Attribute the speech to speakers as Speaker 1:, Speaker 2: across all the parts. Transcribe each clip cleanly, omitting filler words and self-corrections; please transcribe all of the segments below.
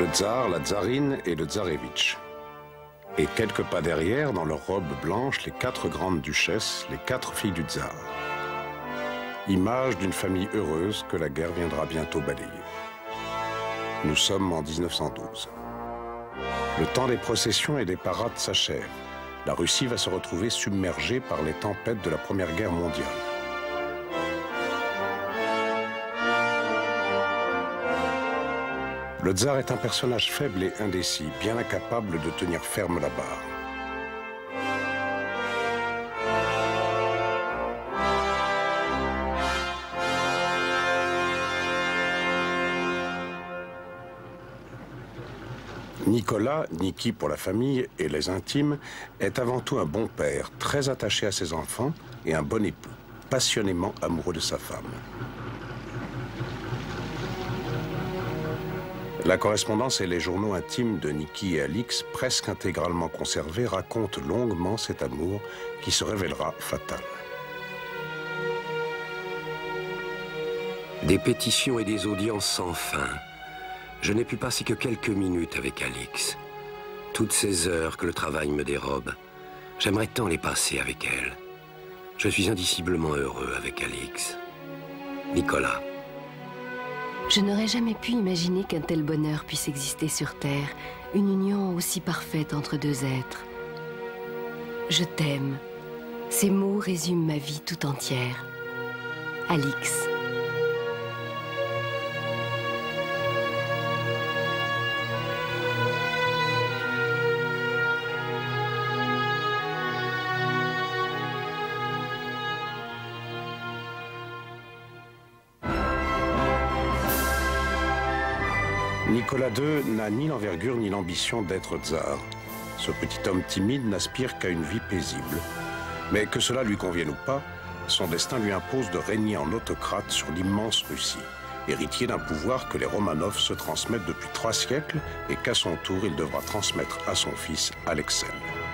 Speaker 1: Le tsar, la tsarine et le tsarévitch. Et quelques pas derrière, dans leurs robes blanches, les 4 grandes duchesses, les 4 filles du tsar. Image d'une famille heureuse que la guerre viendra bientôt balayer. Nous sommes en 1912. Le temps des processions et des parades s'achève. La Russie va se retrouver submergée par les tempêtes de la Première Guerre mondiale. Le tsar est un personnage faible et indécis, bien incapable de tenir ferme la barre. Nicolas, Niki pour la famille et les intimes, est avant tout un bon père, très attaché à ses enfants et un bon époux, passionnément amoureux de sa femme. La correspondance et les journaux intimes de Niki et Alix, presque intégralement conservés, racontent longuement cet amour qui se révélera fatal.
Speaker 2: Des pétitions et des audiences sans fin. Je n'ai pu passer que quelques minutes avec Alix. Toutes ces heures que le travail me dérobe, j'aimerais tant les passer avec elle. Je suis indiciblement heureux avec Alix. Nicolas.
Speaker 3: Je n'aurais jamais pu imaginer qu'un tel bonheur puisse exister sur Terre, une union aussi parfaite entre 2 êtres. Je t'aime. Ces mots résument ma vie tout entière. Alix.
Speaker 1: Nicolas II n'a ni l'envergure ni l'ambition d'être tsar. Ce petit homme timide n'aspire qu'à une vie paisible. Mais que cela lui convienne ou pas, son destin lui impose de régner en autocrate sur l'immense Russie, héritier d'un pouvoir que les Romanov se transmettent depuis 3 siècles et qu'à son tour il devra transmettre à son fils Alexei.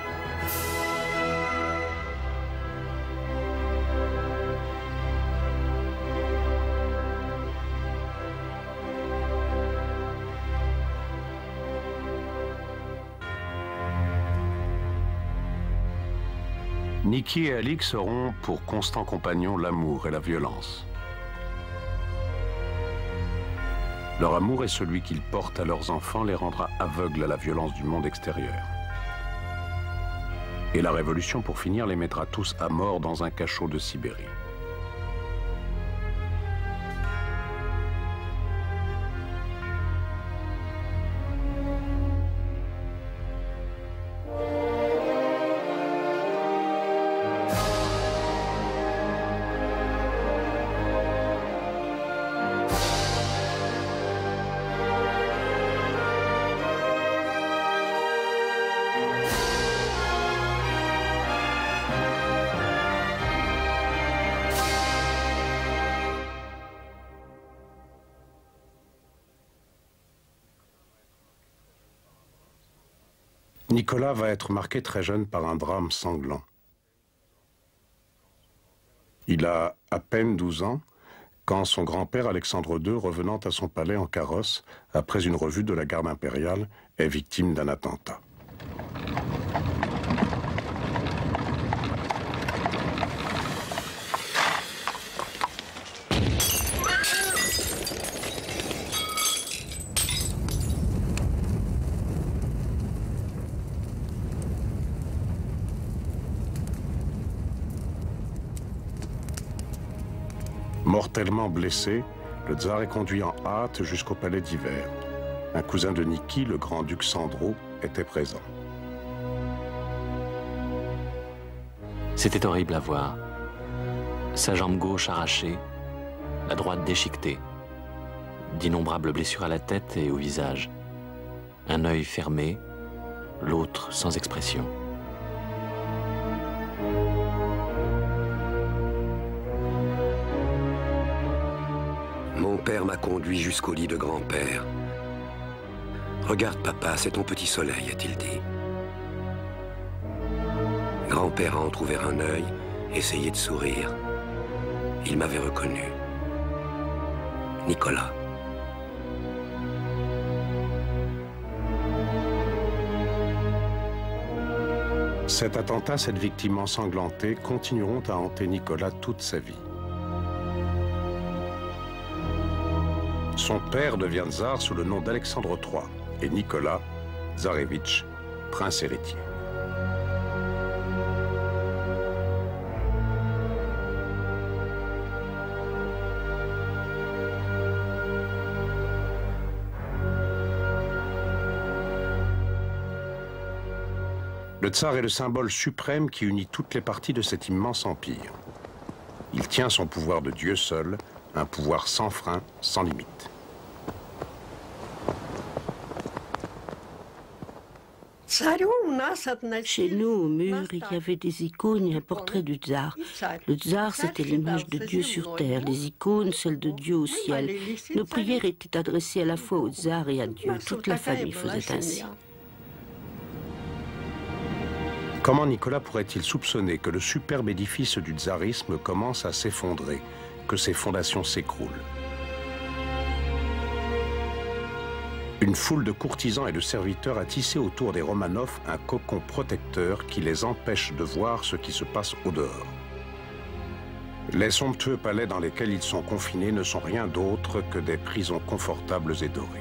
Speaker 1: Niki et Alix auront pour constants compagnons l'amour et la violence. Leur amour et celui qu'ils portent à leurs enfants les rendra aveugles à la violence du monde extérieur. Et la révolution, pour finir, les mettra tous à mort dans un cachot de Sibérie. Nicolas va être marqué très jeune par un drame sanglant. Il a à peine 12 ans quand son grand-père Alexandre II, revenant à son palais en carrosse après une revue de la garde impériale, est victime d'un attentat. Mortellement blessé, le tsar est conduit en hâte jusqu'au palais d'hiver. Un cousin de Niki, le grand-duc Sandro, était présent.
Speaker 4: C'était horrible à voir. Sa jambe gauche arrachée, la droite déchiquetée, d'innombrables blessures à la tête et au visage. Un œil fermé, l'autre sans expression.
Speaker 2: Mon père m'a conduit jusqu'au lit de grand-père. « Regarde, papa, c'est ton petit soleil, a-t-il dit. » Grand-père a entrouvert un œil, essayé de sourire. Il m'avait reconnu. Nicolas.
Speaker 1: Cet attentat, cette victime ensanglantée continueront à hanter Nicolas toute sa vie. Son père devient tsar sous le nom d'Alexandre III et Nicolas, tsarevitch, prince héritier. Le tsar est le symbole suprême qui unit toutes les parties de cet immense empire. Il tient son pouvoir de Dieu seul, un pouvoir sans frein, sans limite.
Speaker 5: Chez nous, au mur, il y avait des icônes et un portrait du tsar. Le tsar, c'était l'image de Dieu sur terre, les icônes, celle de Dieu au ciel. Nos prières étaient adressées à la fois au tsar et à Dieu. Toute la famille faisait ainsi.
Speaker 1: Comment Nicolas pourrait-il soupçonner que le superbe édifice du tsarisme commence à s'effondrer, que ses fondations s'écroulent? Une foule de courtisans et de serviteurs a tissé autour des Romanov un cocon protecteur qui les empêche de voir ce qui se passe au-dehors. Les somptueux palais dans lesquels ils sont confinés ne sont rien d'autre que des prisons confortables et dorées.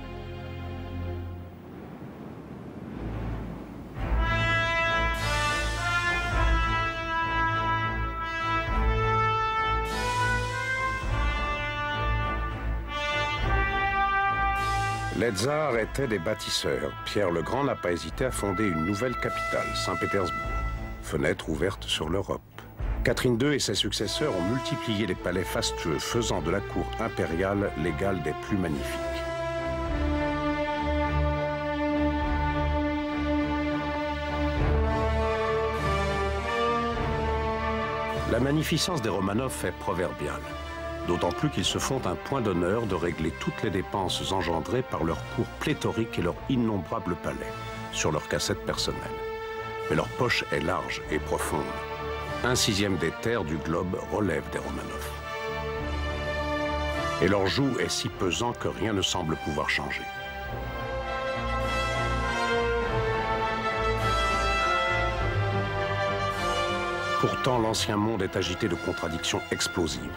Speaker 1: Les tsars étaient des bâtisseurs. Pierre le Grand n'a pas hésité à fonder une nouvelle capitale, Saint-Pétersbourg, fenêtre ouverte sur l'Europe. Catherine II et ses successeurs ont multiplié les palais fastueux, faisant de la cour impériale l'égale des plus magnifiques. La magnificence des Romanov est proverbiale. D'autant plus qu'ils se font un point d'honneur de régler toutes les dépenses engendrées par leur cour pléthorique et leurs innombrables palais, sur leurs cassettes personnelles. Mais leur poche est large et profonde. 1/6 des terres du globe relève des Romanov. Et leur joug est si pesant que rien ne semble pouvoir changer. Pourtant, l'ancien monde est agité de contradictions explosives.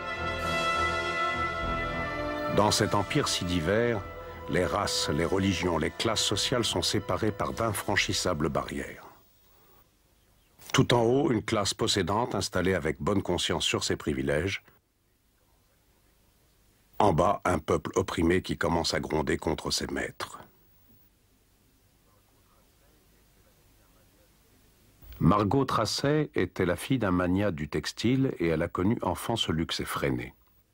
Speaker 1: Dans cet empire si divers, les races, les religions, les classes sociales sont séparées par d'infranchissables barrières. Tout en haut, une classe possédante installée avec bonne conscience sur ses privilèges. En bas, un peuple opprimé qui commence à gronder contre ses maîtres. Margot Tracey était la fille d'un magnat du textile et elle a connu enfant ce luxe effréné.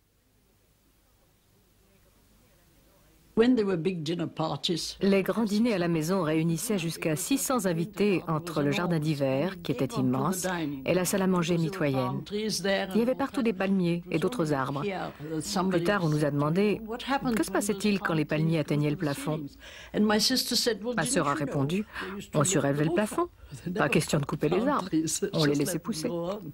Speaker 6: Les grands dîners à la maison réunissaient jusqu'à 600 invités entre le jardin d'hiver, qui était immense, et la salle à manger mitoyenne. Il y avait partout des palmiers et d'autres arbres. Plus tard, on nous a demandé « Que se passait-il quand les palmiers atteignaient le plafond ?» Ma sœur a répondu « On surélevait le plafond. Pas question de couper les arbres. On les laissait pousser. »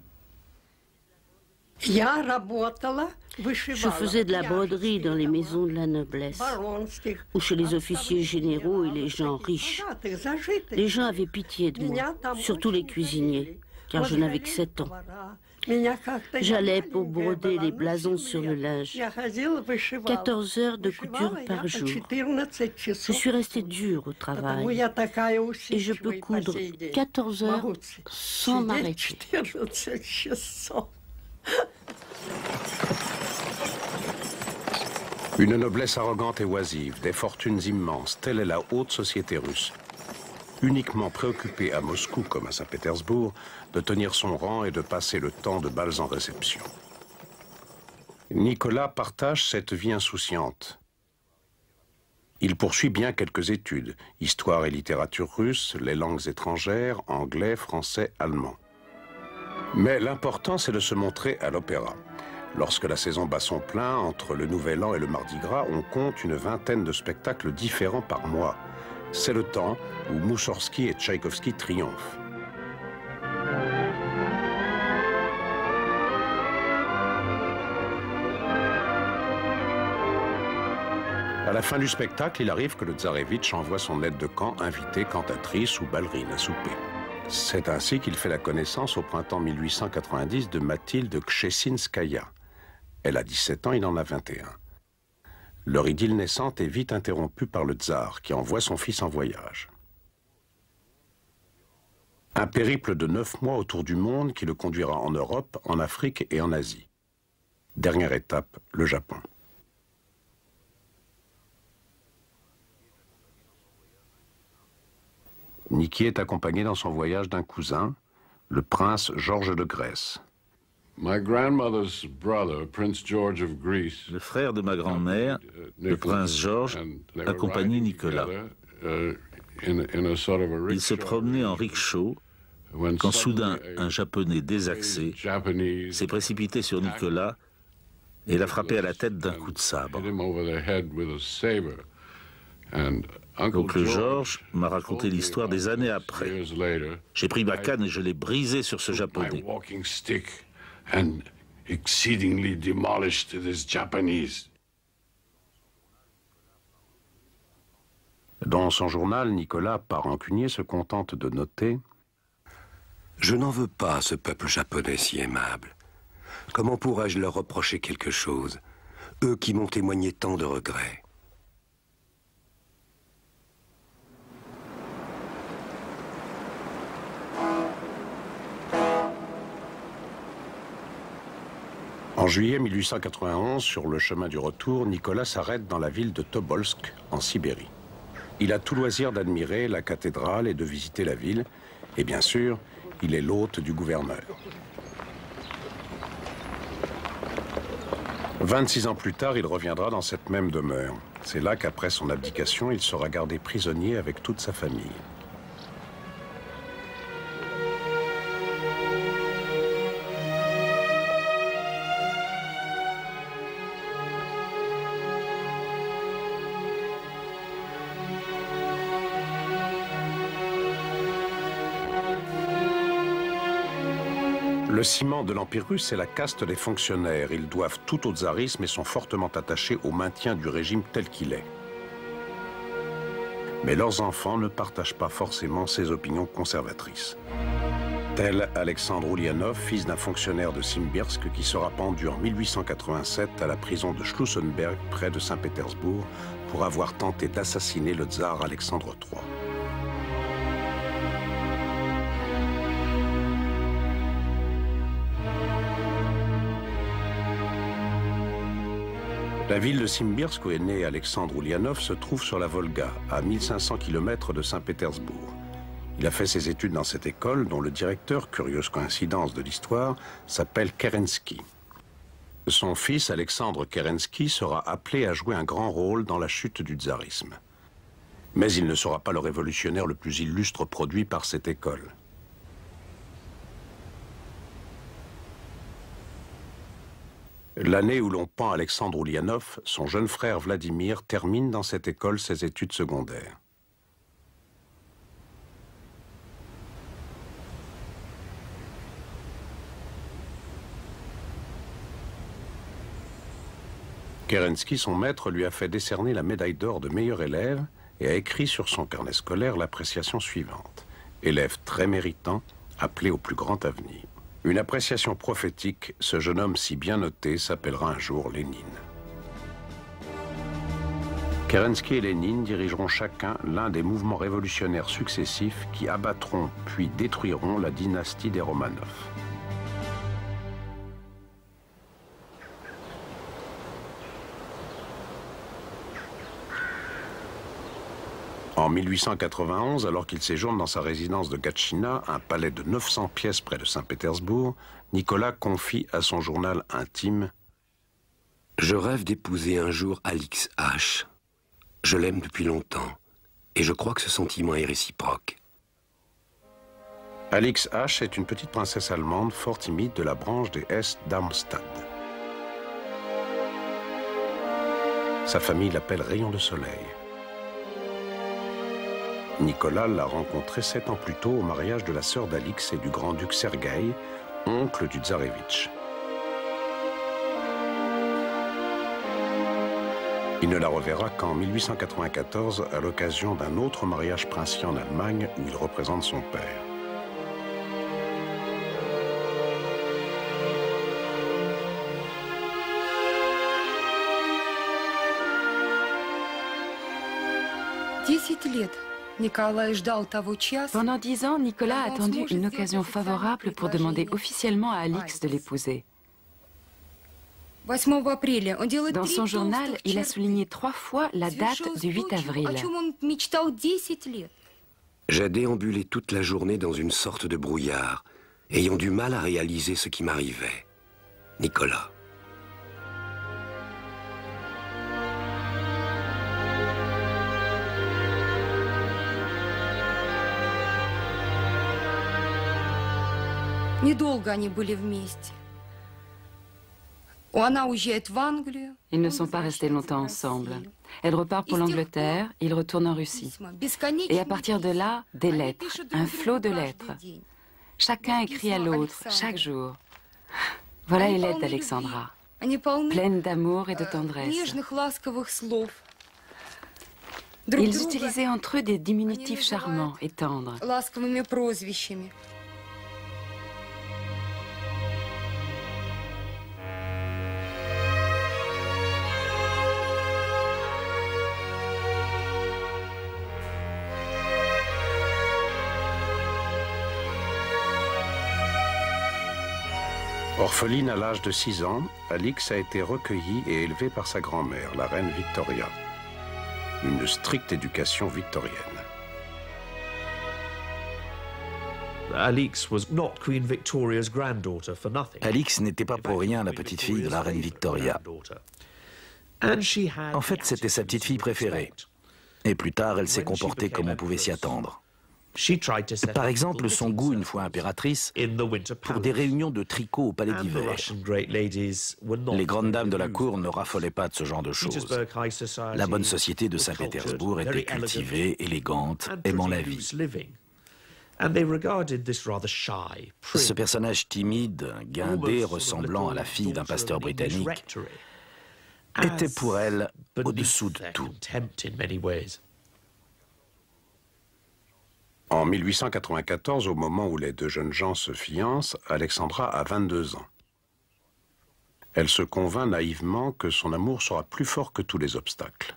Speaker 5: Je faisais de la broderie dans les maisons de la noblesse, ou chez les officiers généraux et les gens riches. Les gens avaient pitié de moi, surtout les cuisiniers, car je n'avais que 7 ans. J'allais pour broder les blasons sur le linge. 14 heures de couture par jour. Je suis restée dure au travail. Et je peux coudre 14 heures sans m'arrêter.
Speaker 1: Une noblesse arrogante et oisive, des fortunes immenses, telle est la haute société russe, uniquement préoccupée à Moscou comme à Saint-Pétersbourg de tenir son rang et de passer le temps de bals en réception. Nicolas partage cette vie insouciante. Il poursuit bien quelques études, histoire et littérature russe, les langues étrangères, anglais, français, allemand. Mais l'important, c'est de se montrer à l'opéra. Lorsque la saison bat son plein, entre le Nouvel An et le Mardi Gras, on compte une vingtaine de spectacles différents par mois. C'est le temps où Moussorgsky et Tchaïkovski triomphent. À la fin du spectacle, il arrive que le tsarevitch envoie son aide de camp inviter cantatrice ou ballerine à souper. C'est ainsi qu'il fait la connaissance au printemps 1890 de Mathilde Kschessinskaya. Elle a 17 ans, il en a 21. Leur idylle naissante est vite interrompue par le tsar, qui envoie son fils en voyage. Un périple de 9 mois autour du monde qui le conduira en Europe, en Afrique et en Asie. Dernière étape, le Japon. Niki est accompagné dans son voyage d'un cousin, le prince Georges de Grèce.
Speaker 7: Le frère de ma grand-mère, le prince Georges, accompagnait Nicolas. Il se promenait en rickshaw quand soudain un Japonais désaxé s'est précipité sur Nicolas et l'a frappé à la tête d'un coup de sabre. L'oncle Georges m'a raconté l'histoire des années après. J'ai pris ma canne et je l'ai brisée sur ce Japonais.
Speaker 1: Dans son journal, Nicolas, par rancunier, se contente de noter
Speaker 2: « Je n'en veux pas à ce peuple japonais si aimable. Comment pourrais-je leur reprocher quelque chose, eux qui m'ont témoigné tant de regrets ?»
Speaker 1: En juillet 1891, sur le chemin du retour, Nicolas s'arrête dans la ville de Tobolsk, en Sibérie. Il a tout loisir d'admirer la cathédrale et de visiter la ville, et bien sûr, il est l'hôte du gouverneur. 26 ans plus tard, il reviendra dans cette même demeure. C'est là qu'après son abdication, il sera gardé prisonnier avec toute sa famille. Le ciment de l'Empire russe est la caste des fonctionnaires. Ils doivent tout au tsarisme et sont fortement attachés au maintien du régime tel qu'il est. Mais leurs enfants ne partagent pas forcément ces opinions conservatrices. Tel Alexandre Oulianov, fils d'un fonctionnaire de Simbirsk qui sera pendu en 1887 à la prison de Schlussenberg près de Saint-Pétersbourg pour avoir tenté d'assassiner le tsar Alexandre III. La ville de Simbirsk où est né Alexandre Oulianov se trouve sur la Volga, à 1500 km de Saint-Pétersbourg. Il a fait ses études dans cette école dont le directeur, curieuse coïncidence de l'histoire, s'appelle Kerensky. Son fils, Alexandre Kerensky, sera appelé à jouer un grand rôle dans la chute du tsarisme. Mais il ne sera pas le révolutionnaire le plus illustre produit par cette école. L'année où l'on pend Alexandre Oulianov, son jeune frère Vladimir termine dans cette école ses études secondaires. Kerensky, son maître, lui a fait décerner la médaille d'or de meilleur élève et a écrit sur son carnet scolaire l'appréciation suivante. Élève très méritant, appelé au plus grand avenir. Une appréciation prophétique, ce jeune homme si bien noté s'appellera un jour Lénine. Kerensky et Lénine dirigeront chacun l'un des mouvements révolutionnaires successifs qui abattront puis détruiront la dynastie des Romanov. En 1891, alors qu'il séjourne dans sa résidence de Gatchina, un palais de 900 pièces près de Saint-Pétersbourg, Nicolas confie à son journal intime
Speaker 2: « Je rêve d'épouser un jour Alix H. Je l'aime depuis longtemps, et je crois que ce sentiment est réciproque. »
Speaker 1: Alix H. est une petite princesse allemande fort timide de la branche des Hesse-Darmstadt. Sa famille l'appelle Rayon de soleil. Nicolas l'a rencontré 7 ans plus tôt au mariage de la sœur d'Alix et du grand-duc Sergueï, oncle du tsarevitch. Il ne la reverra qu'en 1894 à l'occasion d'un autre mariage princier en Allemagne où il représente son père.
Speaker 8: Pendant 10 ans, Nicolas a attendu une occasion favorable pour demander officiellement à Alix de l'épouser. Dans son journal, il a souligné 3 fois la date du 8 avril.
Speaker 2: J'ai déambulé toute la journée dans une sorte de brouillard, ayant du mal à réaliser ce qui m'arrivait. Nicolas.
Speaker 8: Ils ne sont pas restés longtemps ensemble. Elle repart pour l'Angleterre, il retourne en Russie. Et à partir de là, des lettres, un flot de lettres. Chacun écrit à l'autre, chaque jour. Voilà les lettres d'Alexandra, pleines d'amour et de tendresse. Ils utilisaient entre eux des diminutifs charmants et tendres.
Speaker 1: Orpheline à l'âge de 6 ans, Alix a été recueillie et élevée par sa grand-mère, la reine Victoria. Une stricte éducation victorienne.
Speaker 9: Alix
Speaker 10: n'était pas pour rien la petite fille de la reine Victoria. En fait, c'était sa petite fille préférée. Et plus tard, elle s'est comportée comme on pouvait s'y attendre. Par exemple, son goût, une fois impératrice, pour des réunions de tricot au palais d'hiver. Les grandes dames de la cour ne raffolaient pas de ce genre de choses. La bonne société de Saint-Pétersbourg était cultivée, élégante, aimant la vie. Ce personnage timide, guindé, ressemblant à la fille d'un pasteur britannique, était pour elle au-dessous de tout.
Speaker 1: En 1894, au moment où les deux jeunes gens se fiancent, Alexandra a 22 ans. Elle se convainc naïvement que son amour sera plus fort que tous les obstacles.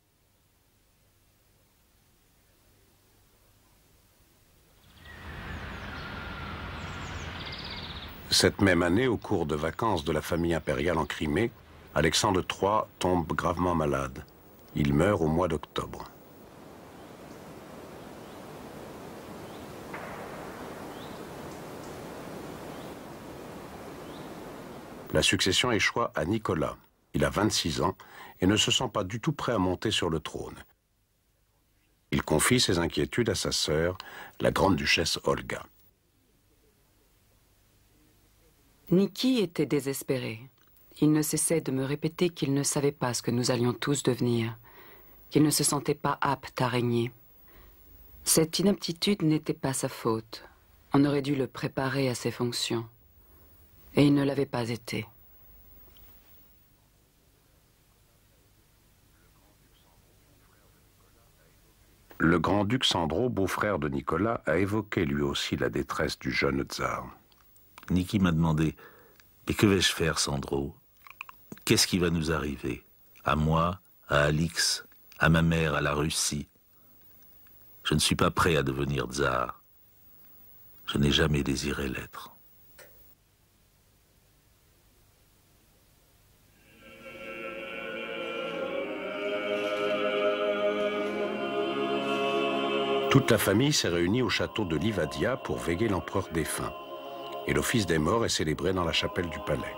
Speaker 1: Cette même année, au cours de vacances de la famille impériale en Crimée, Alexandre III tombe gravement malade. Il meurt au mois d'octobre. La succession échoua à Nicolas. Il a 26 ans et ne se sent pas du tout prêt à monter sur le trône. Il confie ses inquiétudes à sa sœur, la grande duchesse Olga.
Speaker 8: Niki était désespéré. Il ne cessait de me répéter qu'il ne savait pas ce que nous allions tous devenir, qu'il ne se sentait pas apte à régner. Cette inaptitude n'était pas sa faute. On aurait dû le préparer à ses fonctions. Et il ne l'avait pas été.
Speaker 1: Le grand-duc Sandro, beau-frère de Nicolas, a évoqué lui aussi la détresse du jeune tsar.
Speaker 7: Niki m'a demandé « Mais que vais-je faire, Sandro? Qu'est-ce qui va nous arriver? À moi, à Alix, à ma mère, à la Russie? Je ne suis pas prêt à devenir tsar. Je n'ai jamais désiré l'être. »
Speaker 1: Toute la famille s'est réunie au château de Livadia pour veiller l'empereur défunt. Et l'office des morts est célébré dans la chapelle du palais.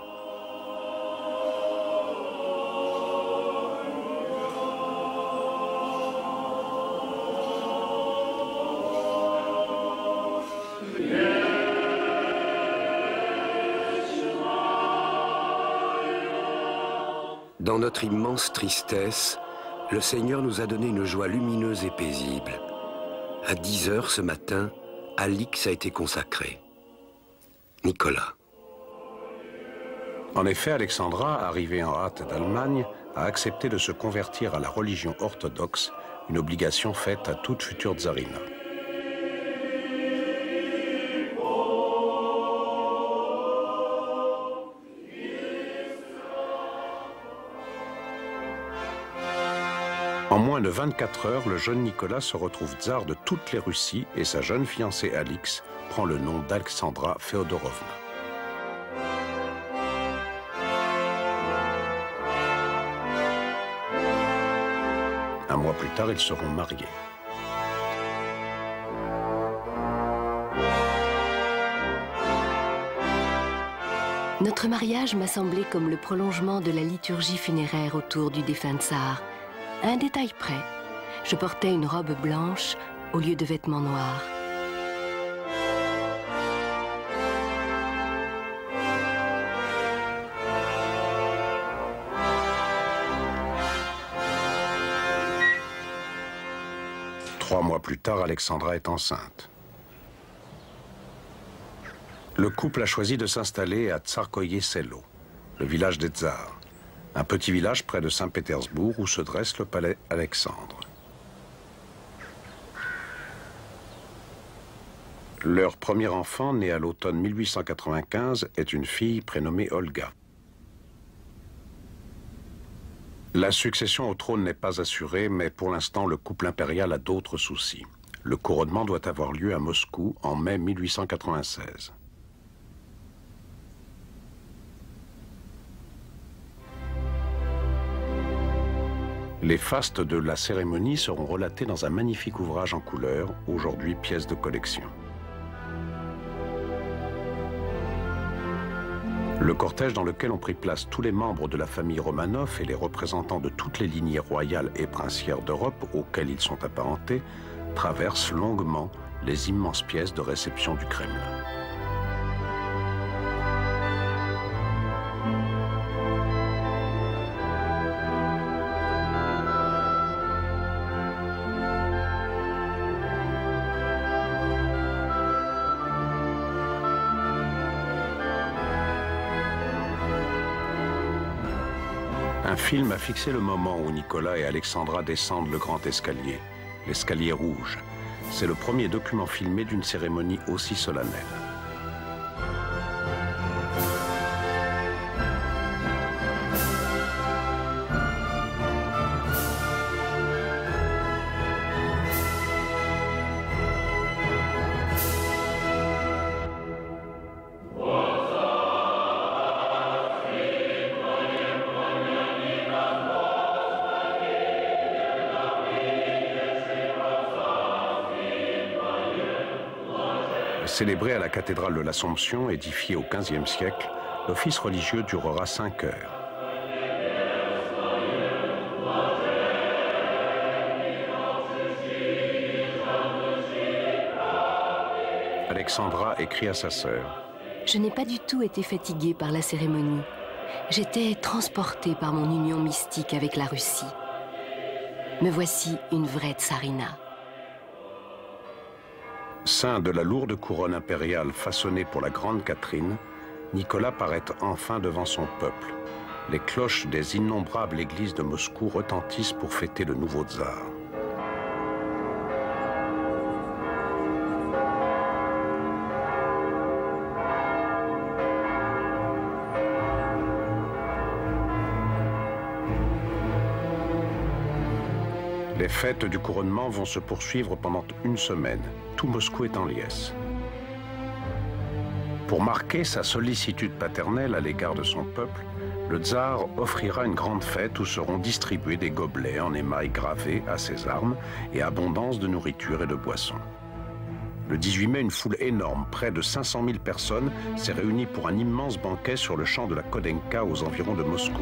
Speaker 2: Dans notre immense tristesse, le Seigneur nous a donné une joie lumineuse et paisible. À 10 heures ce matin, Alix a été consacrée. Nicolas.
Speaker 1: En effet, Alexandra, arrivée en hâte d'Allemagne, a accepté de se convertir à la religion orthodoxe, une obligation faite à toute future tsarina. En moins de 24 heures, le jeune Nicolas se retrouve tsar de toutes les Russies et sa jeune fiancée Alix prend le nom d'Alexandra Féodorovna. Un mois plus tard, ils seront mariés.
Speaker 3: Notre mariage m'a semblé comme le prolongement de la liturgie funéraire autour du défunt tsar. À un détail près, je portais une robe blanche au lieu de vêtements noirs.
Speaker 1: Trois mois plus tard, Alexandra est enceinte. Le couple a choisi de s'installer à Tsarskoye Selo, le village des tsars, un petit village près de Saint-Pétersbourg où se dresse le palais Alexandre. Leur premier enfant, né à l'automne 1895, est une fille prénommée Olga. La succession au trône n'est pas assurée, mais pour l'instant, le couple impérial a d'autres soucis. Le couronnement doit avoir lieu à Moscou en mai 1896. Les fastes de la cérémonie seront relatés dans un magnifique ouvrage en couleur, aujourd'hui pièce de collection. Le cortège dans lequel ont pris place tous les membres de la famille Romanov et les représentants de toutes les lignées royales et princières d'Europe auxquelles ils sont apparentés traverse longuement les immenses pièces de réception du Kremlin. Un film a fixé le moment où Nicolas et Alexandra descendent le grand escalier, l'escalier rouge. C'est le premier document filmé d'une cérémonie aussi solennelle. Célébré à la cathédrale de l'Assomption, édifiée au XVe siècle, l'office religieux durera 5 heures. Alexandra écrit à sa sœur.
Speaker 3: Je n'ai pas du tout été fatiguée par la cérémonie. J'étais transportée par mon union mystique avec la Russie. Me voici une vraie tsarina.
Speaker 1: Ceint de la lourde couronne impériale façonnée pour la grande Catherine, Nicolas paraît enfin devant son peuple. Les cloches des innombrables églises de Moscou retentissent pour fêter le nouveau tsar. Les fêtes du couronnement vont se poursuivre pendant une semaine. Tout Moscou est en liesse. Pour marquer sa sollicitude paternelle à l'égard de son peuple, le tsar offrira une grande fête où seront distribués des gobelets en émail gravé à ses armes et abondance de nourriture et de boissons. Le 18 mai, une foule énorme, près de 500 000 personnes, s'est réunie pour un immense banquet sur le champ de la Kodenka aux environs de Moscou.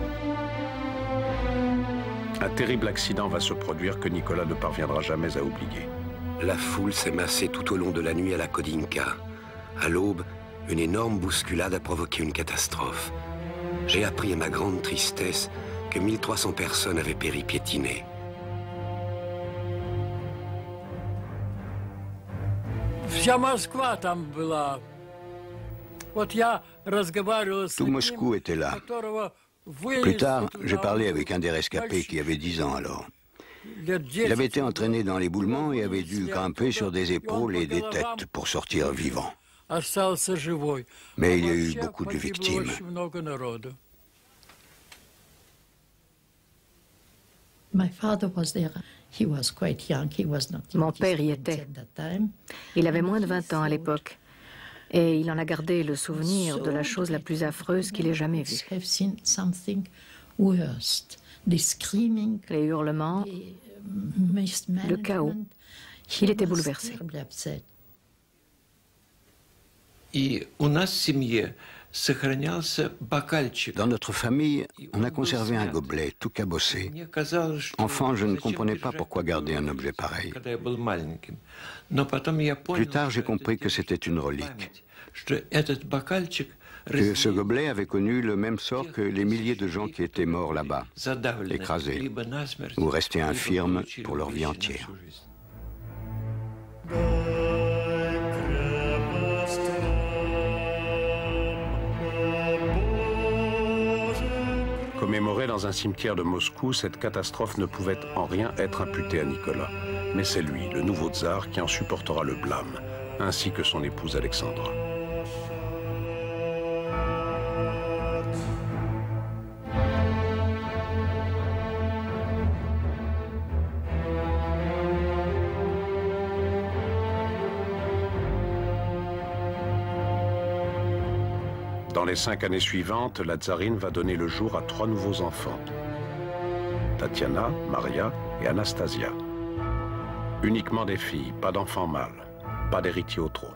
Speaker 1: Un terrible accident va se produire que Nicolas ne parviendra jamais à oublier.
Speaker 2: La foule s'est massée tout au long de la nuit à la Kodinka. À l'aube, une énorme bousculade a provoqué une catastrophe. J'ai appris à ma grande tristesse que 1300 personnes avaient péri piétinées.
Speaker 9: Tout Moscou était là. Plus tard, j'ai parlé avec un des rescapés qui avait 10 ans alors. Il avait été entraîné dans l'éboulement et avait dû grimper sur des épaules et des têtes pour sortir vivant. Mais il y a eu beaucoup de victimes.
Speaker 6: Mon père y était. Il avait moins de 20 ans à l'époque. Et il en a gardé le souvenir de la chose la plus affreuse qu'il ait jamais vue. Les hurlements, le chaos. Il était bouleversé.
Speaker 9: Dans notre famille, on a conservé un gobelet tout cabossé. Enfant, je ne comprenais pas pourquoi garder un objet pareil. Plus tard, j'ai compris que c'était une relique. Que ce gobelet avait connu le même sort que les milliers de gens qui étaient morts là-bas, écrasés, ou restés infirmes pour leur vie entière.
Speaker 1: Commémorée dans un cimetière de Moscou, cette catastrophe ne pouvait en rien être imputée à Nicolas. Mais c'est lui, le nouveau tsar, qui en supportera le blâme, ainsi que son épouse Alexandra. Dans les 5 années suivantes, la tsarine va donner le jour à 3 nouveaux enfants. Tatiana, Maria et Anastasia. Uniquement des filles, pas d'enfants mâles, pas d'héritier au trône.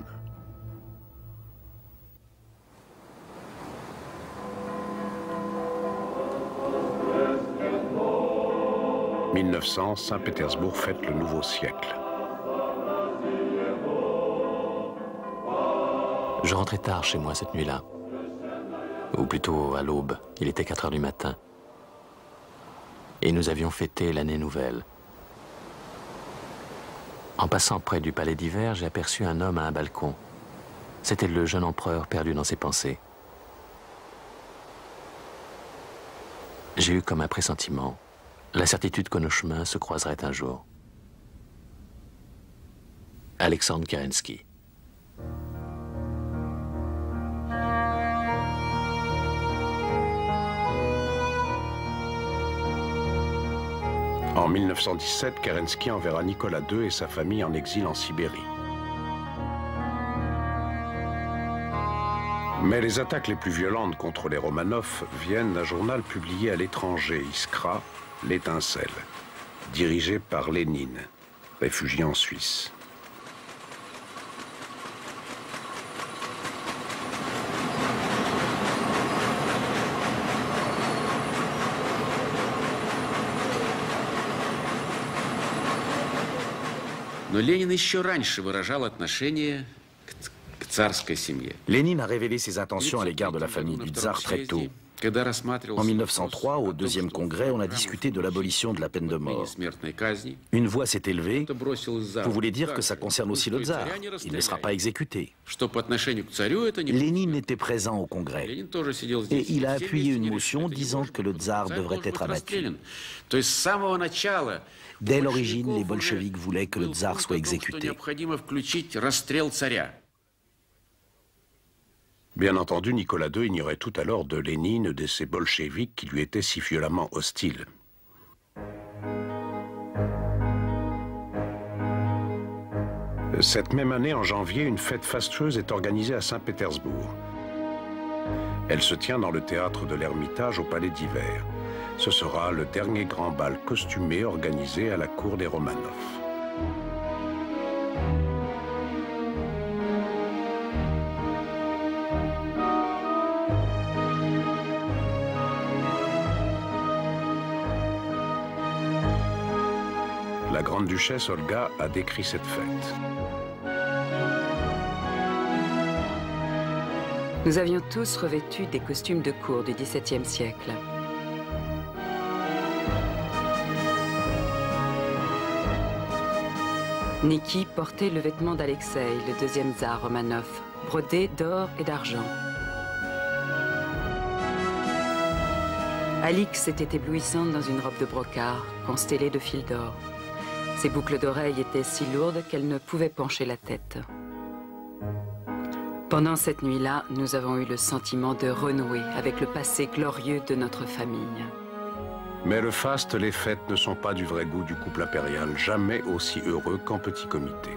Speaker 1: « 1900, Saint-Pétersbourg fête le nouveau siècle.
Speaker 4: Je rentrais tard chez moi cette nuit-là. Ou plutôt à l'aube, il était 4 heures du matin. Et nous avions fêté l'année nouvelle. En passant près du palais d'hiver, j'ai aperçu un homme à un balcon. C'était le jeune empereur perdu dans ses pensées. J'ai eu comme un pressentiment, la certitude que nos chemins se croiseraient un jour. Alexandre Kerensky.
Speaker 1: En 1917, Kerensky enverra Nicolas II et sa famille en exil en Sibérie. Mais les attaques les plus violentes contre les Romanov viennent d'un journal publié à l'étranger, Iskra, L'Étincelle, dirigé par Lénine, réfugié en Suisse.
Speaker 11: Но Ленин еще раньше выражал отношение к царской семье.
Speaker 10: Lénine a révélé ses intentions à l'égard de la famille du tsar très tôt. En 1903, au deuxième congrès, on a discuté de l'abolition de la peine de mort. Une voix s'est élevée. Vous voulez dire que ça concerne aussi le tsar? Il ne sera pas exécuté. Lénine était présent au congrès. Et il a appuyé une motion disant que le tsar devrait être abattu. Dès l'origine, les bolcheviks voulaient que le tsar soit exécuté.
Speaker 1: Bien entendu, Nicolas II ignorait tout alors de Lénine, de ces bolcheviks qui lui étaient si violemment hostiles. Cette même année, en janvier, une fête fastueuse est organisée à Saint-Pétersbourg. Elle se tient dans le théâtre de l'Ermitage au Palais d'Hiver. Ce sera le dernier grand bal costumé organisé à la cour des Romanov. La grande-duchesse Olga a décrit cette fête.
Speaker 8: Nous avions tous revêtu des costumes de cour du XVIIe siècle. Niki portait le vêtement d'Alexei, le deuxième tsar Romanov, brodé d'or et d'argent. Alix était éblouissante dans une robe de brocart, constellée de fils d'or. Ses boucles d'oreilles étaient si lourdes qu'elle ne pouvait pencher la tête. Pendant cette nuit-là, nous avons eu le sentiment de renouer avec le passé glorieux de notre famille.
Speaker 1: Mais le faste, les fêtes ne sont pas du vrai goût du couple impérial, jamais aussi heureux qu'en petit comité.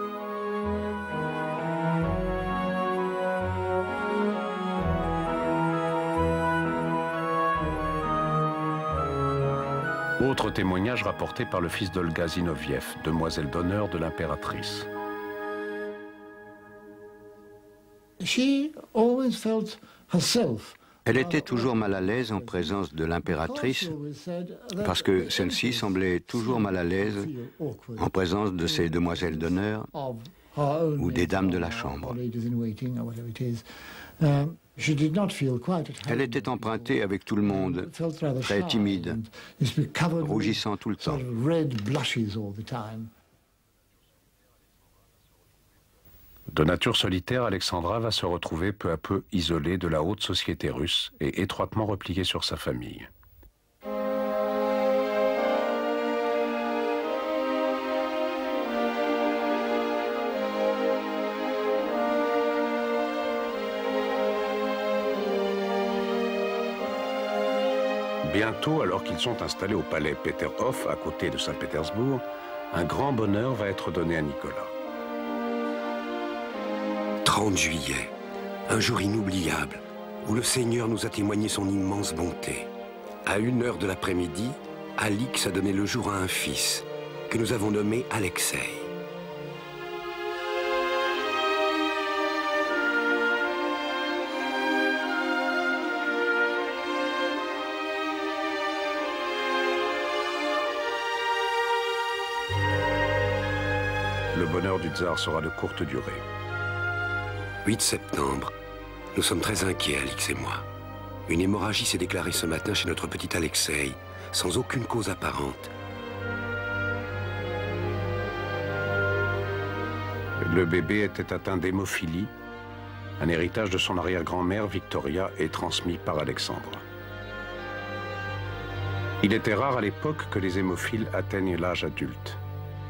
Speaker 1: Autre témoignage rapporté par le fils d'Olga Zinoviev, demoiselle d'honneur de l'impératrice.
Speaker 9: Elle était toujours mal à l'aise en présence de l'impératrice parce que celle-ci semblait toujours mal à l'aise en présence de ses demoiselles d'honneur ou des dames de la chambre. Elle était empruntée avec tout le monde, très timide, rougissant tout le temps.
Speaker 1: De nature solitaire, Alexandra va se retrouver peu à peu isolée de la haute société russe et étroitement repliée sur sa famille. Bientôt, alors qu'ils sont installés au palais Peterhof, à côté de Saint-Pétersbourg, un grand bonheur va être donné à Nicolas.
Speaker 2: 30 juillet, un jour inoubliable, où le Seigneur nous a témoigné son immense bonté. À 1h de l'après-midi, Alix a donné le jour à un fils, que nous avons nommé Alexei.
Speaker 1: Le bonheur du tsar sera de courte durée.
Speaker 2: 8 septembre. Nous sommes très inquiets, Alix et moi. Une hémorragie s'est déclarée ce matin chez notre petit Alexei, sans aucune cause apparente.
Speaker 1: Le bébé était atteint d'hémophilie, un héritage de son arrière-grand-mère Victoria et transmis par Alexandre. Il était rare à l'époque que les hémophiles atteignent l'âge adulte.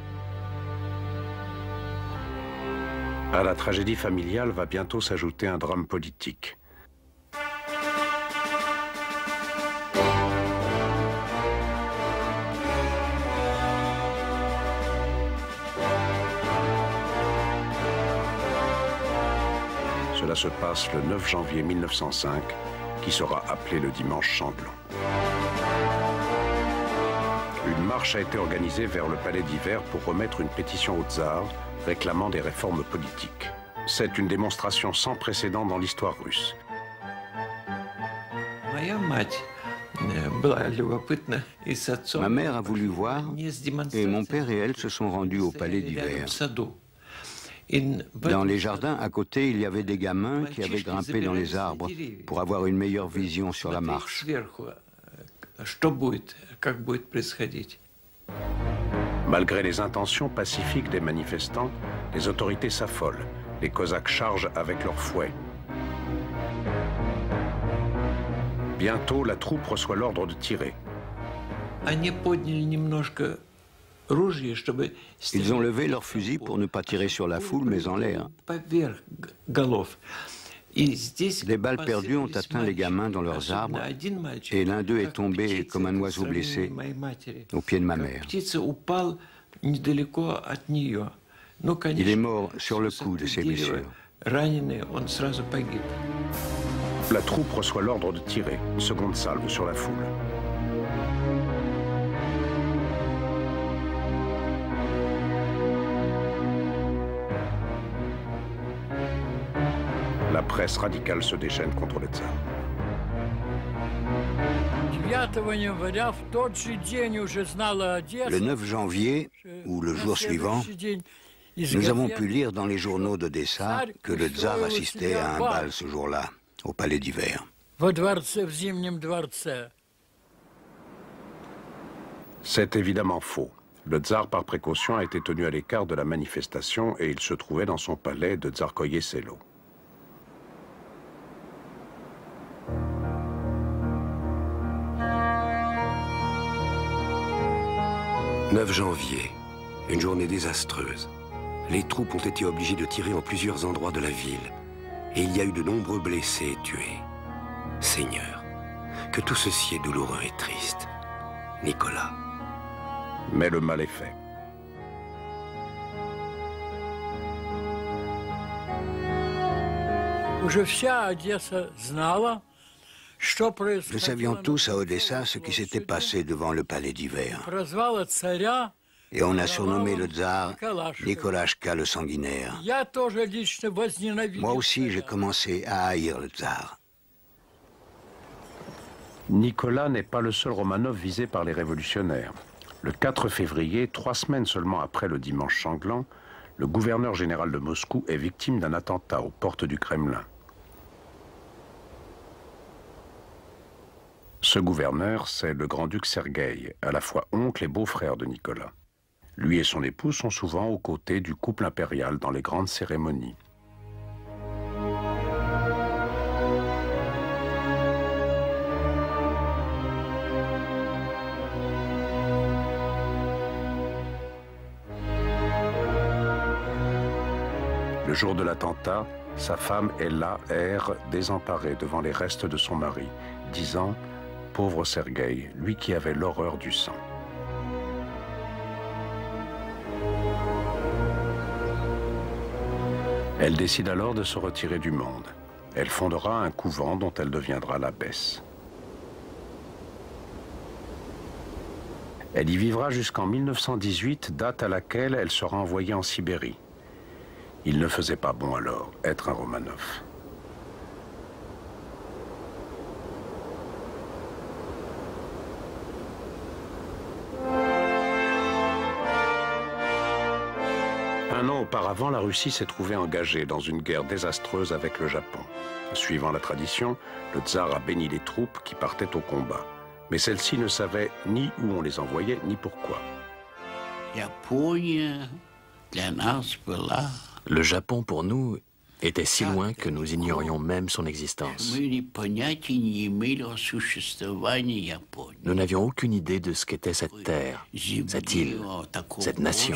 Speaker 1: À la tragédie familiale va bientôt s'ajouter un drame politique. Cela se passe le 9 janvier 1905, qui sera appelé le dimanche sanglant. Une marche a été organisée vers le palais d'hiver pour remettre une pétition au tsar réclamant des réformes politiques. C'est une démonstration sans précédent dans l'histoire russe.
Speaker 9: Ma mère a voulu voir et mon père et elle se sont rendus au palais d'hiver. Dans les jardins à côté, il y avait des gamins qui avaient grimpé dans les arbres pour avoir une meilleure vision sur la marche.
Speaker 1: Malgré les intentions pacifiques des manifestants, les autorités s'affolent. Les Cosaques chargent avec leurs fouets. Bientôt, la troupe reçoit l'ordre de tirer.
Speaker 9: Ils ont levé leurs fusils pour ne pas tirer sur la foule, mais en l'air. Les balles perdues ont atteint les gamins dans leurs arbres et l'un d'eux est tombé comme un oiseau blessé au pied de ma mère. Il est mort sur le coup de ses blessures.
Speaker 1: La troupe reçoit l'ordre de tirer, une seconde salve sur la foule. La presse radicale se déchaîne contre le tsar.
Speaker 9: Le 9 janvier, ou le jour suivant, nous avons pu lire dans les journaux d'Odessa que le tsar assistait à un bal ce jour-là, au palais d'hiver.
Speaker 1: C'est évidemment faux. Le tsar, par précaution, a été tenu à l'écart de la manifestation et il se trouvait dans son palais de Tsarskoye Selo.
Speaker 2: « 9 janvier, une journée désastreuse. Les troupes ont été obligées de tirer en plusieurs endroits de la ville et il y a eu de nombreux blessés et tués. Seigneur, que tout ceci est douloureux et triste. Nicolas.
Speaker 1: Mais le mal est fait.
Speaker 9: Nous savions tous à Odessa ce qui s'était passé devant le palais d'hiver. Et on a surnommé le tsar Nikolashka le sanguinaire. Moi aussi, j'ai commencé à haïr le tsar.
Speaker 1: Nicolas n'est pas le seul Romanov visé par les révolutionnaires. Le 4 février, 3 semaines seulement après le dimanche sanglant, le gouverneur général de Moscou est victime d'un attentat aux portes du Kremlin. Ce gouverneur, c'est le grand-duc Sergueï, à la fois oncle et beau-frère de Nicolas. Lui et son épouse sont souvent aux côtés du couple impérial dans les grandes cérémonies. Le jour de l'attentat, sa femme Ella erre désemparée devant les restes de son mari, disant « Pauvre Sergueï, lui qui avait l'horreur du sang ». Elle décide alors de se retirer du monde. Elle fondera un couvent dont elle deviendra l'abbesse. Elle y vivra jusqu'en 1918, date à laquelle elle sera envoyée en Sibérie. Il ne faisait pas bon alors être un Romanov. Un an auparavant, la Russie s'est trouvée engagée dans une guerre désastreuse avec le Japon. Suivant la tradition, le tsar a béni les troupes qui partaient au combat. Mais celles-ci ne savaient ni où on les envoyait, ni pourquoi.
Speaker 4: Le Japon, pour nous, était si loin que nous ignorions même son existence. Nous n'avions aucune idée de ce qu'était cette terre, cette île, cette nation.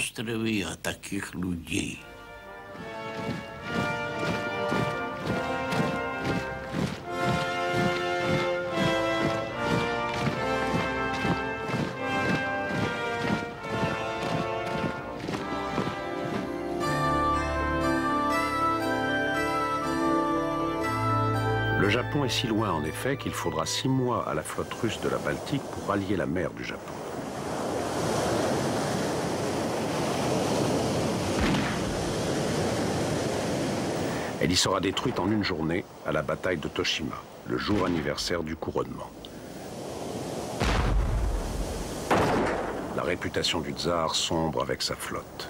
Speaker 1: Le Japon est si loin en effet qu'il faudra 6 mois à la flotte russe de la Baltique pour rallier la mer du Japon. Elle y sera détruite en une journée à la bataille de Toshima, le jour anniversaire du couronnement. La réputation du tsar sombre avec sa flotte.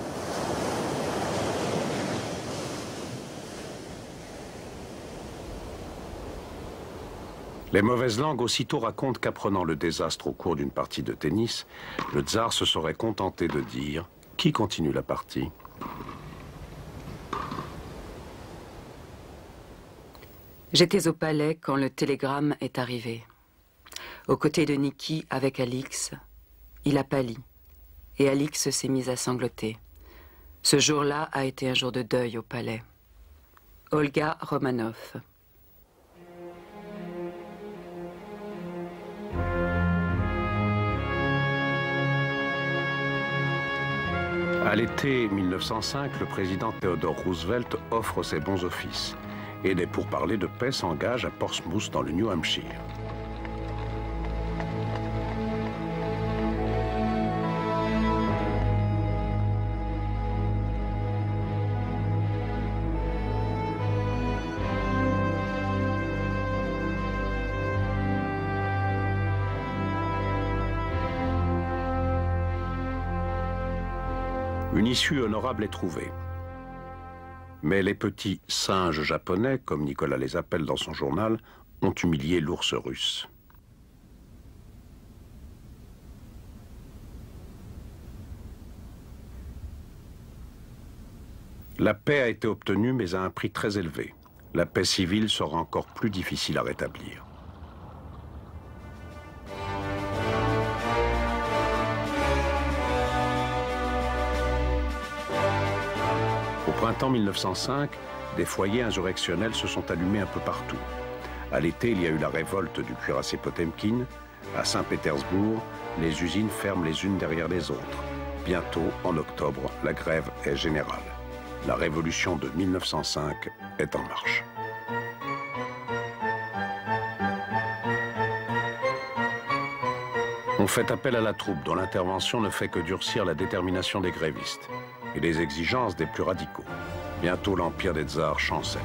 Speaker 1: Les mauvaises langues aussitôt racontent qu'apprenant le désastre au cours d'une partie de tennis, le tsar se serait contenté de dire « Qui continue la partie ?»
Speaker 8: J'étais au palais quand le télégramme est arrivé. Aux côtés de Niki avec Alix, il a pâli et Alix s'est mise à sangloter. Ce jour-là a été un jour de deuil au palais. Olga Romanov.
Speaker 1: À l'été 1905, le président Theodore Roosevelt offre ses bons offices et des pourparlers de paix s'engagent à Portsmouth dans le New Hampshire. Une issue honorable est trouvée. Mais les petits singes japonais, comme Nicolas les appelle dans son journal, ont humilié l'ours russe. La paix a été obtenue, mais à un prix très élevé. La paix civile sera encore plus difficile à rétablir. Au printemps 1905, des foyers insurrectionnels se sont allumés un peu partout. À l'été, il y a eu la révolte du cuirassé Potemkin. À Saint-Pétersbourg, les usines ferment les unes derrière les autres. Bientôt, en octobre, la grève est générale. La révolution de 1905 est en marche. On fait appel à la troupe dont l'intervention ne fait que durcir la détermination des grévistes et les exigences des plus radicaux. Bientôt, l'empire des tsars chancelle.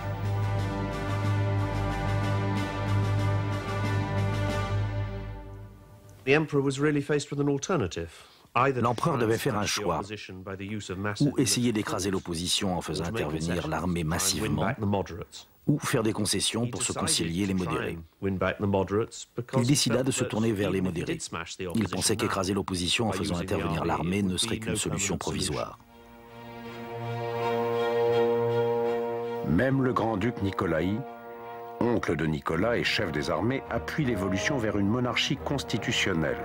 Speaker 10: L'empereur devait faire un choix, ou essayer d'écraser l'opposition en faisant intervenir l'armée massivement, ou faire des concessions pour se concilier les modérés. Il décida de se tourner vers les modérés. Il pensait qu'écraser l'opposition en faisant intervenir l'armée ne serait qu'une solution provisoire.
Speaker 1: Même le grand-duc Nikolai, oncle de Nicolas et chef des armées, appuie l'évolution vers une monarchie constitutionnelle.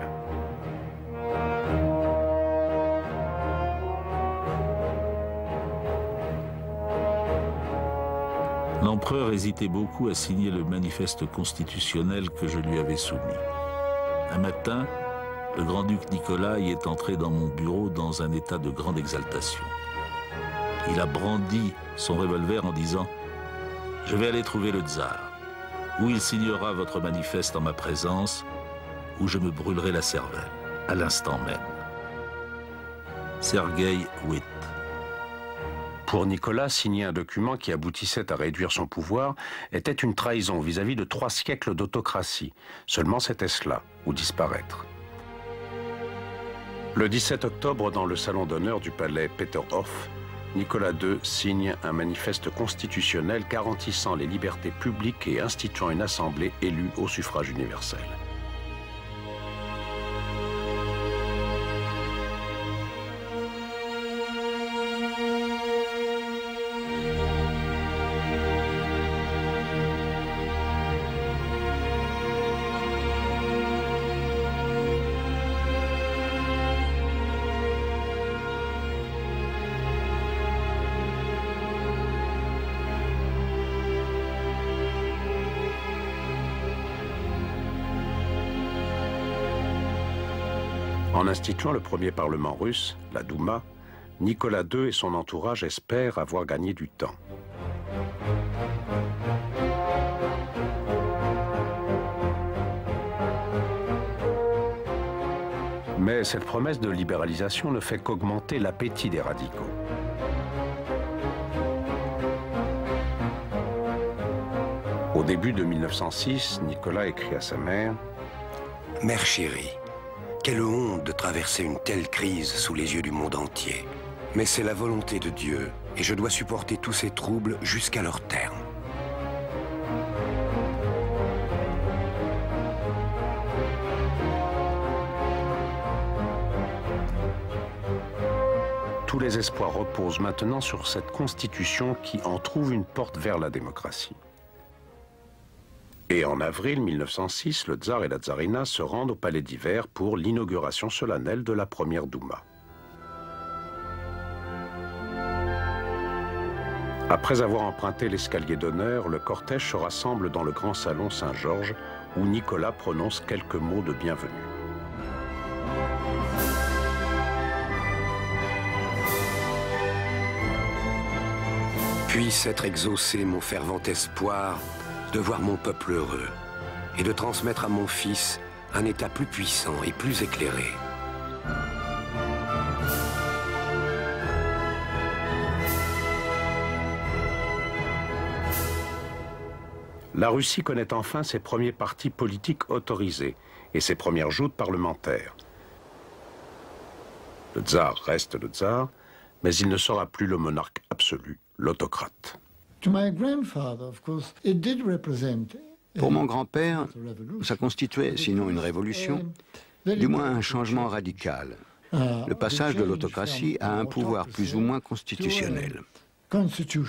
Speaker 7: L'empereur hésitait beaucoup à signer le manifeste constitutionnel que je lui avais soumis. Un matin, le grand-duc Nicolas est entré dans mon bureau dans un état de grande exaltation. Il a brandi son revolver en disant « Je vais aller trouver le tsar, ou il signera votre manifeste en ma présence, ou je me brûlerai la cervelle, à l'instant même. » Sergueï Witt.
Speaker 1: Pour Nicolas, signer un document qui aboutissait à réduire son pouvoir était une trahison vis-à-vis de 3 siècles d'autocratie. Seulement c'était cela, ou disparaître. Le 17 octobre, dans le salon d'honneur du palais Peterhof, Nicolas II signe un manifeste constitutionnel garantissant les libertés publiques et instituant une assemblée élue au suffrage universel. En instituant le premier parlement russe, la Douma, Nicolas II et son entourage espèrent avoir gagné du temps. Mais cette promesse de libéralisation ne fait qu'augmenter l'appétit des radicaux. Au début de 1906, Nicolas écrit à sa mère
Speaker 2: « Mère chérie, quelle honte de traverser une telle crise sous les yeux du monde entier. Mais c'est la volonté de Dieu, et je dois supporter tous ces troubles jusqu'à leur terme. »
Speaker 1: Tous les espoirs reposent maintenant sur cette constitution qui en trouve une porte vers la démocratie. Et en avril 1906, le tsar et la tsarina se rendent au palais d'hiver pour l'inauguration solennelle de la première Douma. Après avoir emprunté l'escalier d'honneur, le cortège se rassemble dans le grand salon Saint-Georges où Nicolas prononce quelques mots de bienvenue.
Speaker 2: Puisse être exaucé mon fervent espoir de voir mon peuple heureux et de transmettre à mon fils un État plus puissant et plus éclairé.
Speaker 1: La Russie connaît enfin ses premiers partis politiques autorisés et ses premières joutes parlementaires. Le tsar reste le tsar, mais il ne sera plus le monarque absolu, l'autocrate.
Speaker 9: Pour mon grand-père, ça constituait, sinon une révolution, du moins un changement radical. Le passage de l'autocratie à un pouvoir plus ou moins constitutionnel. En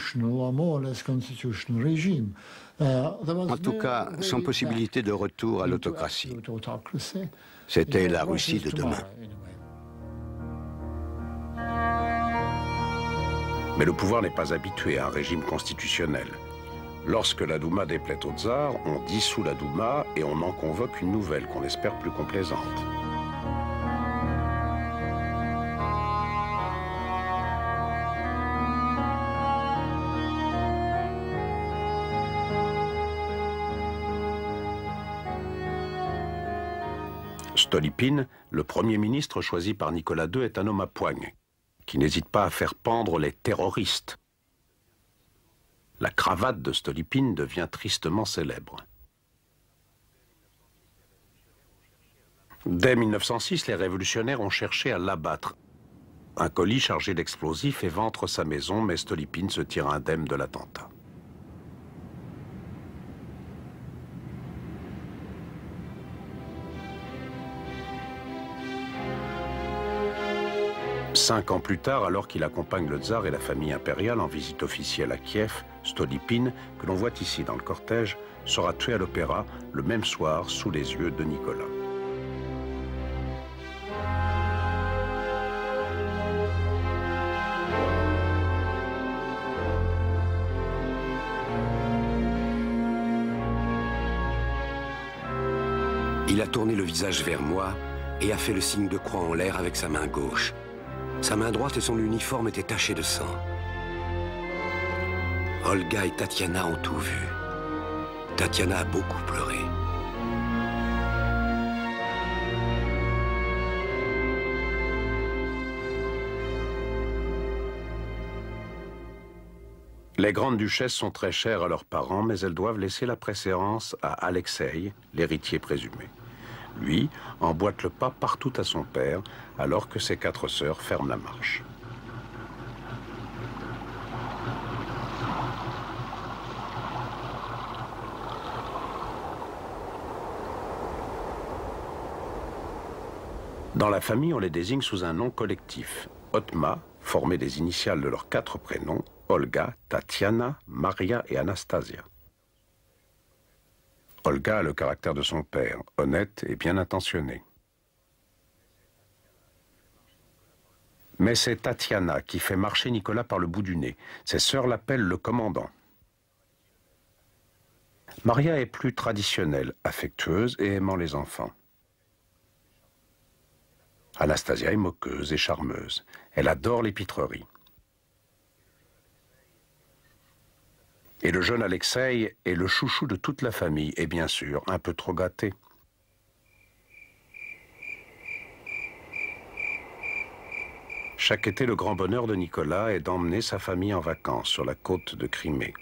Speaker 9: tout cas, sans possibilité de retour à l'autocratie. C'était la Russie de demain.
Speaker 1: Mais le pouvoir n'est pas habitué à un régime constitutionnel. Lorsque la Douma déplaît au tsar, on dissout la Douma et on en convoque une nouvelle qu'on espère plus complaisante. Stolypine, le premier ministre choisi par Nicolas II, est un homme à poigne, qui n'hésite pas à faire pendre les terroristes. La cravate de Stolypine devient tristement célèbre. Dès 1906, les révolutionnaires ont cherché à l'abattre. Un colis chargé d'explosifs éventre sa maison, mais Stolypine se tire indemne de l'attentat. Cinq ans plus tard, alors qu'il accompagne le tsar et la famille impériale en visite officielle à Kiev, Stolypine, que l'on voit ici dans le cortège, sera tué à l'opéra le même soir sous les yeux de Nicolas.
Speaker 2: Il a tourné le visage vers moi et a fait le signe de croix en l'air avec sa main gauche. Sa main droite et son uniforme étaient tachés de sang. Olga et Tatiana ont tout vu. Tatiana a beaucoup pleuré.
Speaker 1: Les grandes duchesses sont très chères à leurs parents, mais elles doivent laisser la préséance à Alexeï, l'héritier présumé. Lui emboîte le pas partout à son père, alors que ses quatre sœurs ferment la marche. Dans la famille, on les désigne sous un nom collectif. Otma, formé des initiales de leurs quatre prénoms, Olga, Tatiana, Maria et Anastasia. Olga a le caractère de son père, honnête et bien intentionné. Mais c'est Tatiana qui fait marcher Nicolas par le bout du nez. Ses sœurs l'appellent le commandant. Maria est plus traditionnelle, affectueuse et aimant les enfants. Anastasia est moqueuse et charmeuse. Elle adore l'épîtrerie. Et le jeune Alexeï est le chouchou de toute la famille, et bien sûr, un peu trop gâté. Chaque été, le grand bonheur de Nicolas est d'emmener sa famille en vacances sur la côte de Crimée.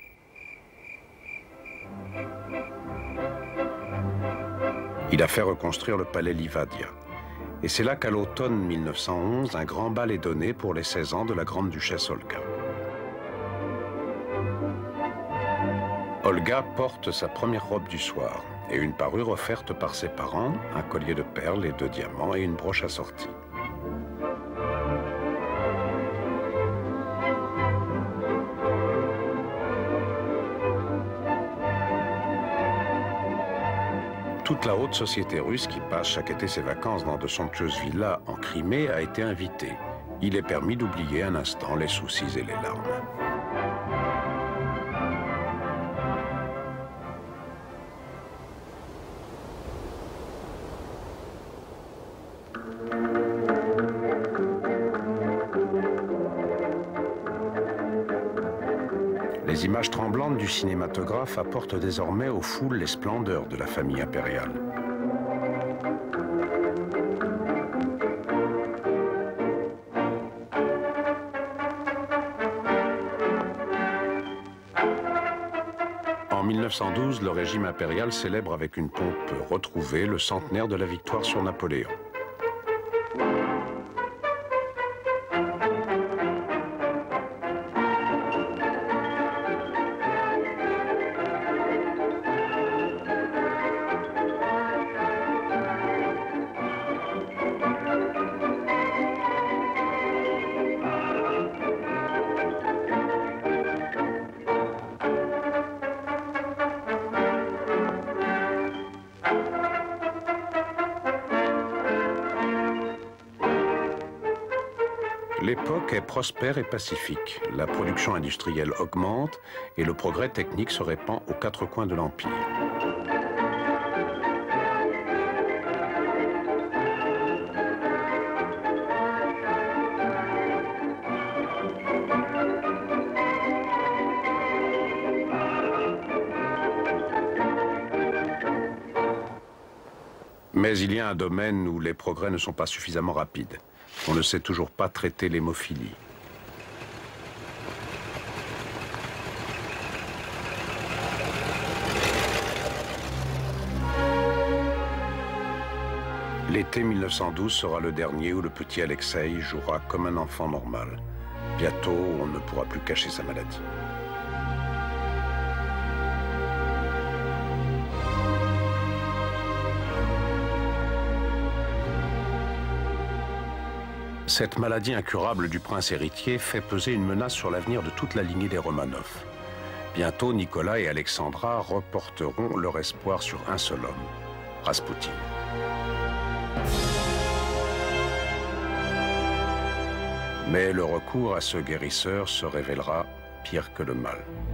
Speaker 1: Il a fait reconstruire le palais Livadia. Et c'est là qu'à l'automne 1911, un grand bal est donné pour les 16 ans de la grande duchesse Olga. Olga porte sa première robe du soir et une parure offerte par ses parents, un collier de perles et de diamants et une broche assortie. Toute la haute société russe qui passe chaque été ses vacances dans de somptueuses villas en Crimée a été invitée. Il est permis d'oublier un instant les soucis et les larmes. Les images tremblantes du cinématographe apportent désormais aux foules les splendeurs de la famille impériale. En 1912, le régime impérial célèbre avec une pompe retrouvée le centenaire de la victoire sur Napoléon. L'époque est prospère et pacifique. La production industrielle augmente et le progrès technique se répand aux quatre coins de l'Empire. Mais il y a un domaine où les progrès ne sont pas suffisamment rapides. On ne sait toujours pas traiter l'hémophilie. L'été 1912 sera le dernier où le petit Alexeï jouera comme un enfant normal. Bientôt, on ne pourra plus cacher sa maladie. Cette maladie incurable du prince héritier fait peser une menace sur l'avenir de toute la lignée des Romanov. Bientôt, Nicolas et Alexandra reporteront leur espoir sur un seul homme, Raspoutine. Mais le recours à ce guérisseur se révélera pire que le mal.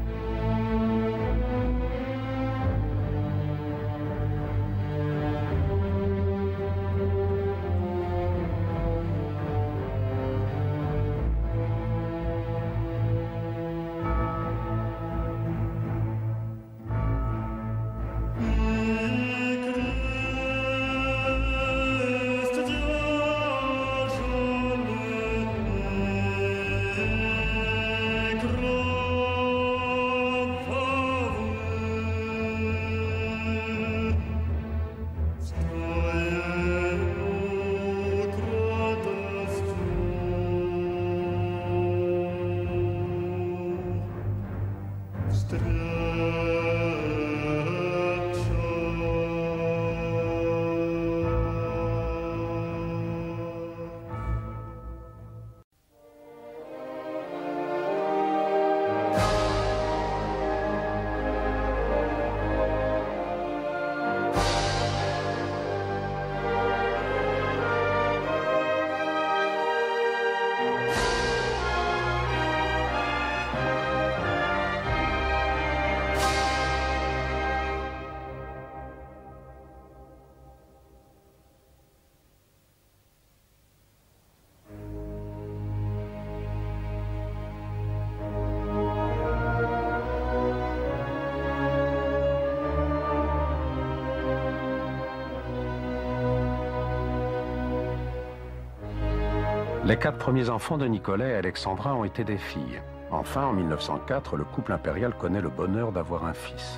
Speaker 1: Les 4 premiers enfants de Nicolas et Alexandra ont été des filles. Enfin, en 1904, le couple impérial connaît le bonheur d'avoir un fils.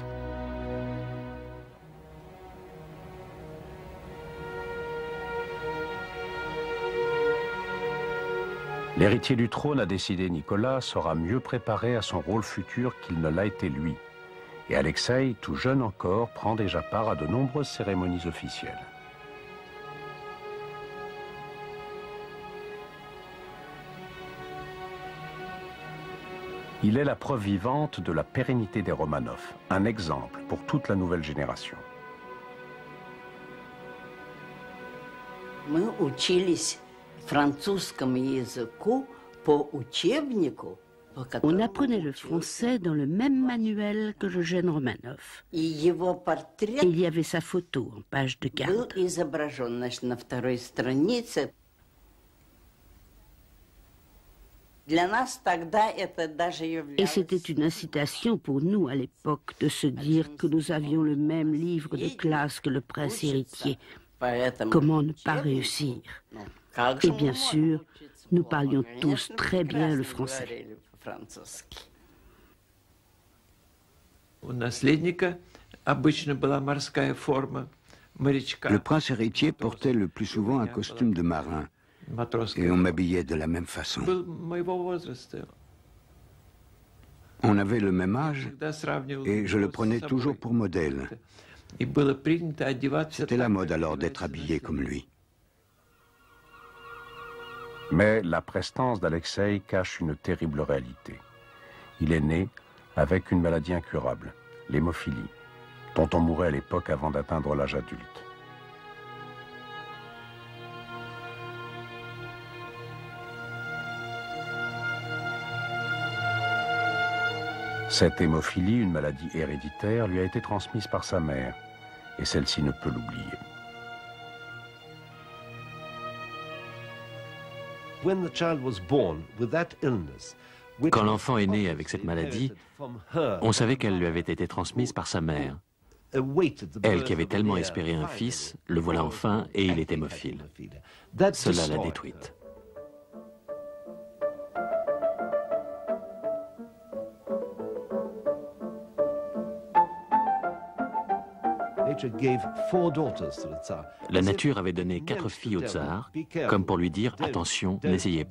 Speaker 1: L'héritier du trône, a décidé Nicolas, sera mieux préparé à son rôle futur qu'il ne l'a été lui. Et Alexeï, tout jeune encore, prend déjà part à de nombreuses cérémonies officielles. Il est la preuve vivante de la pérennité des Romanov, un exemple pour toute la nouvelle génération.
Speaker 5: On apprenait le français dans le même manuel que le jeune Romanov. Et il y avait sa photo en page de garde. Et c'était une incitation pour nous à l'époque de se dire que nous avions le même livre de classe que le prince héritier. Comment ne pas réussir? Et bien sûr, nous parlions tous très bien le français.
Speaker 9: Le prince héritier portait le plus souvent un costume de marin. Et on m'habillait de la même façon. On avait le même âge et je le prenais toujours pour modèle. C'était la mode alors d'être habillé comme lui.
Speaker 1: Mais la prestance d'Alexeï cache une terrible réalité. Il est né avec une maladie incurable, l'hémophilie, dont on mourait à l'époque avant d'atteindre l'âge adulte. Cette hémophilie, une maladie héréditaire, lui a été transmise par sa mère, et celle-ci ne peut l'oublier.
Speaker 4: Quand l'enfant est né avec cette maladie, on savait qu'elle lui avait été transmise par sa mère. Elle qui avait tellement espéré un fils, le voilà enfin et il est hémophile. Cela l'a détruite. La nature avait donné 4 filles au tsar, comme pour lui dire « Attention, n'essayez pas ».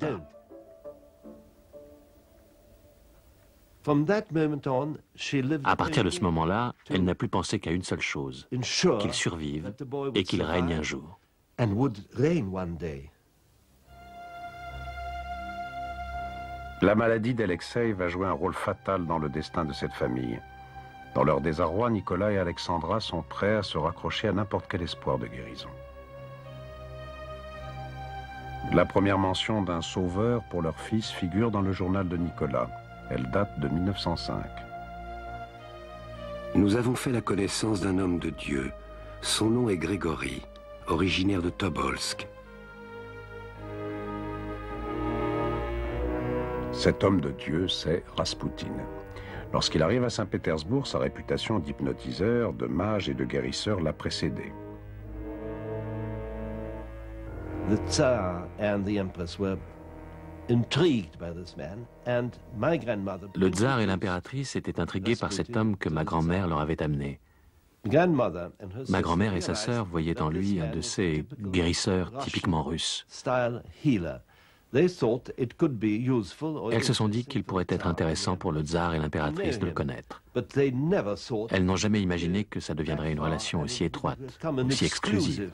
Speaker 4: À partir de ce moment-là, elle n'a plus pensé qu'à une seule chose, qu'il survive et qu'il règne un jour.
Speaker 1: La maladie d'Alexei va jouer un rôle fatal dans le destin de cette famille. Dans leur désarroi, Nicolas et Alexandra sont prêts à se raccrocher à n'importe quel espoir de guérison. La première mention d'un sauveur pour leur fils figure dans le journal de Nicolas. Elle date de 1905.
Speaker 2: Nous avons fait la connaissance d'un homme de Dieu. Son nom est Grégory, originaire de Tobolsk.
Speaker 1: Cet homme de Dieu, c'est Rasputin. Lorsqu'il arrive à Saint-Pétersbourg, sa réputation d'hypnotiseur, de mage et de guérisseur l'a précédé.
Speaker 12: The Tsar and the Empress were intrigued by this man, and my grandmother...
Speaker 4: Le tsar et l'impératrice étaient intrigués par cet homme que ma grand-mère leur avait amené. Ma grand-mère et sa sœur voyaient en lui un de ces guérisseurs typiquement russes. Elles se sont dit qu'il pourrait être intéressant pour le tsar et l'impératrice de le connaître. Elles n'ont jamais imaginé que ça deviendrait une relation aussi étroite, aussi exclusive.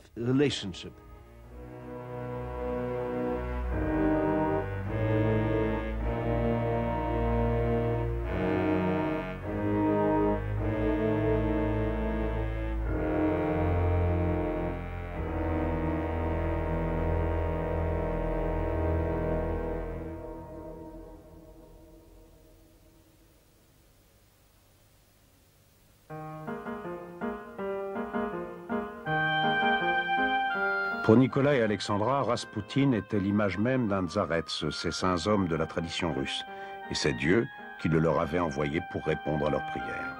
Speaker 1: Pour Nicolas et Alexandra, Rasputin était l'image même d'un tsarets, ces saints hommes de la tradition russe. Et c'est Dieu qui le leur avait envoyé pour répondre à leurs prières.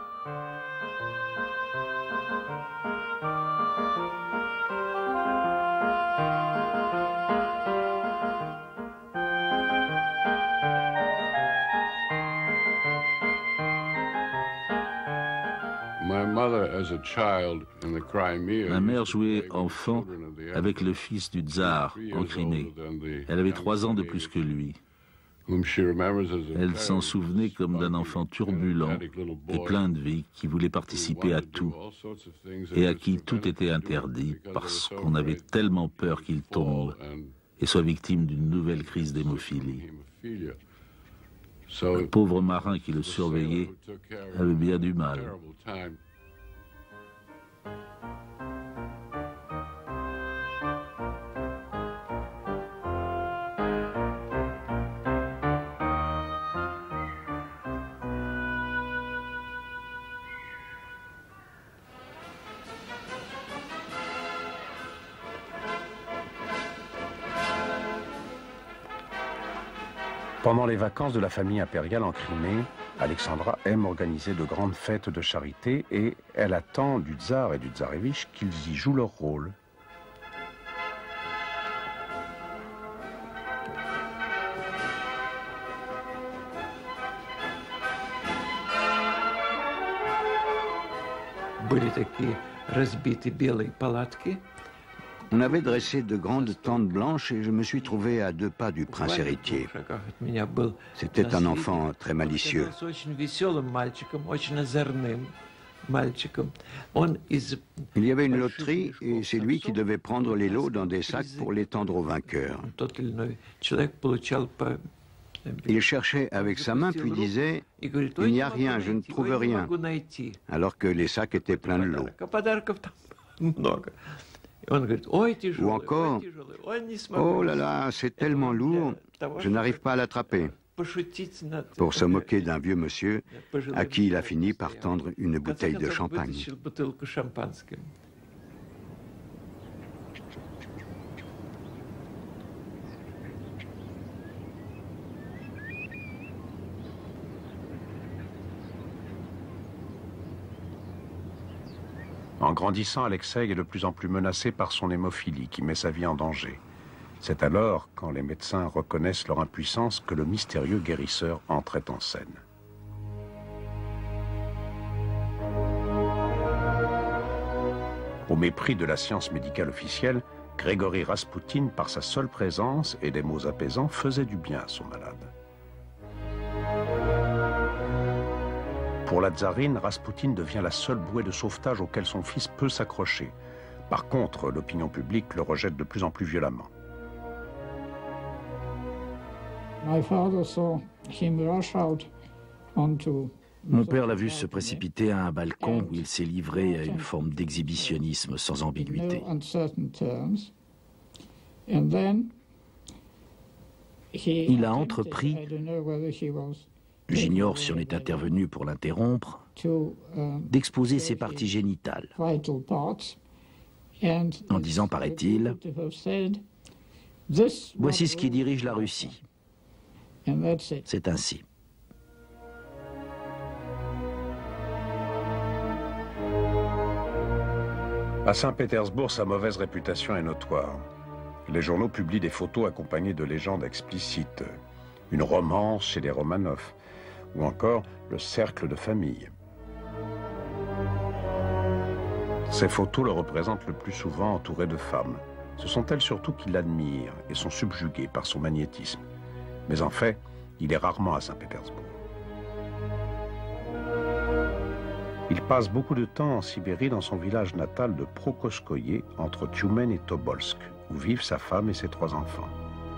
Speaker 7: Ma mère jouait enfant avec le fils du tsar en Crimée. Elle avait 3 ans de plus que lui. Elle s'en souvenait comme d'un enfant turbulent et plein de vie qui voulait participer à tout et à qui tout était interdit parce qu'on avait tellement peur qu'il tombe et soit victime d'une nouvelle crise d'hémophilie. Le pauvre marin qui le surveillait avait bien du mal.
Speaker 1: Pendant les vacances de la famille impériale en Crimée, Alexandra aime organiser de grandes fêtes de charité et elle attend du tsar et du tsarevitch qu'ils y jouent leur rôle.
Speaker 9: On avait dressé de grandes tentes blanches et je me suis trouvé à 2 pas du prince héritier. C'était un enfant très malicieux. Il y avait une loterie et c'est lui qui devait prendre les lots dans des sacs pour les tendre aux vainqueurs. Il cherchait avec sa main puis disait « Il n'y a rien, je ne trouve rien », alors que les sacs étaient pleins de lots. Ou encore, oh là là, c'est tellement lourd, je n'arrive pas à l'attraper. Pour se moquer d'un vieux monsieur à qui il a fini par tendre une bouteille de champagne.
Speaker 1: En grandissant, Alexei est de plus en plus menacé par son hémophilie qui met sa vie en danger. C'est alors, quand les médecins reconnaissent leur impuissance, que le mystérieux guérisseur entrait en scène. Au mépris de la science médicale officielle, Grégory Raspoutine, par sa seule présence et des mots apaisants, faisait du bien à son malade. Pour la tsarine, Raspoutine devient la seule bouée de sauvetage auquel son fils peut s'accrocher. Par contre, l'opinion publique le rejette de plus en plus violemment.
Speaker 10: Mon père l'a vu se précipiter à un balcon où il s'est livré à une forme d'exhibitionnisme sans ambiguïté. Il a entrepris, j'ignore si on est intervenu pour l'interrompre, d'exposer ses parties génitales, en disant, paraît-il, « Voici ce qui dirige la Russie. » C'est ainsi.
Speaker 1: À Saint-Pétersbourg, sa mauvaise réputation est notoire. Les journaux publient des photos accompagnées de légendes explicites. Une romance chez les Romanov, ou encore le cercle de famille. Ces photos le représentent le plus souvent entouré de femmes. Ce sont elles surtout qui l'admirent et sont subjuguées par son magnétisme. Mais en fait, il est rarement à Saint-Pétersbourg. Il passe beaucoup de temps en Sibérie dans son village natal de Prokoskoye, entre Tioumen et Tobolsk, où vivent sa femme et ses 3 enfants.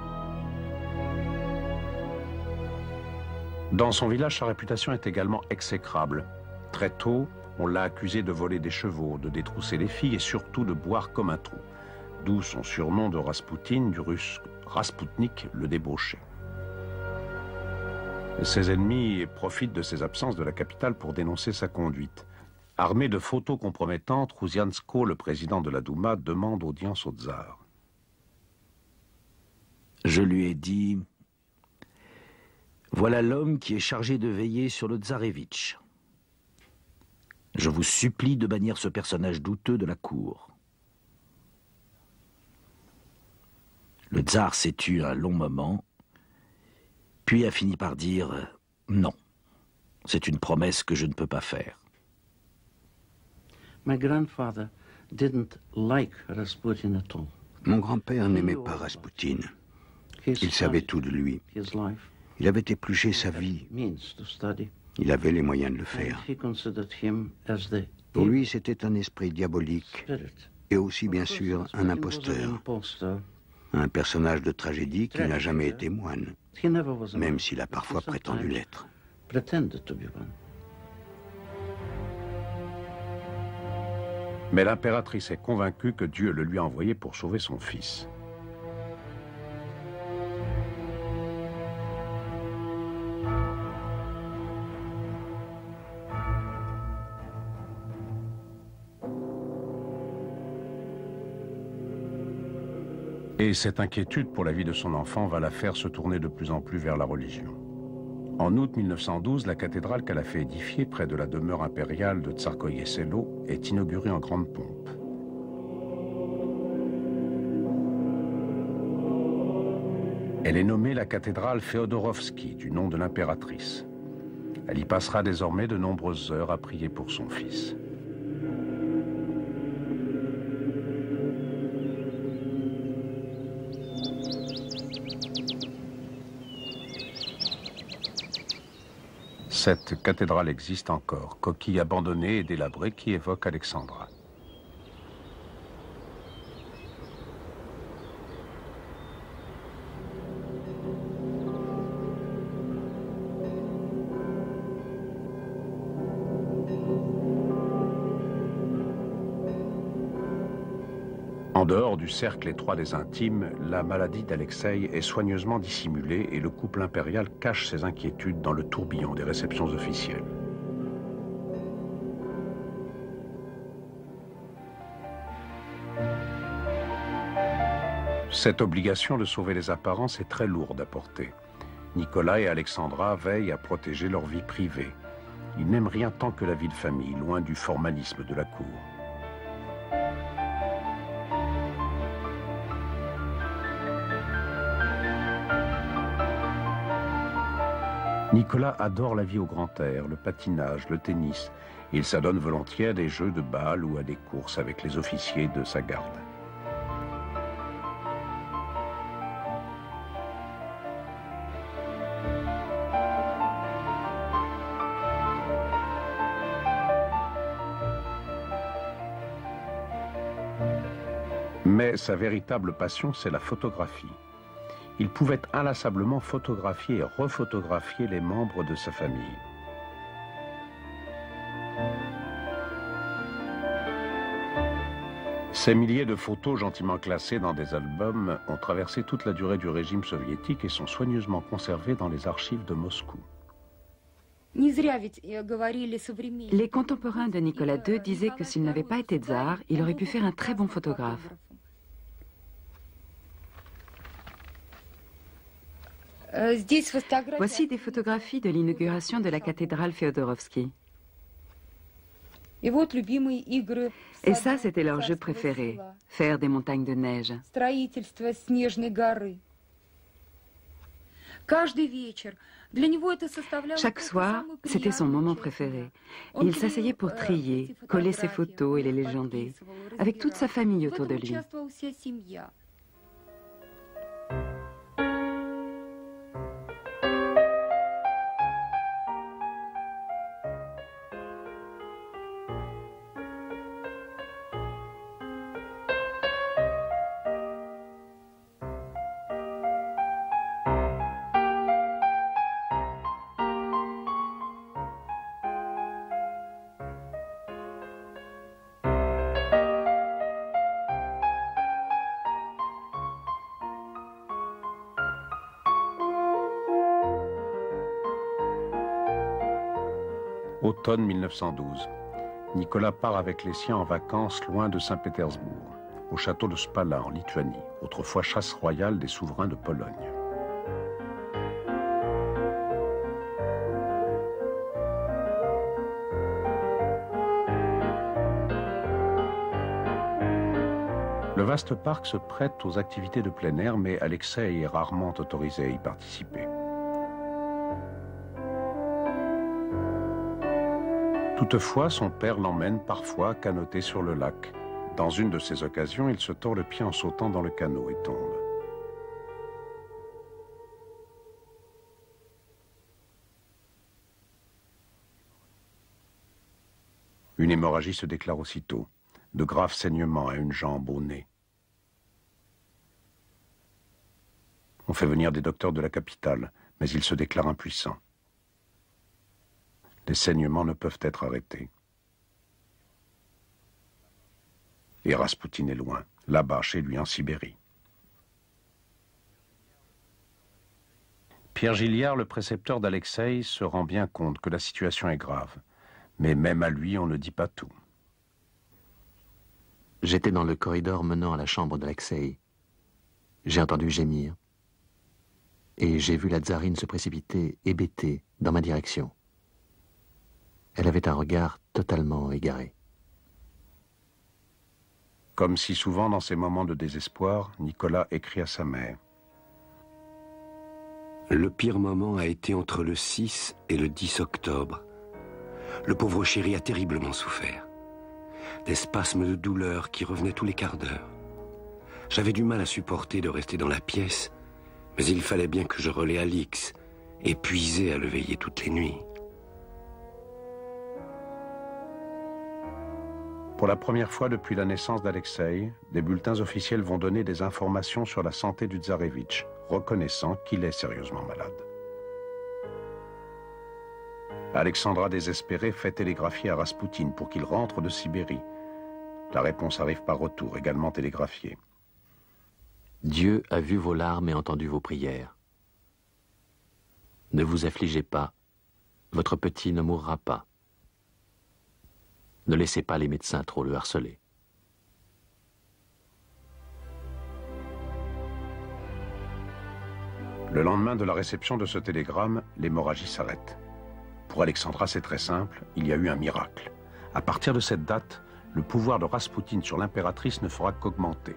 Speaker 1: Dans son village, sa réputation est également exécrable. Très tôt, on l'a accusé de voler des chevaux, de détrousser les filles et surtout de boire comme un trou. D'où son surnom de Raspoutine, du russe Raspoutnik, le débauché. Ses ennemis profitent de ses absences de la capitale pour dénoncer sa conduite. Armé de photos compromettantes, Rouziansko, le président de la Douma, demande audience au tsar.
Speaker 10: Je lui ai dit, « Voilà l'homme qui est chargé de veiller sur le tsarévitch. Je vous supplie de bannir ce personnage douteux de la cour. » Le tsar s'est tu un long moment, puis a fini par dire « Non, c'est une promesse que je ne peux pas faire. »
Speaker 9: Mon grand-père n'aimait pas Raspoutine. Il savait tout de lui. Il avait épluché sa vie. Il avait les moyens de le faire. Pour lui, c'était un esprit diabolique et aussi, bien sûr, un imposteur. Un personnage de tragédie qui n'a jamais été moine, même s'il a parfois prétendu l'être.
Speaker 1: Mais l'impératrice est convaincue que Dieu le lui a envoyé pour sauver son fils. Et cette inquiétude pour la vie de son enfant va la faire se tourner de plus en plus vers la religion. En août 1912, la cathédrale qu'elle a fait édifier près de la demeure impériale de Tsarskoye Selo est inaugurée en grande pompe. Elle est nommée la cathédrale Féodorovski, du nom de l'impératrice. Elle y passera désormais de nombreuses heures à prier pour son fils. Cette cathédrale existe encore, coquille abandonnée et délabrée qui évoque Alexandra. En dehors du cercle étroit des intimes, la maladie d'Alexei est soigneusement dissimulée et le couple impérial cache ses inquiétudes dans le tourbillon des réceptions officielles. Cette obligation de sauver les apparences est très lourde à porter. Nicolas et Alexandra veillent à protéger leur vie privée. Ils n'aiment rien tant que la vie de famille, loin du formalisme de la cour. Nicolas adore la vie au grand air, le patinage, le tennis. Il s'adonne volontiers à des jeux de bal ou à des courses avec les officiers de sa garde. Mais sa véritable passion, c'est la photographie. Il pouvait inlassablement photographier et refotographier les membres de sa famille. Ces milliers de photos gentiment classées dans des albums ont traversé toute la durée du régime soviétique et sont soigneusement conservées dans les archives de Moscou.
Speaker 8: Les contemporains de Nicolas II disaient que s'il n'avait pas été tsar, il aurait pu faire un très bon photographe. Voici des photographies de l'inauguration de la cathédrale Féodorovski. Et ça, c'était leur jeu préféré, faire des montagnes de neige. Chaque soir, c'était son moment préféré. Il s'asseyait pour trier, coller ses photos et les légender, avec toute sa famille autour de lui.
Speaker 1: Automne 1912. Nicolas part avec les siens en vacances loin de Saint-Pétersbourg, au château de Spala en Lituanie, autrefois chasse royale des souverains de Pologne. Le vaste parc se prête aux activités de plein air, mais Alexeï est rarement autorisé à y participer. Toutefois, son père l'emmène parfois canoter sur le lac. Dans une de ces occasions, il se tord le pied en sautant dans le canot et tombe. Une hémorragie se déclare aussitôt, de graves saignements à une jambe au nez. On fait venir des docteurs de la capitale, mais il se déclare impuissant. Les saignements ne peuvent être arrêtés. Et Raspoutine est loin, là-bas, chez lui en Sibérie. Pierre Gilliard, le précepteur d'Alexeï, se rend bien compte que la situation est grave. Mais même à lui, on ne dit pas tout.
Speaker 4: J'étais dans le corridor menant à la chambre d'Alexeï. J'ai entendu gémir. Et j'ai vu la tsarine se précipiter, hébétée, dans ma direction. Elle avait un regard totalement égaré.
Speaker 1: Comme si souvent dans ces moments de désespoir, Nicolas écrit à sa mère.
Speaker 2: Le pire moment a été entre le 6 et le 10 octobre. Le pauvre chéri a terriblement souffert. Des spasmes de douleur qui revenaient tous les quarts d'heure. J'avais du mal à supporter de rester dans la pièce, mais il fallait bien que je relaie Alix, épuisé à le veiller toutes les nuits.
Speaker 1: Pour la première fois depuis la naissance d'Alexeï, des bulletins officiels vont donner des informations sur la santé du tsarevitch, reconnaissant qu'il est sérieusement malade. Alexandra, désespérée, fait télégraphier à Raspoutine pour qu'il rentre de Sibérie. La réponse arrive par retour, également télégraphiée.
Speaker 4: Dieu a vu vos larmes et entendu vos prières. Ne vous affligez pas, votre petit ne mourra pas. Ne laissez pas les médecins trop le harceler.
Speaker 1: Le lendemain de la réception de ce télégramme, l'hémorragie s'arrête. Pour Alexandra, c'est très simple, il y a eu un miracle. À partir de cette date, le pouvoir de Raspoutine sur l'impératrice ne fera qu'augmenter.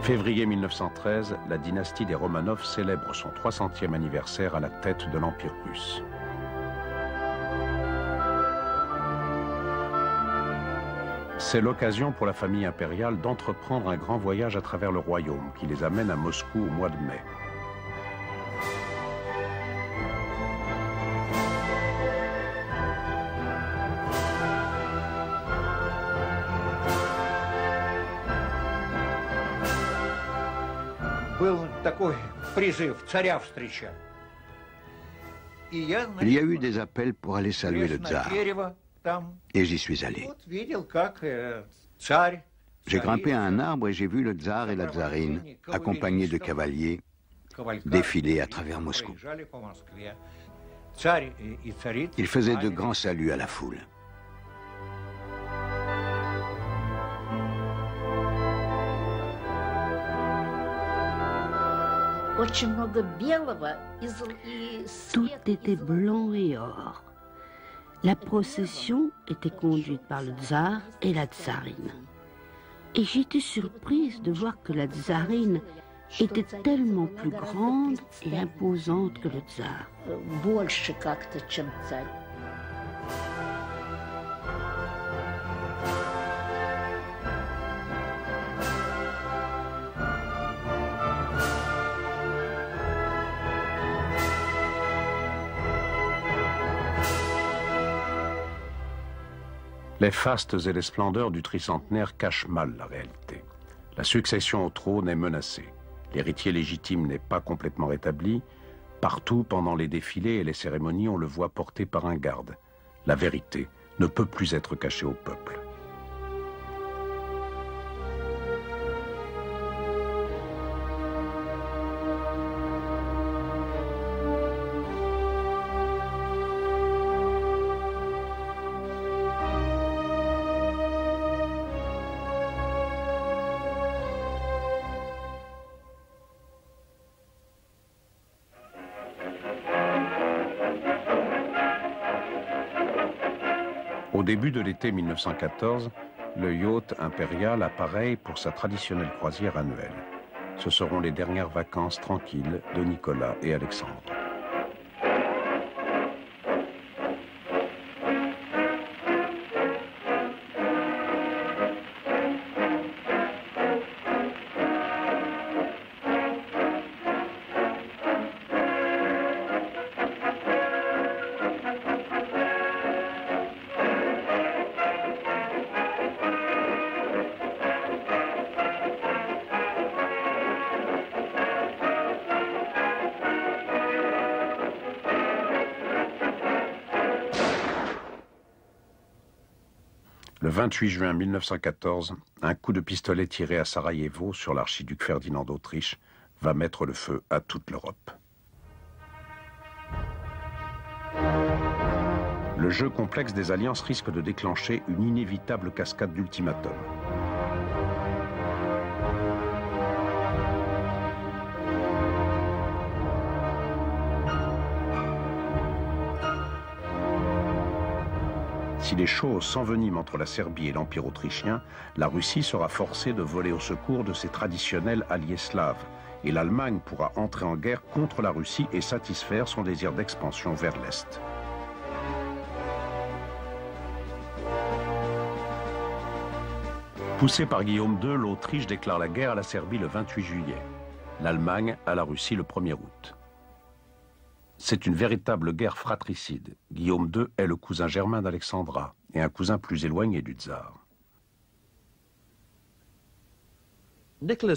Speaker 1: Février 1913, la dynastie des Romanov célèbre son 300e anniversaire à la tête de l'Empire russe. C'est l'occasion pour la famille impériale d'entreprendre un grand voyage à travers le royaume qui les amène à Moscou au mois de mai.
Speaker 9: Il y a eu des appels pour aller saluer le tsar. Et j'y suis allé. J'ai grimpé à un arbre et j'ai vu le tsar et la tsarine, accompagnés de cavaliers, défiler à travers Moscou. Ils faisaient de grands saluts à la foule.
Speaker 5: Tout était blanc et or. La procession était conduite par le tsar et la tsarine. Et j'étais surprise de voir que la tsarine était tellement plus grande et imposante que le tsar.
Speaker 1: Les fastes et les splendeurs du tricentenaire cachent mal la réalité. La succession au trône est menacée. L'héritier légitime n'est pas complètement rétabli. Partout, pendant les défilés et les cérémonies, on le voit porté par un garde. La vérité ne peut plus être cachée au peuple. Au début de l'été 1914, le yacht impérial apparaît pour sa traditionnelle croisière annuelle. Ce seront les dernières vacances tranquilles de Nicolas et Alexandre. Le 28 juin 1914, un coup de pistolet tiré à Sarajevo sur l'archiduc Ferdinand d'Autriche va mettre le feu à toute l'Europe. Le jeu complexe des alliances risque de déclencher une inévitable cascade d'ultimatums. Si les choses s'enveniment entre la Serbie et l'Empire autrichien, la Russie sera forcée de voler au secours de ses traditionnels alliés slaves, et l'Allemagne pourra entrer en guerre contre la Russie et satisfaire son désir d'expansion vers l'Est. Poussée par Guillaume II, l'Autriche déclare la guerre à la Serbie le 28 juillet, l'Allemagne à la Russie le 1er août. C'est une véritable guerre fratricide. Guillaume II est le cousin germain d'Alexandra et un cousin plus éloigné du tsar.
Speaker 12: Nicolas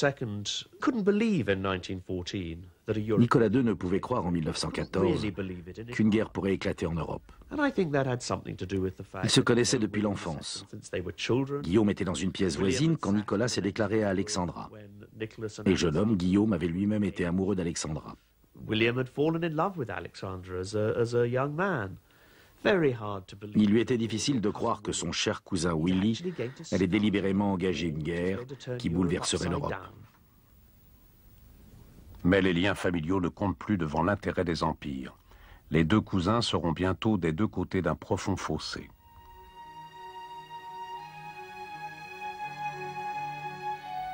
Speaker 10: II ne pouvait croire en 1914 qu'une guerre pourrait éclater en Europe. Ils se connaissaient depuis l'enfance. Guillaume était dans une pièce voisine quand Nicolas s'est déclaré à Alexandra. Et jeune homme, Guillaume avait lui-même été amoureux d'Alexandra.
Speaker 12: William had fallen in love with Alexandra as a young man. Very hard to believe.
Speaker 10: Il lui était difficile de croire que son cher cousin Willy allait délibérément engager une guerre qui bouleverserait l'Europe.
Speaker 1: Mais les liens familiaux ne comptent plus devant l'intérêt des empires. Les deux cousins seront bientôt des deux côtés d'un profond fossé.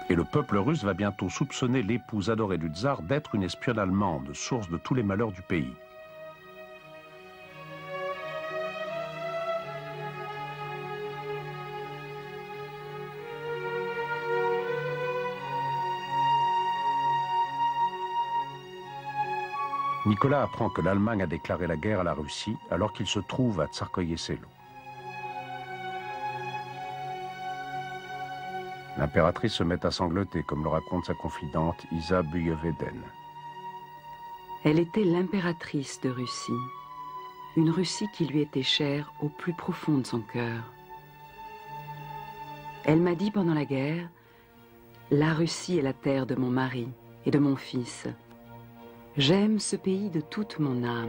Speaker 1: Et le peuple russe va bientôt soupçonner l'épouse adorée du tsar d'être une espionne allemande, source de tous les malheurs du pays. Nicolas apprend que l'Allemagne a déclaré la guerre à la Russie alors qu'il se trouve à Tsarskoye-Selo. L'impératrice se met à sangloter, comme le raconte sa confidente Isa Buyeveden.
Speaker 8: Elle était l'impératrice de Russie, une Russie qui lui était chère au plus profond de son cœur. Elle m'a dit pendant la guerre, « La Russie est la terre de mon mari et de mon fils. J'aime ce pays de toute mon âme. »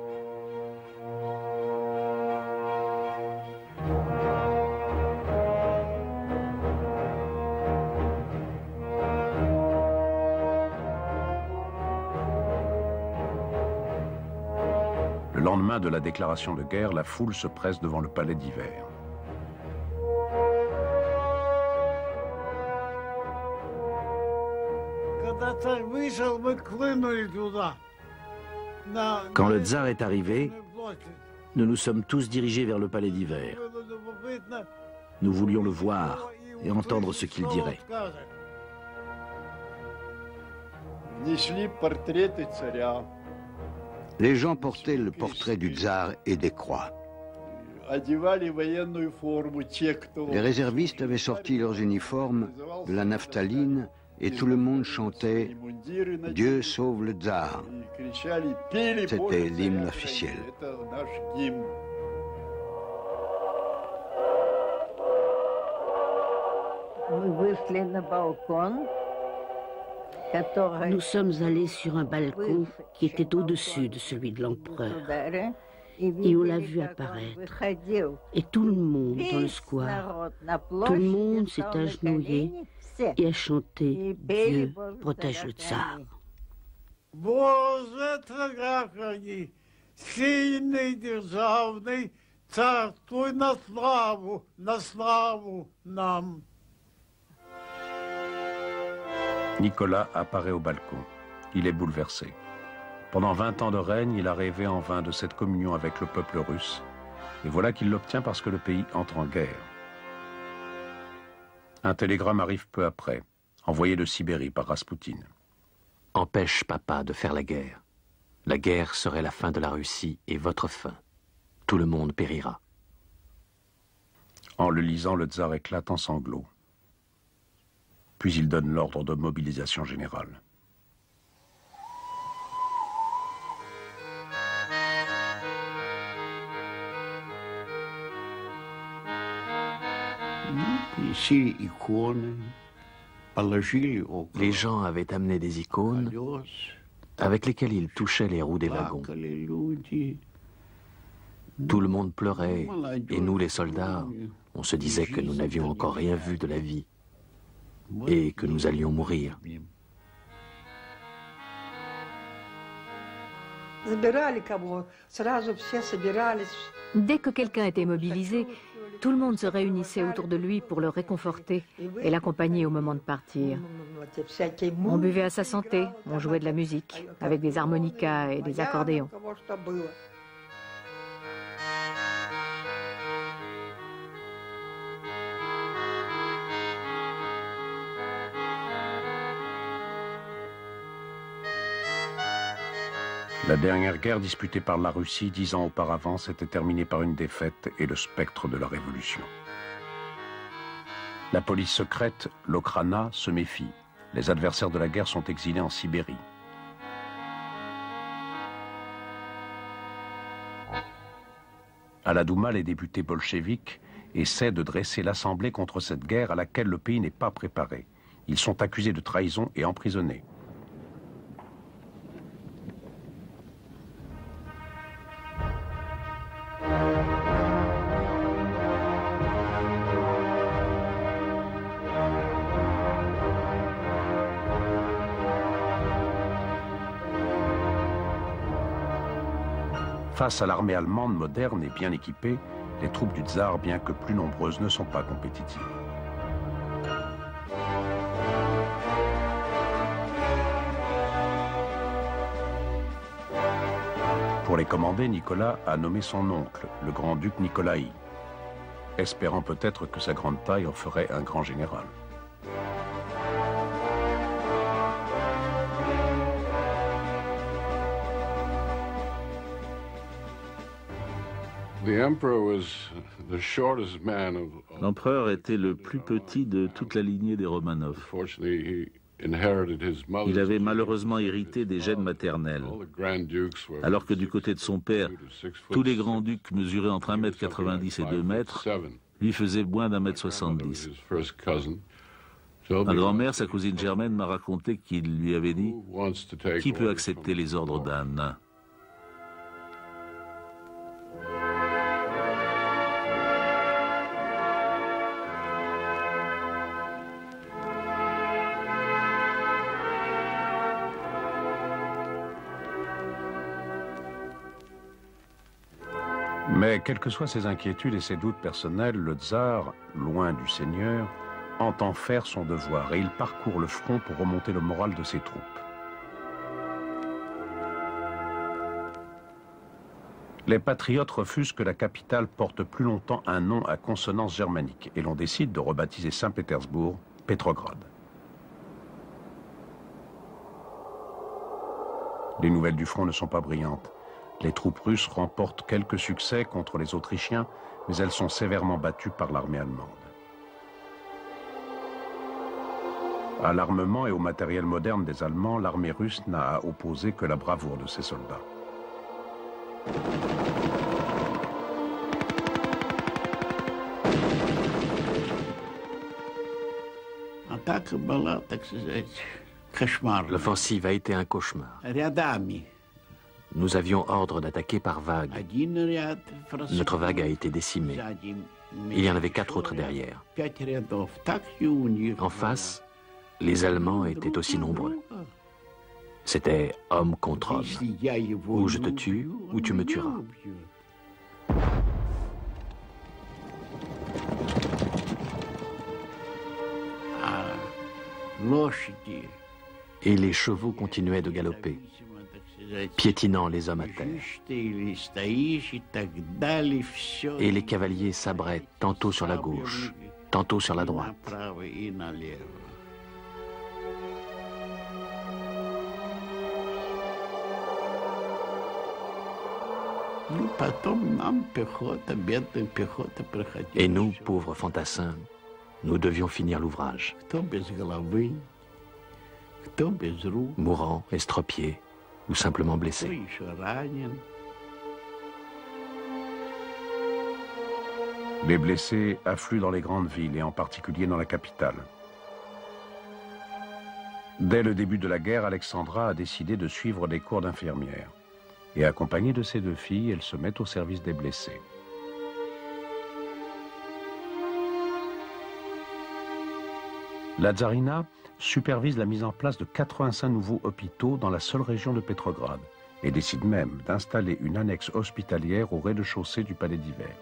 Speaker 1: Le lendemain de la déclaration de guerre, la foule se presse devant le palais d'hiver.
Speaker 10: Quand le tsar est arrivé, nous nous sommes tous dirigés vers le palais d'hiver. Nous voulions le voir et entendre ce qu'il dirait.
Speaker 9: Les gens portaient le portrait du tsar et des croix. Les réservistes avaient sorti leurs uniformes de la naphtaline et tout le monde chantait « Dieu sauve le tsar ». C'était l'hymne officiel.
Speaker 5: Nous sommes allés sur un balcon qui était au-dessus de celui de l'empereur. Et on l'a vu apparaître. Et tout le monde dans le square, tout le monde s'est agenouillé et a chanté « Dieu protège le tsar ».
Speaker 1: Nicolas apparaît au balcon. Il est bouleversé. Pendant 20 ans de règne, il a rêvé en vain de cette communion avec le peuple russe. Et voilà qu'il l'obtient parce que le pays entre en guerre. Un télégramme arrive peu après, envoyé de Sibérie par Raspoutine.
Speaker 4: Empêche papa de faire la guerre. La guerre serait la fin de la Russie et votre fin. Tout le monde périra.
Speaker 1: En le lisant, le tsar éclate en sanglots. Puis il donne l'ordre de mobilisation générale.
Speaker 4: Les gens avaient amené des icônes avec lesquelles ils touchaient les roues des wagons. Tout le monde pleurait, et nous, les soldats, on se disait que nous n'avions encore rien vu de la vie et que nous allions mourir.
Speaker 6: Dès que quelqu'un était mobilisé, tout le monde se réunissait autour de lui pour le réconforter et l'accompagner au moment de partir. On buvait à sa santé, on jouait de la musique, avec des harmonicas et des accordéons.
Speaker 1: La dernière guerre disputée par la Russie 10 ans auparavant s'était terminée par une défaite et le spectre de la révolution. La police secrète, l'Okhrana, se méfie. Les adversaires de la guerre sont exilés en Sibérie. À la Douma, les députés bolcheviques essaient de dresser l'assemblée contre cette guerre à laquelle le pays n'est pas préparé. Ils sont accusés de trahison et emprisonnés. Face à l'armée allemande moderne et bien équipée, les troupes du tsar, bien que plus nombreuses, ne sont pas compétitives. Pour les commander, Nicolas a nommé son oncle, le grand-duc Nicolaï, espérant peut-être que sa grande taille en ferait un grand général.
Speaker 7: L'empereur était le plus petit de toute la lignée des Romanov. Il avait malheureusement hérité des gènes maternels, alors que du côté de son père, tous les grands-ducs mesuraient entre 1,90 m et 2 m, lui faisait moins d'1,70 m. Ma grand-mère, sa cousine Germaine, m'a raconté qu'il lui avait dit « Qui peut accepter les ordres d'un nain ?»
Speaker 1: Mais quelles que soient ses inquiétudes et ses doutes personnels, le tsar, loin du Seigneur, entend faire son devoir et il parcourt le front pour remonter le moral de ses troupes. Les patriotes refusent que la capitale porte plus longtemps un nom à consonance germanique et l'on décide de rebaptiser Saint-Pétersbourg Petrograd. Les nouvelles du front ne sont pas brillantes. Les troupes russes remportent quelques succès contre les Autrichiens, mais elles sont sévèrement battues par l'armée allemande. À l'armement et au matériel moderne des Allemands, l'armée russe n'a à opposer que la bravoure de ses soldats.
Speaker 4: L'offensive a été un cauchemar. Nous avions ordre d'attaquer par vagues. Notre vague a été décimée. Il y en avait 4 autres derrière. En face, les Allemands étaient aussi nombreux. C'était homme contre homme. Ou je te tue, ou tu me tueras. Et les chevaux continuaient de galoper, piétinant les hommes à terre. Et les cavaliers sabraient tantôt sur la gauche, tantôt sur la droite. Et nous, pauvres fantassins, nous devions finir l'ouvrage. Mourants, estropiés ou simplement blessés.
Speaker 1: Les blessés affluent dans les grandes villes et en particulier dans la capitale. Dès le début de la guerre, Alexandra a décidé de suivre des cours d'infirmière. Et accompagnée de ses 2 filles, elle se met au service des blessés. La tsarina supervise la mise en place de 85 nouveaux hôpitaux dans la seule région de Petrograd et décide même d'installer une annexe hospitalière au rez-de-chaussée du palais d'hiver.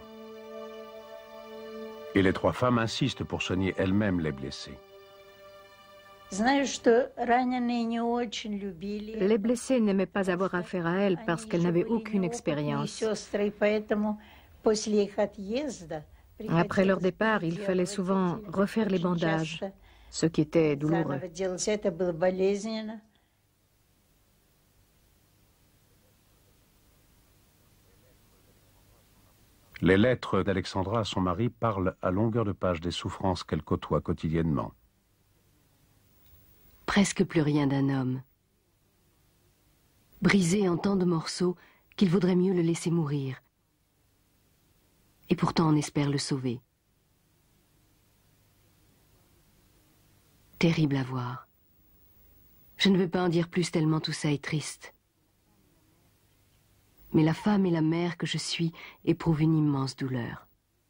Speaker 1: Et les 3 femmes insistent pour soigner elles-mêmes les blessés.
Speaker 6: Les blessés n'aimaient pas avoir affaire à elles parce qu'elles n'avaient aucune expérience. Après leur départ, il fallait souvent refaire les bandages, ce qui était douloureux.
Speaker 1: Les lettres d'Alexandra à son mari parlent à longueur de page des souffrances qu'elle côtoie quotidiennement.
Speaker 3: Presque plus rien d'un homme. Brisé en tant de morceaux qu'il vaudrait mieux le laisser mourir. Et pourtant on espère le sauver. Terrible à voir. Je ne veux pas en dire plus tellement tout ça est triste. Mais la femme et la mère que je suis éprouvent une immense douleur.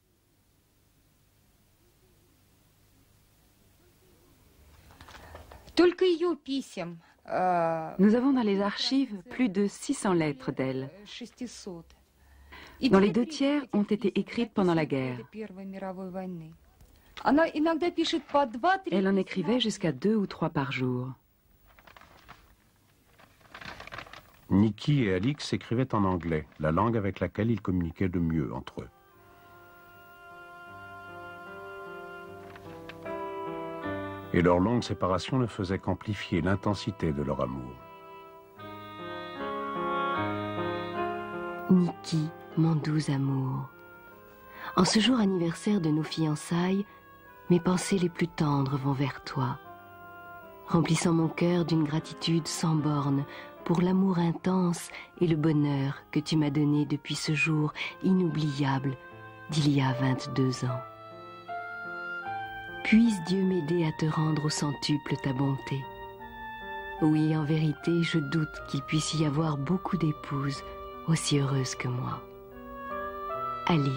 Speaker 8: Nous avons dans les archives plus de 600 lettres d'elle, dont les 2 tiers ont été écrites pendant la guerre. Elle en écrivait jusqu'à 2 ou 3 par jour.
Speaker 1: Niki et Alix s'écrivaient en anglais, la langue avec laquelle ils communiquaient de mieux entre eux. Et leur longue séparation ne faisait qu'amplifier l'intensité de leur amour.
Speaker 3: Niki, mon doux amour, en ce jour anniversaire de nos fiançailles, mes pensées les plus tendres vont vers toi, remplissant mon cœur d'une gratitude sans borne pour l'amour intense et le bonheur que tu m'as donné depuis ce jour inoubliable d'il y a 22 ans. Puisse Dieu m'aider à te rendre au centuple ta bonté. Oui, en vérité, je doute qu'il puisse y avoir beaucoup d'épouses aussi heureuses que moi. Alix.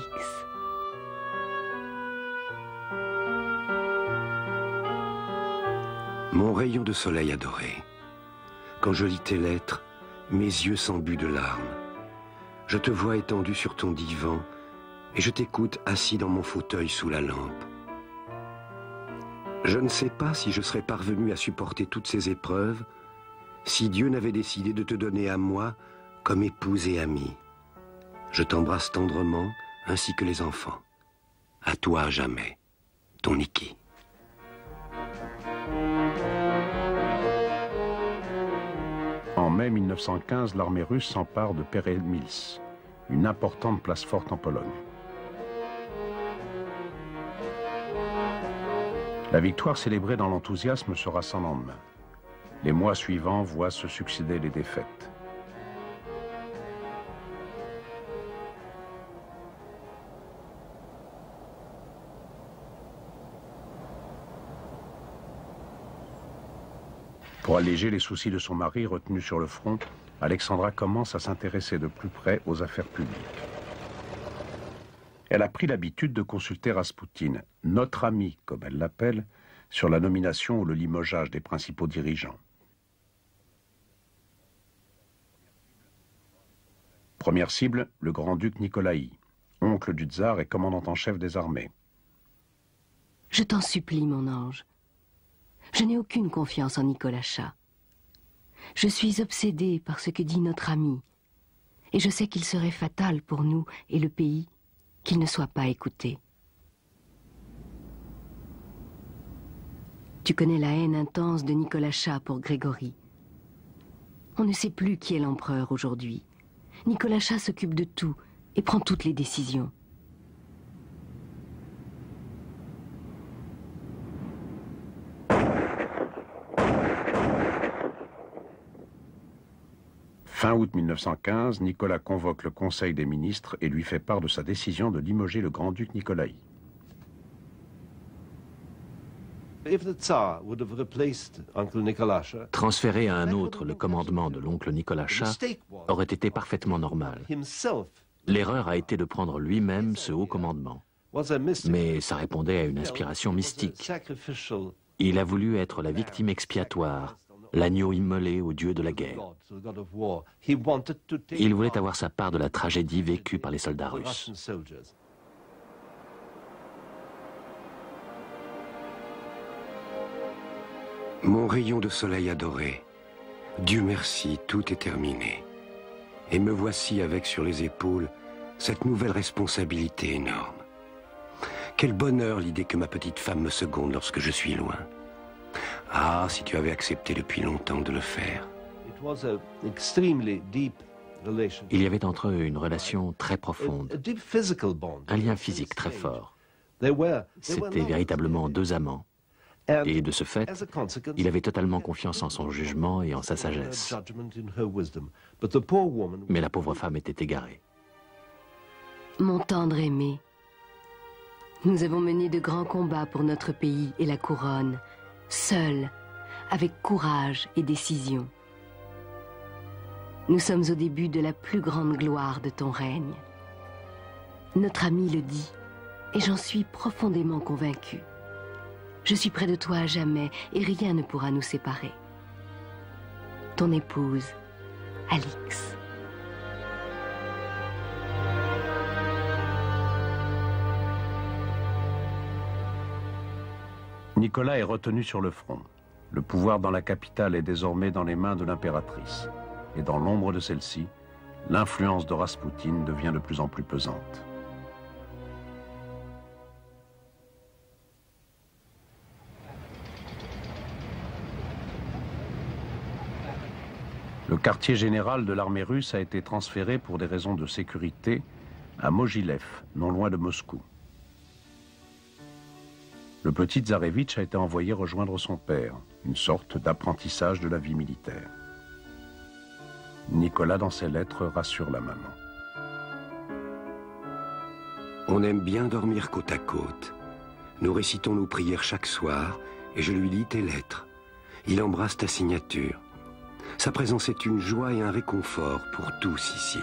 Speaker 2: Mon rayon de soleil adoré. Quand je lis tes lettres, mes yeux s'embuent de larmes. Je te vois étendu sur ton divan et je t'écoute assis dans mon fauteuil sous la lampe. Je ne sais pas si je serais parvenu à supporter toutes ces épreuves si Dieu n'avait décidé de te donner à moi comme épouse et amie. Je t'embrasse tendrement, ainsi que les enfants. À toi à jamais, ton Niki.
Speaker 1: En mai 1915, l'armée russe s'empare de Peremilsk, une importante place forte en Pologne. La victoire célébrée dans l'enthousiasme sera sans lendemain. Les mois suivants voient se succéder les défaites. Pour alléger les soucis de son mari retenu sur le front, Alexandra commence à s'intéresser de plus près aux affaires publiques. Elle a pris l'habitude de consulter Raspoutine, notre ami, comme elle l'appelle, sur la nomination ou le limogeage des principaux dirigeants. Première cible, le grand-duc Nikolaï, oncle du tsar et commandant en chef des armées.
Speaker 3: Je t'en supplie, mon ange. Je n'ai aucune confiance en Nicolas. Je suis obsédée par ce que dit notre ami, et je sais qu'il serait fatal pour nous et le pays qu'il ne soit pas écouté. Tu connais la haine intense de Nicolas pour Grégory. On ne sait plus qui est l'empereur aujourd'hui. Nicolas s'occupe de tout et prend toutes les décisions.
Speaker 1: Fin août 1915, Nicolas convoque le Conseil des ministres et lui fait part de sa décision de limoger le grand-duc Nikolaï.
Speaker 4: Transférer à un autre le commandement de l'oncle Nicolas aurait été parfaitement normal. L'erreur a été de prendre lui-même ce haut commandement. Mais ça répondait à une inspiration mystique. Il a voulu être la victime expiatoire, l'agneau immolé au dieu de la guerre. Il voulait avoir sa part de la tragédie vécue par les soldats russes.
Speaker 2: Mon rayon de soleil adoré, Dieu merci, tout est terminé. Et me voici avec sur les épaules cette nouvelle responsabilité énorme. Quel bonheur l'idée que ma petite femme me seconde lorsque je suis loin. Ah, si tu avais accepté depuis longtemps de le faire.
Speaker 4: Il y avait entre eux une relation très profonde, un lien physique très fort. C'étaient véritablement deux amants. Et de ce fait, il avait totalement confiance en son jugement et en sa sagesse. Mais la pauvre femme était égarée.
Speaker 3: Mon tendre aimé, nous avons mené de grands combats pour notre pays et la couronne, seuls, avec courage et décision. Nous sommes au début de la plus grande gloire de ton règne. Notre ami le dit, et j'en suis profondément convaincue. Je suis près de toi à jamais, et rien ne pourra nous séparer. Ton épouse, Alix.
Speaker 1: Nicolas est retenu sur le front. Le pouvoir dans la capitale est désormais dans les mains de l'impératrice. et dans l'ombre de celle-ci, l'influence de Raspoutine devient de plus en plus pesante. Le quartier général de l'armée russe a été transféré pour des raisons de sécurité à Mogilev, non loin de Moscou. Le petit Tsarevitch a été envoyé rejoindre son père, une sorte d'apprentissage de la vie militaire. Nicolas, dans ses lettres, rassure la maman.
Speaker 2: On aime bien dormir côte à côte. Nous récitons nos prières chaque soir et je lui lis tes lettres. Il embrasse ta signature. Sa présence est une joie et un réconfort pour tous ici.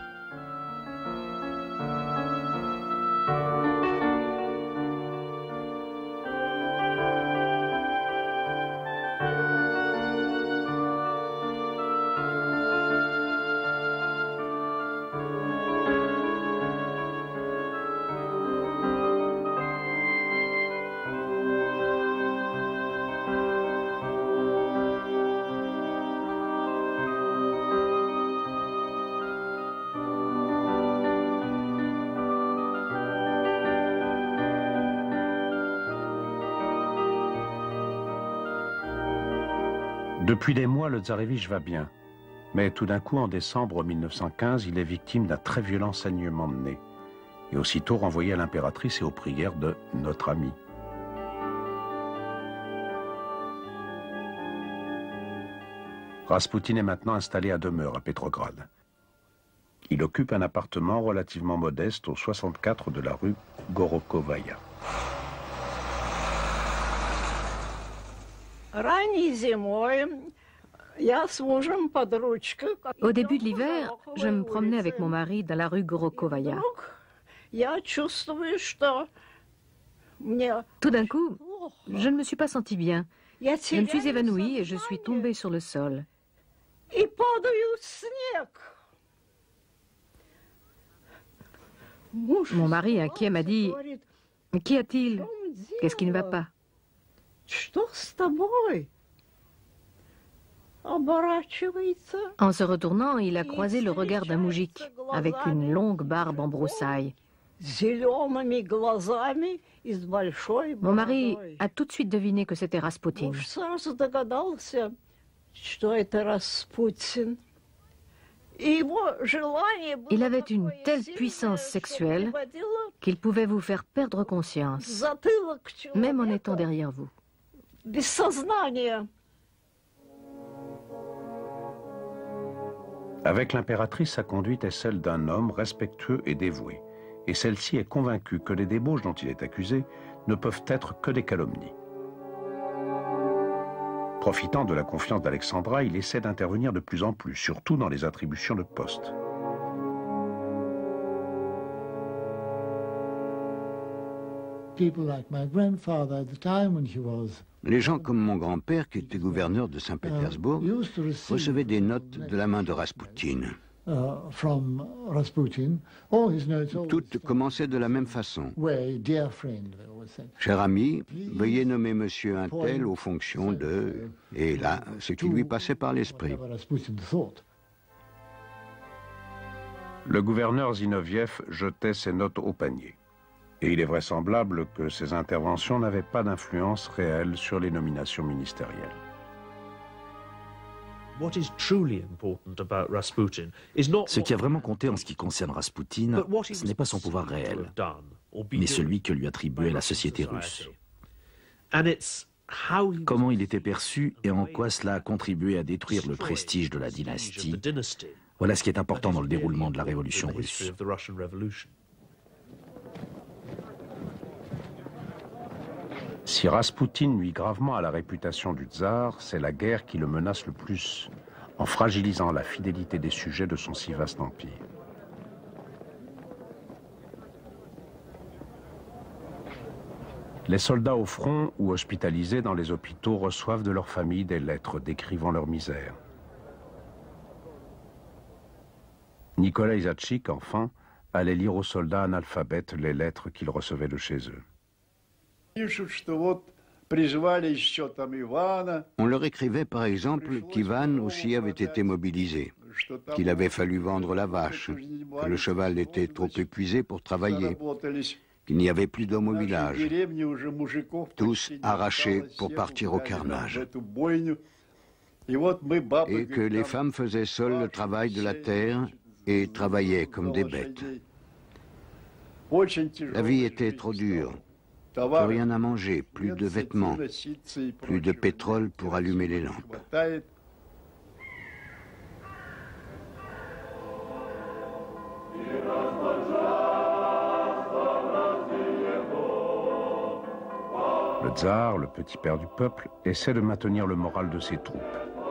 Speaker 1: Depuis des mois, le Tsarevitch va bien. Mais tout d'un coup, en décembre 1915, il est victime d'un très violent saignement de nez. Et aussitôt renvoyé à l'impératrice et aux prières de notre ami. Raspoutine est maintenant installé à demeure à Petrograd. Il occupe un appartement relativement modeste au 64 de la rue Gorokovaya.
Speaker 6: Au début de l'hiver, je me promenais avec mon mari dans la rue Gorokovaya. Tout d'un coup, je ne me suis pas sentie bien. Je me suis évanouie et je suis tombée sur le sol. Mon mari, inquiet, m'a dit « Qu'y a-t-il? Qu'est-ce qui ne va pas ?» En se retournant, il a croisé le regard d'un moujik avec une longue barbe en broussailles. Mon mari a tout de suite deviné que c'était Raspoutine. Il avait une telle puissance sexuelle qu'il pouvait vous faire perdre conscience, même en étant derrière vous.
Speaker 1: Avec l'impératrice, sa conduite est celle d'un homme respectueux et dévoué. Et celle-ci est convaincue que les débauches dont il est accusé ne peuvent être que des calomnies. Profitant de la confiance d'Alexandra, il essaie d'intervenir de plus en plus, surtout dans les attributions de poste.
Speaker 9: Les gens comme mon grand-père, qui était gouverneur de Saint-Pétersbourg, recevaient des notes de la main de Raspoutine. Toutes commençaient de la même façon. Cher ami, veuillez nommer monsieur un tel aux fonctions de... Et là, ce qui lui passait par l'esprit.
Speaker 1: Le gouverneur Zinoviev jetait ses notes au panier. Et il est vraisemblable que ces interventions n'avaient pas d'influence réelle sur les nominations ministérielles.
Speaker 10: Ce qui a vraiment compté en ce qui concerne Raspoutine, ce n'est pas son pouvoir réel, mais celui que lui attribuait la société russe. Comment il était perçu et en quoi cela a contribué à détruire le prestige de la dynastie. Voilà ce qui est important dans le déroulement de la révolution russe.
Speaker 1: Si Raspoutine nuit gravement à la réputation du tsar, c'est la guerre qui le menace le plus, en fragilisant la fidélité des sujets de son si vaste empire. Les soldats au front ou hospitalisés dans les hôpitaux reçoivent de leurs familles des lettres décrivant leur misère. Nicolas Isatchik, enfin, allait lire aux soldats analphabètes les lettres qu'ils recevaient de chez eux.
Speaker 9: On leur écrivait par exemple qu'Ivan aussi avait été mobilisé, qu'il avait fallu vendre la vache, que le cheval était trop épuisé pour travailler, qu'il n'y avait plus d'hommes au village, tous arrachés pour partir au carnage, et que les femmes faisaient seules le travail de la terre et travaillaient comme des bêtes. La vie était trop dure. Plus rien à manger, plus de vêtements, plus de pétrole pour allumer les lampes.
Speaker 1: Le tsar, le petit père du peuple, essaie de maintenir le moral de ses troupes.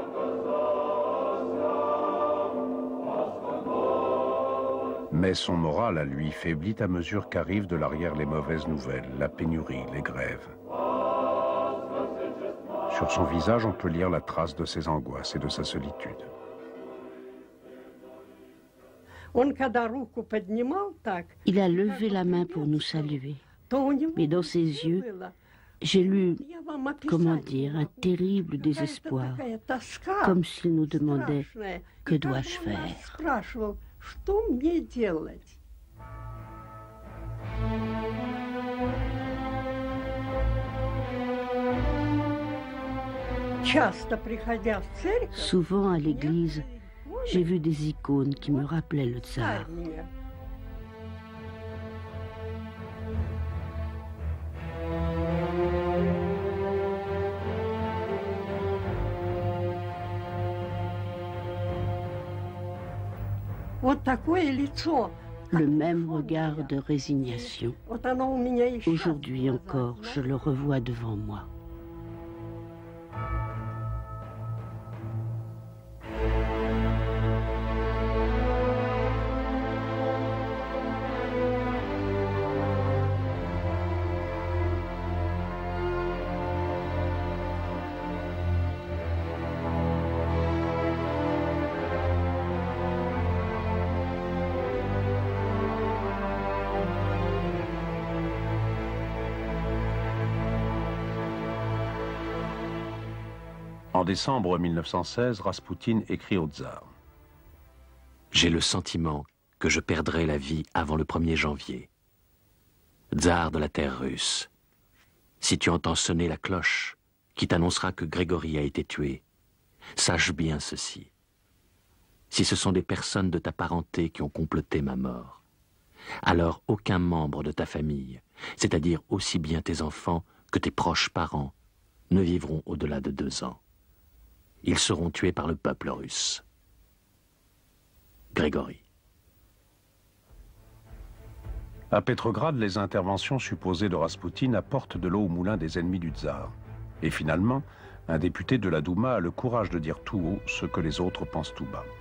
Speaker 1: Mais son moral, à lui, faiblit à mesure qu'arrivent de l'arrière les mauvaises nouvelles, la pénurie, les grèves. Sur son visage, on peut lire la trace de ses angoisses et de sa solitude.
Speaker 5: Il a levé la main pour nous saluer, mais dans ses yeux, j'ai lu, comment dire, un terrible désespoir, comme s'il nous demandait « Que dois-je faire ?»
Speaker 13: Что мне делать?
Speaker 5: Souvent à l'église, j'ai vu des icônes qui me rappelaient le tsar. Le même regard de résignation. Aujourd'hui encore, je le revois devant moi.
Speaker 1: En décembre 1916, Raspoutine écrit au tsar.
Speaker 4: J'ai le sentiment que je perdrai la vie avant le 1er janvier. Tsar de la terre russe, si tu entends sonner la cloche qui t'annoncera que Grégory a été tué, sache bien ceci. Si ce sont des personnes de ta parenté qui ont comploté ma mort, alors aucun membre de ta famille, c'est-à-dire aussi bien tes enfants que tes proches parents, ne vivront au-delà de 2 ans. Ils seront tués par le peuple russe. Grégory.
Speaker 1: À Petrograd, les interventions supposées de Raspoutine apportent de l'eau au moulin des ennemis du tsar. Et finalement, un député de la Douma a le courage de dire tout haut ce que les autres pensent tout bas.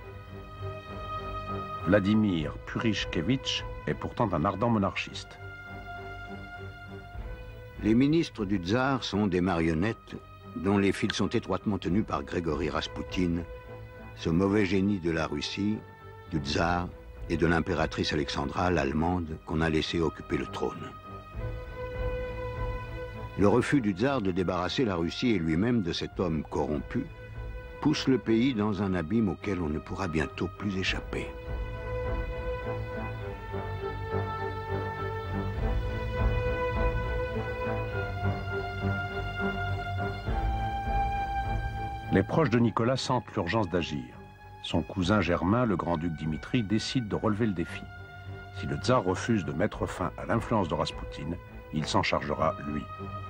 Speaker 1: Vladimir Purishkevitch est pourtant un ardent monarchiste.
Speaker 9: Les ministres du tsar sont des marionnettes dont les fils sont étroitement tenus par Grégory Raspoutine, ce mauvais génie de la Russie, du tsar et de l'impératrice Alexandra, l'allemande, qu'on a laissé occuper le trône. Le refus du tsar de débarrasser la Russie et lui-même de cet homme corrompu pousse le pays dans un abîme auquel on ne pourra bientôt plus échapper.
Speaker 1: Les proches de Nicolas sentent l'urgence d'agir. Son cousin Germain, le grand-duc Dimitri, décide de relever le défi. Si le tsar refuse de mettre fin à l'influence de Raspoutine, il s'en chargera lui.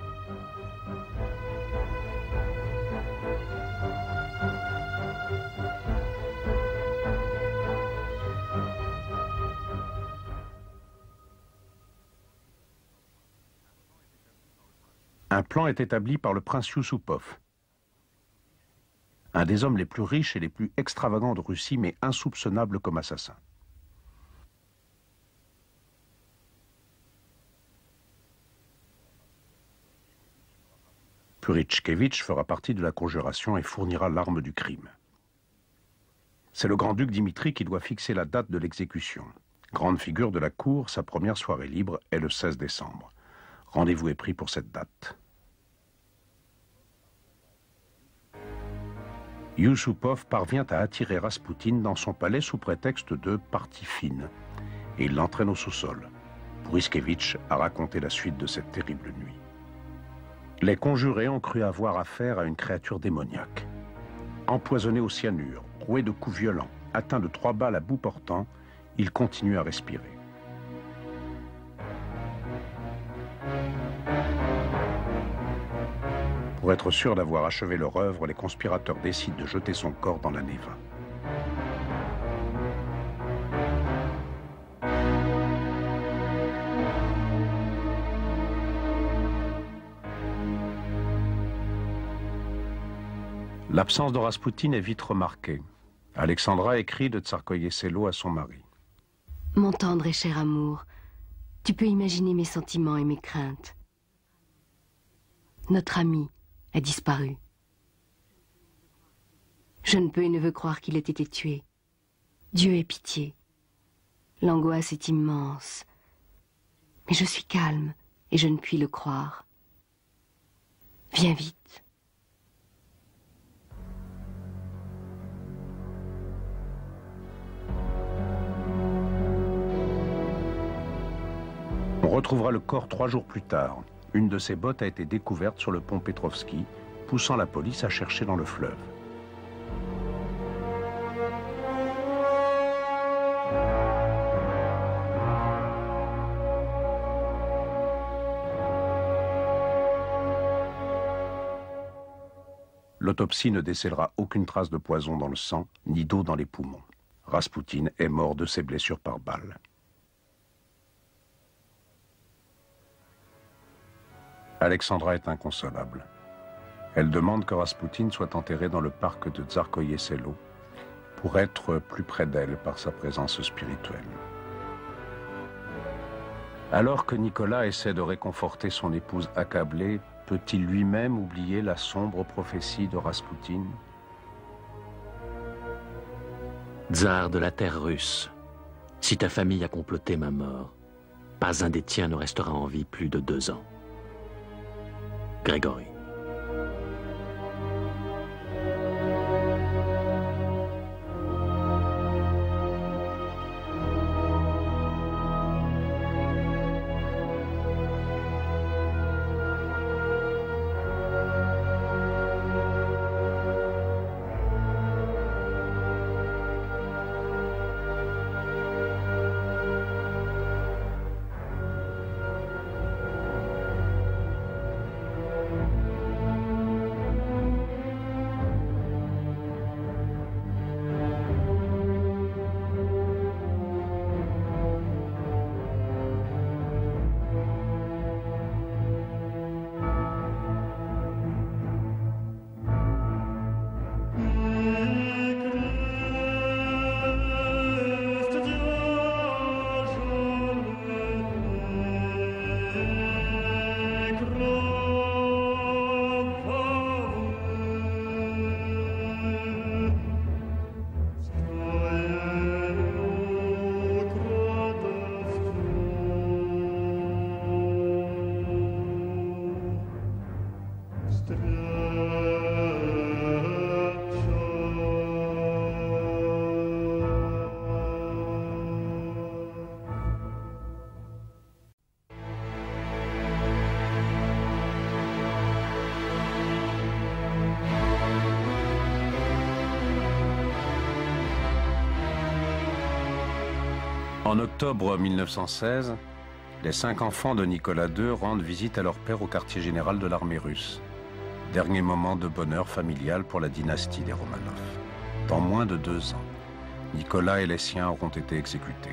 Speaker 1: Un plan est établi par le prince Yusupov, un des hommes les plus riches et les plus extravagants de Russie, mais insoupçonnable comme assassin. Purishkevitch fera partie de la conjuration et fournira l'arme du crime. C'est le grand-duc Dimitri qui doit fixer la date de l'exécution. Grande figure de la cour, sa première soirée libre est le 16 décembre. Rendez-vous est pris pour cette date. Yusupov parvient à attirer Raspoutine dans son palais sous prétexte de partie fine et il l'entraîne au sous-sol. Bouriskevitch a raconté la suite de cette terrible nuit. Les conjurés ont cru avoir affaire à une créature démoniaque. Empoisonné au cyanure, roué de coups violents, atteint de 3 balles à bout portant, il continue à respirer. Pour être sûr d'avoir achevé leur œuvre, les conspirateurs décident de jeter son corps dans la Neva. L'absence de Raspoutine est vite remarquée. Alexandra écrit de Tsarkoye Selo à son mari.
Speaker 3: Mon tendre et cher amour, tu peux imaginer mes sentiments et mes craintes. Notre ami a disparu. Je ne peux et ne veux croire qu'il ait été tué. Dieu ait pitié. L'angoisse est immense. Mais je suis calme et je ne puis le croire. Viens vite.
Speaker 1: On retrouvera le corps 3 jours plus tard. Une de ses bottes a été découverte sur le pont Petrovski, poussant la police à chercher dans le fleuve. L'autopsie ne décèlera aucune trace de poison dans le sang, ni d'eau dans les poumons. Raspoutine est mort de ses blessures par balle. Alexandra est inconsolable. Elle demande que Raspoutine soit enterré dans le parc de Tsarkoye Selo pour être plus près d'elle par sa présence spirituelle. Alors que Nicolas essaie de réconforter son épouse accablée, peut-il lui-même oublier la sombre prophétie de Raspoutine?
Speaker 4: Tsar de la terre russe, si ta famille a comploté ma mort, pas un des tiens ne restera en vie plus de 2 ans. Grégory.
Speaker 1: En octobre 1916, les 5 enfants de Nicolas II rendent visite à leur père au quartier général de l'armée russe. Dernier moment de bonheur familial pour la dynastie des Romanov. Dans moins de 2 ans, Nicolas et les siens auront été exécutés.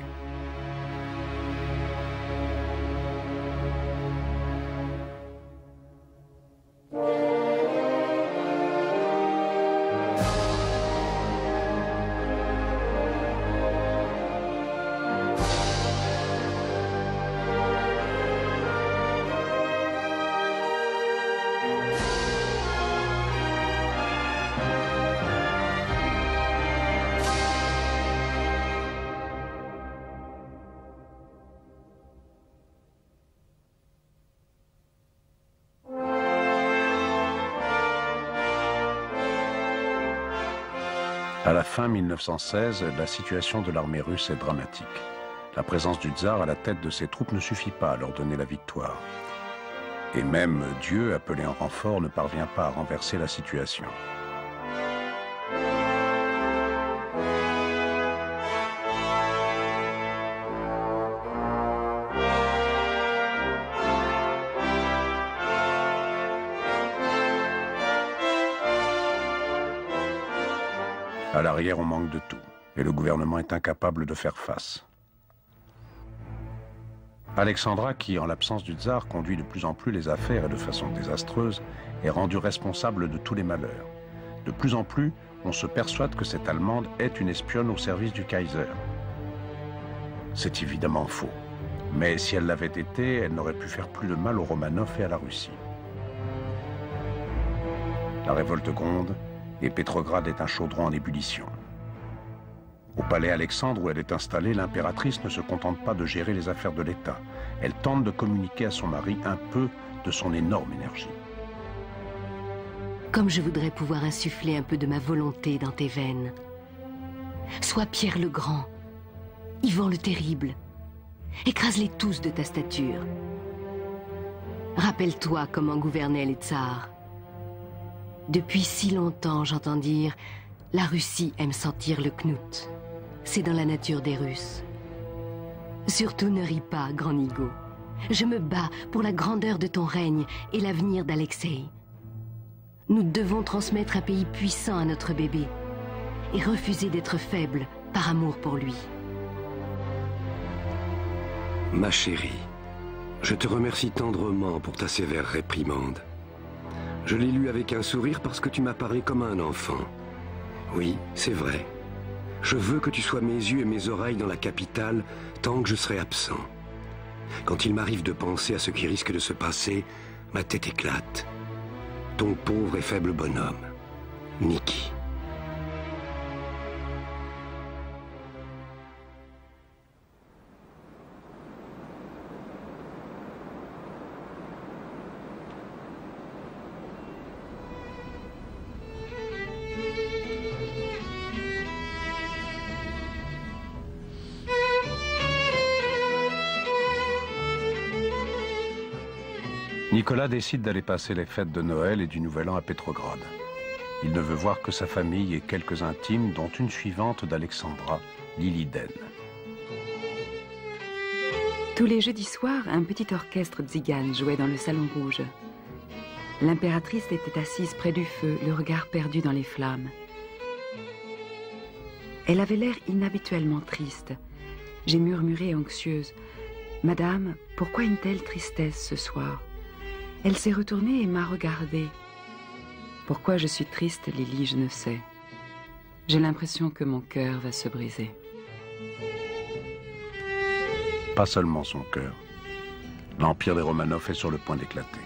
Speaker 1: À la fin 1916, la situation de l'armée russe est dramatique. La présence du tsar à la tête de ses troupes ne suffit pas à leur donner la victoire. Et même Dieu, appelé en renfort, ne parvient pas à renverser la situation. À l'arrière, on manque de tout, et le gouvernement est incapable de faire face. Alexandra, qui, en l'absence du tsar, conduit de plus en plus les affaires et de façon désastreuse, est rendue responsable de tous les malheurs. De plus en plus, on se persuade que cette Allemande est une espionne au service du Kaiser. C'est évidemment faux. Mais si elle l'avait été, elle n'aurait pu faire plus de mal aux Romanov et à la Russie. La révolte gronde, et Petrograd est un chaudron en ébullition. Au palais Alexandre où elle est installée, l'impératrice ne se contente pas de gérer les affaires de l'État. Elle tente de communiquer à son mari un peu de son énorme énergie.
Speaker 3: Comme je voudrais pouvoir insuffler un peu de ma volonté dans tes veines. Sois Pierre le Grand, Ivan le Terrible. Écrase-les tous de ta stature. Rappelle-toi comment gouvernaient les tsars. Depuis si longtemps, j'entends dire, la Russie aime sentir le knout. C'est dans la nature des Russes. Surtout ne ris pas, grand Nigo. Je me bats pour la grandeur de ton règne et l'avenir d'Alexei. Nous devons transmettre un pays puissant à notre bébé et refuser d'être faibles par amour pour lui.
Speaker 2: Ma chérie, je te remercie tendrement pour ta sévère réprimande. Je l'ai lu avec un sourire parce que tu m'apparais comme un enfant. Oui, c'est vrai. Je veux que tu sois mes yeux et mes oreilles dans la capitale tant que je serai absent. Quand il m'arrive de penser à ce qui risque de se passer, ma tête éclate. Ton pauvre et faible bonhomme, Niki.
Speaker 1: Nicolas décide d'aller passer les fêtes de Noël et du Nouvel An à Petrograd. Il ne veut voir que sa famille et quelques intimes, dont une suivante d'Alexandra, Liliden.
Speaker 8: Tous les jeudis soirs, un petit orchestre tzigane jouait dans le salon rouge. L'impératrice était assise près du feu, le regard perdu dans les flammes. Elle avait l'air inhabituellement triste. J'ai murmuré anxieuse, « Madame, pourquoi une telle tristesse ce soir ?» Elle s'est retournée et m'a regardée. Pourquoi je suis triste, Lily, je ne sais. J'ai l'impression que mon cœur va se briser.
Speaker 1: Pas seulement son cœur. L'empire des Romanov est sur le point d'éclater.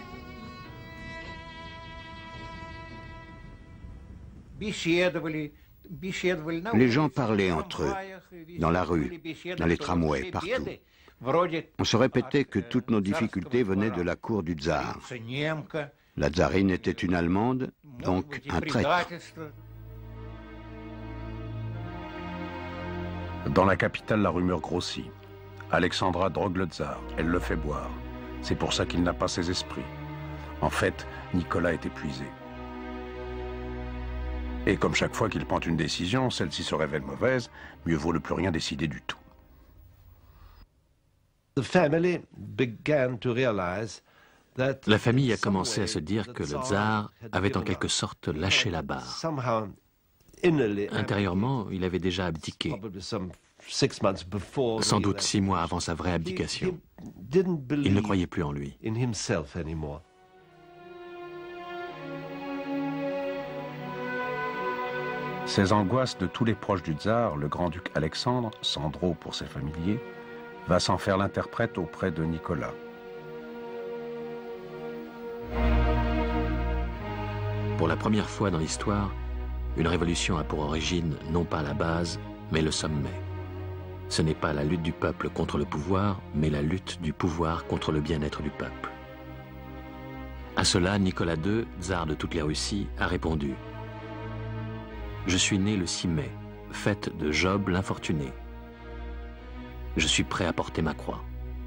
Speaker 9: Les gens parlaient entre eux, dans la rue, dans les tramways, partout. On se répétait que toutes nos difficultés venaient de la cour du tsar. La tsarine était une Allemande, donc un traître.
Speaker 1: Dans la capitale, la rumeur grossit. Alexandra drogue le tsar, elle le fait boire. C'est pour ça qu'il n'a pas ses esprits. En fait, Nicolas est épuisé. Et comme chaque fois qu'il prend une décision, celle-ci se révèle mauvaise, mieux vaut ne plus rien décider du tout.
Speaker 4: La famille a commencé à se dire que le tsar avait en quelque sorte lâché la barre. Intérieurement, il avait déjà abdiqué, sans doute 6 mois avant sa vraie abdication. Il ne croyait plus en lui.
Speaker 1: Ces angoisses de tous les proches du tsar, le grand-duc Alexandre, Sandro pour ses familiers, va s'en faire l'interprète auprès de Nicolas.
Speaker 4: Pour la première fois dans l'histoire, une révolution a pour origine non pas la base, mais le sommet. Ce n'est pas la lutte du peuple contre le pouvoir, mais la lutte du pouvoir contre le bien-être du peuple. À cela, Nicolas II, tsar de toute la Russie, a répondu. Je suis né le 6 mai, fête de Job l'infortuné. Je suis prêt à porter ma croix.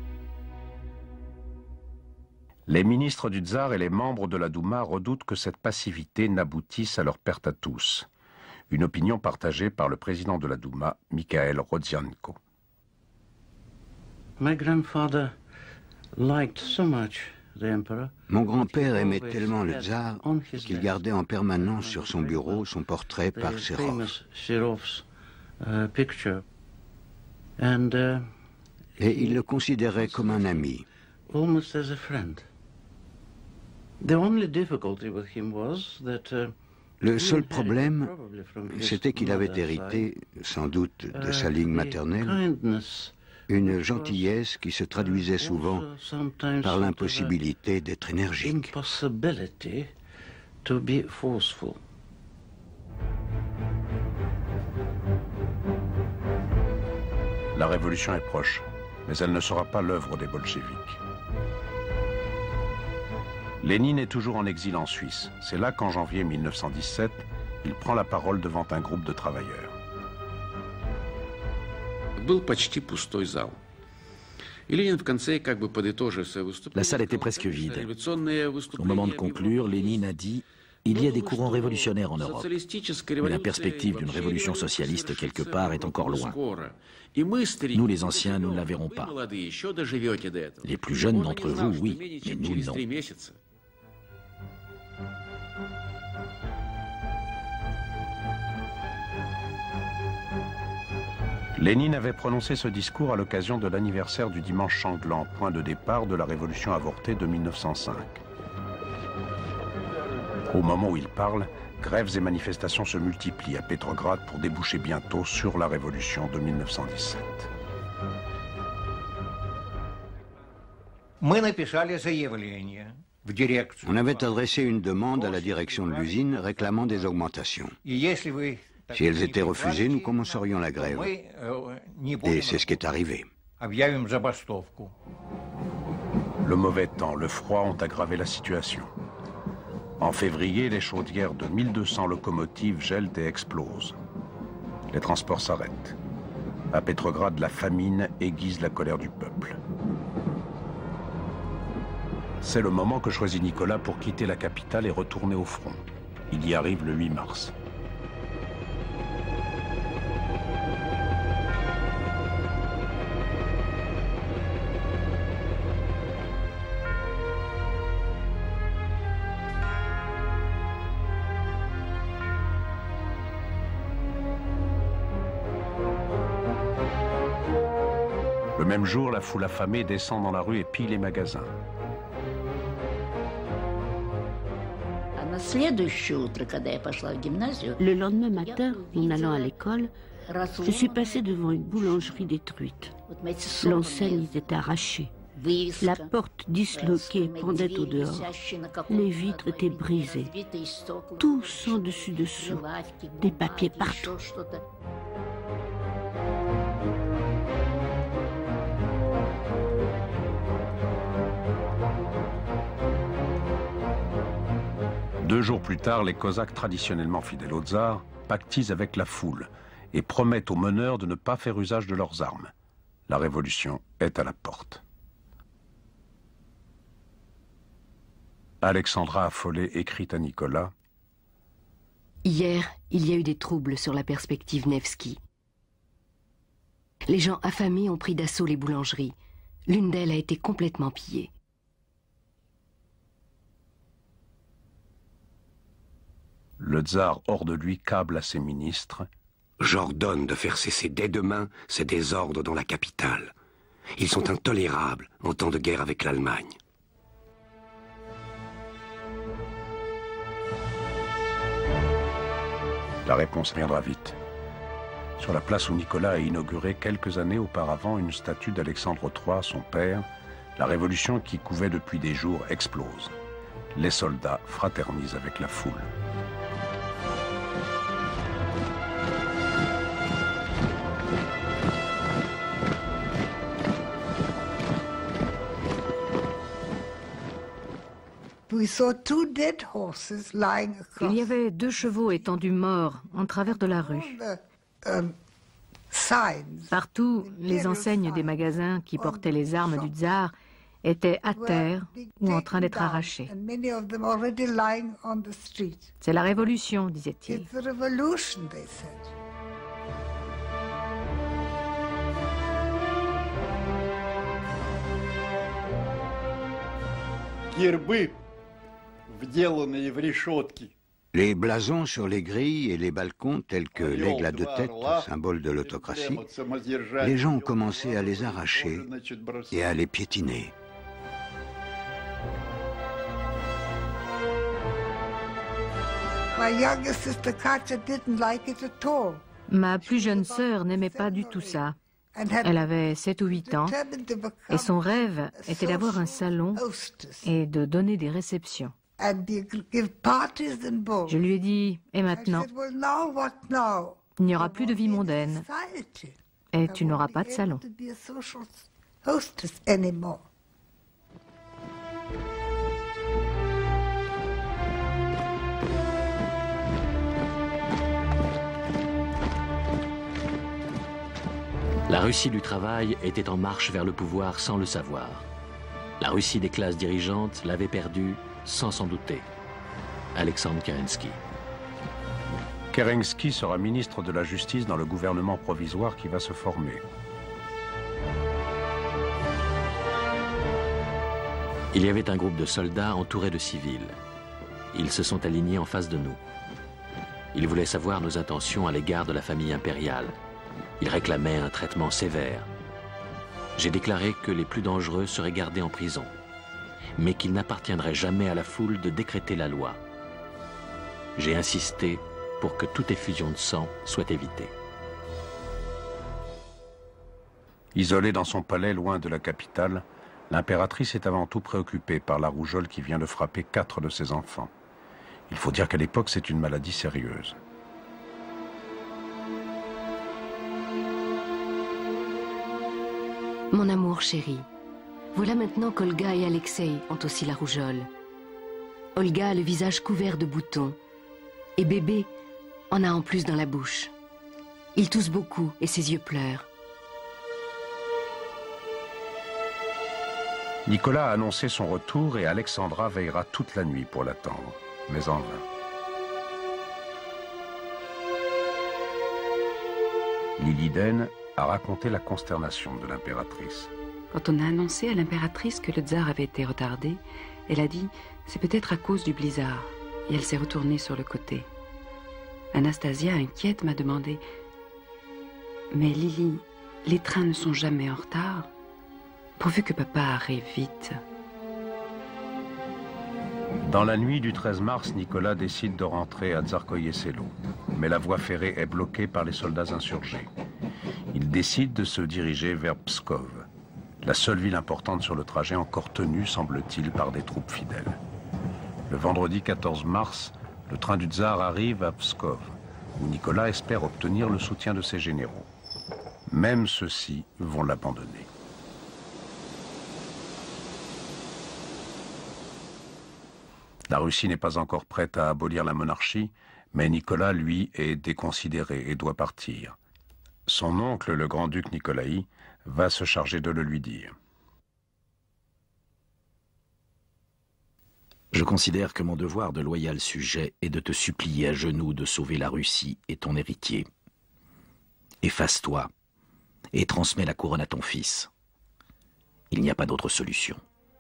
Speaker 1: Les ministres du tsar et les membres de la Douma redoutent que cette passivité n'aboutisse à leur perte à tous. Une opinion partagée par le président de la Douma, Mikhail Rodzianko.
Speaker 9: Mon grand-père aimait tellement le tsar qu'il gardait en permanence sur son bureau son portrait par Serov. Et il le considérait comme un ami. Le seul problème, c'était qu'il avait hérité, sans doute de sa ligne maternelle, une gentillesse qui se traduisait souvent par l'impossibilité d'être énergique.
Speaker 1: La révolution est proche, mais elle ne sera pas l'œuvre des bolcheviks. Lénine est toujours en exil en Suisse. C'est là qu'en janvier 1917, il prend la parole devant un groupe de travailleurs.
Speaker 10: La salle était presque vide. Au moment de conclure, Lénine a dit « Il y a des courants révolutionnaires en Europe, mais la perspective d'une révolution socialiste quelque part est encore loin. Nous, les anciens, nous ne la verrons pas. Les plus jeunes d'entre vous, oui, mais nous, non. »
Speaker 1: Lénine avait prononcé ce discours à l'occasion de l'anniversaire du dimanche sanglant, point de départ de la révolution avortée de 1905. Au moment où il parle, grèves et manifestations se multiplient à Petrograd pour déboucher bientôt sur la révolution de 1917.
Speaker 9: On avait adressé une demande à la direction de l'usine réclamant des augmentations. Si elles étaient refusées, nous commencerions la grève. Et c'est ce qui est arrivé.
Speaker 1: Le mauvais temps, le froid ont aggravé la situation. En février, les chaudières de 1200 locomotives gèlent et explosent. Les transports s'arrêtent. À Petrograd, la famine aiguise la colère du peuple. C'est le moment que choisit Nicolas pour quitter la capitale et retourner au front. Il y arrive le 8 mars. Le même jour, la foule affamée descend dans la rue et pille les magasins.
Speaker 5: Le lendemain matin, en allant à l'école, je suis passée devant une boulangerie détruite. L'enseigne était arrachée. La porte disloquée pendait au dehors. Les vitres étaient brisées. Tout sans dessus-dessous. Des papiers partout.
Speaker 1: Deux jours plus tard, les Cosaques traditionnellement fidèles au tsar pactisent avec la foule et promettent aux meneurs de ne pas faire usage de leurs armes. La révolution est à la porte. Alexandra, affolée, écrit à Nicolas.
Speaker 3: Hier, il y a eu des troubles sur la perspective Nevski. Les gens affamés ont pris d'assaut les boulangeries. L'une d'elles a été complètement pillée.
Speaker 1: Le tsar, hors de lui, câble à ses ministres.
Speaker 2: J'ordonne de faire cesser dès demain ces désordres dans la capitale. Ils sont intolérables en temps de guerre avec l'Allemagne.
Speaker 1: La réponse viendra vite. Sur la place où Nicolas a inauguré quelques années auparavant une statue d'Alexandre III, son père, la révolution qui couvait depuis des jours explose. Les soldats fraternisent avec la foule.
Speaker 6: Il y avait 2 chevaux étendus morts en travers de la rue. Partout, les enseignes des magasins qui portaient les armes du tsar étaient à terre ou en train d'être arrachées. C'est la révolution, disait-il.
Speaker 9: Les blasons sur les grilles et les balcons, tels que l'aigle à 2 têtes, symbole de l'autocratie, les gens ont commencé à les arracher et à les piétiner.
Speaker 6: Ma plus jeune sœur n'aimait pas du tout ça. Elle avait 7 ou 8 ans et son rêve était d'avoir un salon et de donner des réceptions. Je lui ai dit, et maintenant? Il n'y aura plus de vie mondaine et tu n'auras pas de salon.
Speaker 4: La Russie du travail était en marche vers le pouvoir sans le savoir. La Russie des classes dirigeantes l'avait perdue sans s'en douter. Alexandre Kerensky.
Speaker 1: Kerensky sera ministre de la Justice dans le gouvernement provisoire qui va se former.
Speaker 4: Il y avait un groupe de soldats entourés de civils. Ils se sont alignés en face de nous. Ils voulaient savoir nos intentions à l'égard de la famille impériale. Ils réclamaient un traitement sévère. J'ai déclaré que les plus dangereux seraient gardés en prison, mais qu'il n'appartiendrait jamais à la foule de décréter la loi. J'ai insisté pour que toute effusion de sang soit évitée.
Speaker 1: Isolée dans son palais loin de la capitale, l'impératrice est avant tout préoccupée par la rougeole qui vient de frapper 4 de ses enfants. Il faut dire qu'à l'époque, c'est une maladie sérieuse.
Speaker 3: Mon amour chéri, voilà maintenant qu'Olga et Alexei ont aussi la rougeole. Olga a le visage couvert de boutons et bébé en a en plus dans la bouche. Il tousse beaucoup et ses yeux pleurent.
Speaker 1: Nicolas a annoncé son retour et Alexandra veillera toute la nuit pour l'attendre, mais en vain. Liliden a raconté la consternation de l'impératrice.
Speaker 8: Quand on a annoncé à l'impératrice que le tsar avait été retardé, elle a dit « c'est peut-être à cause du blizzard » et elle s'est retournée sur le côté. Anastasia, inquiète, m'a demandé « mais Lily, les trains ne sont jamais en retard, pourvu que papa arrive vite ».
Speaker 1: Dans la nuit du 13 mars, Nicolas décide de rentrer à Tsarskoye-Selo, mais la voie ferrée est bloquée par les soldats insurgés. Il décide de se diriger vers Pskov, la seule ville importante sur le trajet encore tenue, semble-t-il, par des troupes fidèles. Le vendredi 14 mars, le train du tsar arrive à Pskov, où Nicolas espère obtenir le soutien de ses généraux. Même ceux-ci vont l'abandonner. La Russie n'est pas encore prête à abolir la monarchie, mais Nicolas, lui, est déconsidéré et doit partir. Son oncle, le grand-duc Nikolaï, va se charger de le lui dire.
Speaker 10: Je considère que mon devoir de loyal sujet est de te supplier à genoux de sauver la Russie et ton héritier. Efface-toi et transmets la couronne à ton fils. Il n'y a pas d'autre solution.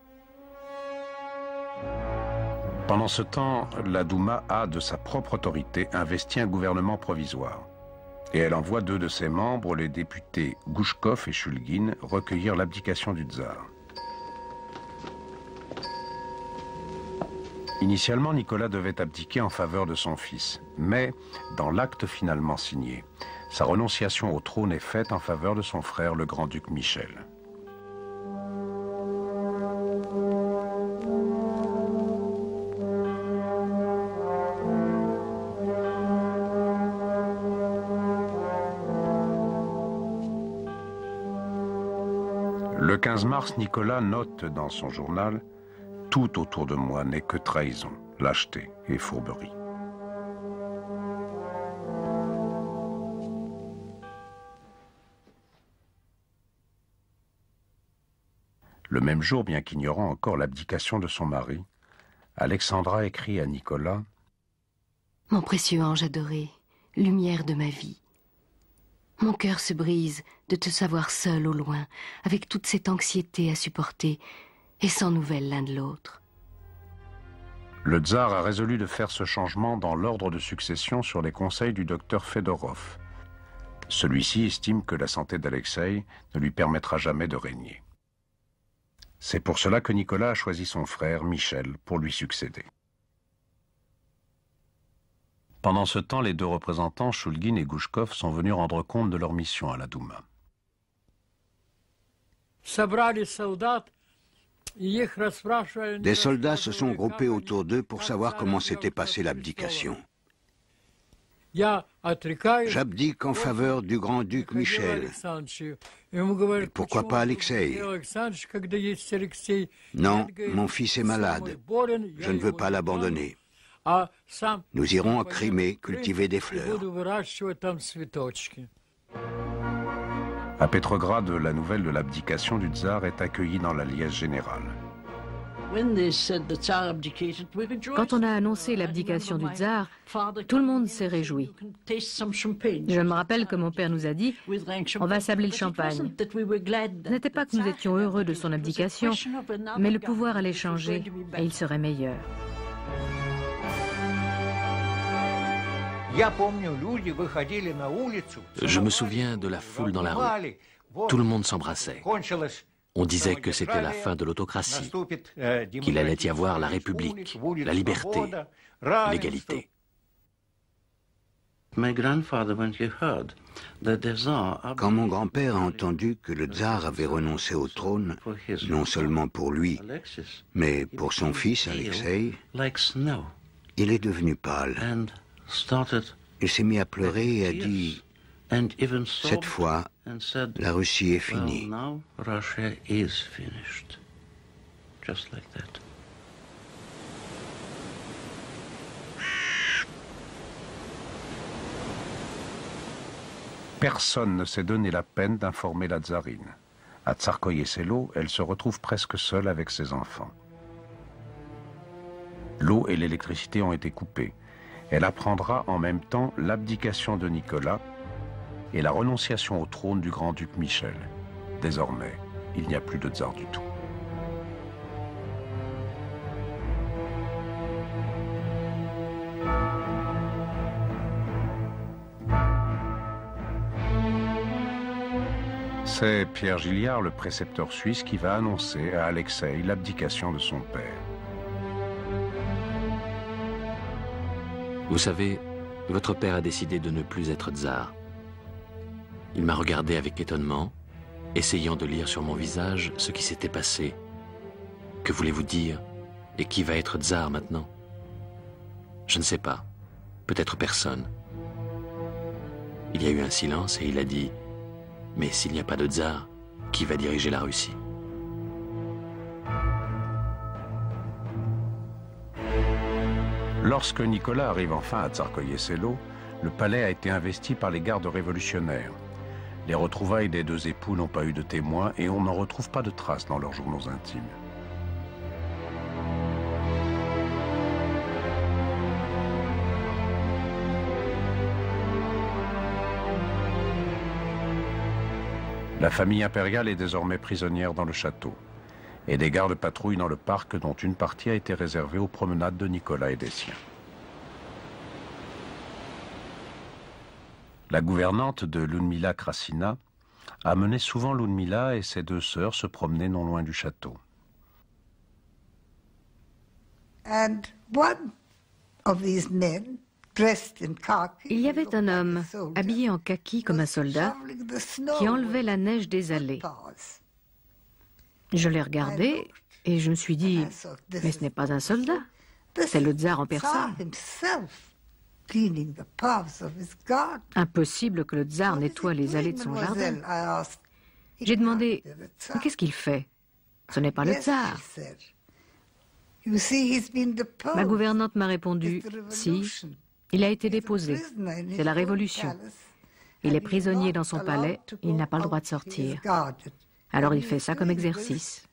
Speaker 1: Pendant ce temps, la Douma a, de sa propre autorité, investi un gouvernement provisoire. Et elle envoie 2 de ses membres, les députés Gouchkov et Shulgin, recueillir l'abdication du tsar. Initialement, Nicolas devait abdiquer en faveur de son fils, mais, dans l'acte finalement signé, sa renonciation au trône est faite en faveur de son frère, le grand-duc Michel. Le 15 mars, Nicolas note dans son journal « Tout autour de moi n'est que trahison, lâcheté et fourberie. Le même jour, bien qu'ignorant encore l'abdication de son mari, Alexandra écrit à Nicolas
Speaker 3: « Mon précieux ange adoré, lumière de ma vie, mon cœur se brise de te savoir seul au loin, avec toute cette anxiété à supporter, et sans nouvelles l'un de l'autre. »
Speaker 1: Le tsar a résolu de faire ce changement dans l'ordre de succession sur les conseils du docteur Fedorov. Celui-ci estime que la santé d'Alexeï ne lui permettra jamais de régner. C'est pour cela que Nicolas a choisi son frère, Michel, pour lui succéder. Pendant ce temps, les deux représentants, Choulgine et Gouchkov, sont venus rendre compte de leur mission à la Douma.
Speaker 9: Des soldats se sont groupés autour d'eux pour savoir comment s'était passée l'abdication. J'abdique en faveur du grand-duc Michel. Et pourquoi pas Alexeï? Non, mon fils est malade. Je ne veux pas l'abandonner. Nous irons à Crimée cultiver des fleurs.
Speaker 1: À Petrograd, la nouvelle de l'abdication du tsar est accueillie dans la liesse générale.
Speaker 6: Quand on a annoncé l'abdication du tsar, tout le monde s'est réjoui. Je me rappelle que mon père nous a dit « On va sabler le champagne ». Ce n'était pas que nous étions heureux de son abdication, mais le pouvoir allait changer et il serait meilleur.
Speaker 4: Je me souviens de la foule dans la rue. Tout le monde s'embrassait. On disait que c'était la fin de l'autocratie, qu'il allait y avoir la République, la liberté, l'égalité.
Speaker 9: Quand mon grand-père a entendu que le tsar avait renoncé au trône, non seulement pour lui, mais pour son fils Alexeï, il est devenu pâle. Il s'est mis à pleurer et a dit « Cette fois, la Russie est finie. »
Speaker 1: Personne ne s'est donné la peine d'informer la tsarine. À Tsarskoye-Selo, elle se retrouve presque seule avec ses enfants. L'eau et l'électricité ont été coupées. Elle apprendra en même temps l'abdication de Nicolas et la renonciation au trône du grand-duc Michel. Désormais, il n'y a plus de tsar du tout. C'est Pierre Gilliard, le précepteur suisse, qui va annoncer à Alexeï l'abdication de son père.
Speaker 4: Vous savez, votre père a décidé de ne plus être tsar. Il m'a regardé avec étonnement, essayant de lire sur mon visage ce qui s'était passé. Que voulez-vous dire? Et qui va être tsar maintenant? Je ne sais pas. Peut-être personne. Il y a eu un silence et il a dit « Mais s'il n'y a pas de tsar, qui va diriger la Russie ?»
Speaker 1: Lorsque Nicolas arrive enfin à Tsarskoye-Selo, le palais a été investi par les gardes révolutionnaires. Les retrouvailles des deux époux n'ont pas eu de témoins et on n'en retrouve pas de traces dans leurs journaux intimes. La famille impériale est désormais prisonnière dans le château. Et des gardes patrouillent dans le parc dont une partie a été réservée aux promenades de Nicolas et des siens. La gouvernante de Ludmila Krasina a mené souvent Ludmila et ses deux sœurs se promener non loin du château.
Speaker 6: Il y avait un homme habillé en kaki comme un soldat qui enlevait la neige des allées. Je l'ai regardé et je me suis dit, mais ce n'est pas un soldat, c'est le tsar en personne. Impossible que le tsar nettoie les allées de son jardin. J'ai demandé, qu'est-ce qu'il fait? Ce n'est pas le tsar. Ma gouvernante m'a répondu, si, il a été déposé, c'est la révolution. Il est prisonnier dans son palais, il n'a pas le droit de sortir. Alors il fait ça comme exercice.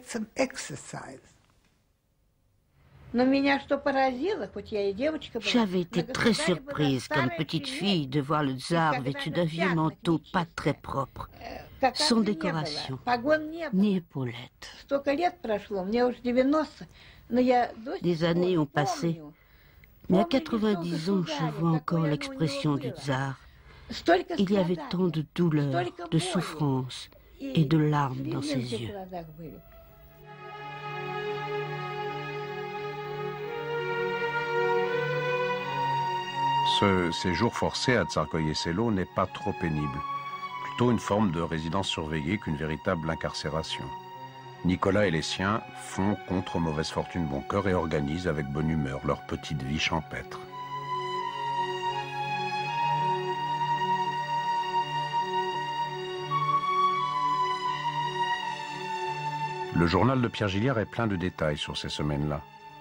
Speaker 5: J'avais été très surprise, comme petite fille, de voir le tsar vêtu d'un vieux manteau pas très propre, sans décoration, ni épaulettes. Des années ont passé, mais à 90 ans, je vois encore l'expression du tsar. Il y avait tant de douleur, de souffrance et de larmes dans ses yeux.
Speaker 1: Ce séjour forcé à Tsarskoye-Selo n'est pas trop pénible. Plutôt une forme de résidence surveillée qu'une véritable incarcération. Nicolas et les siens font contre mauvaise fortune bon cœur et organisent avec bonne humeur leur petite vie champêtre. Le journal de Pierre Gilliard est plein de détails sur ces semaines-là.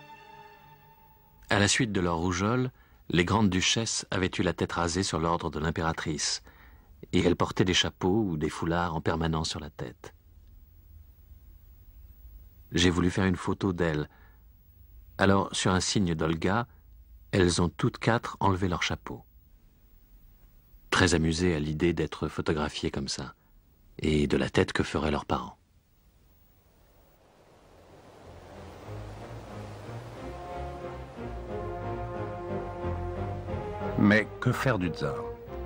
Speaker 4: À la suite de leur rougeole, les grandes duchesses avaient eu la tête rasée sur l'ordre de l'impératrice, et elles portaient des chapeaux ou des foulards en permanence sur la tête. J'ai voulu faire une photo d'elles. Alors, sur un signe d'Olga, elles ont toutes quatre enlevé leur chapeau. Très amusées à l'idée d'être photographiées comme ça, et de la tête que feraient leurs parents.
Speaker 1: Mais que faire du tsar?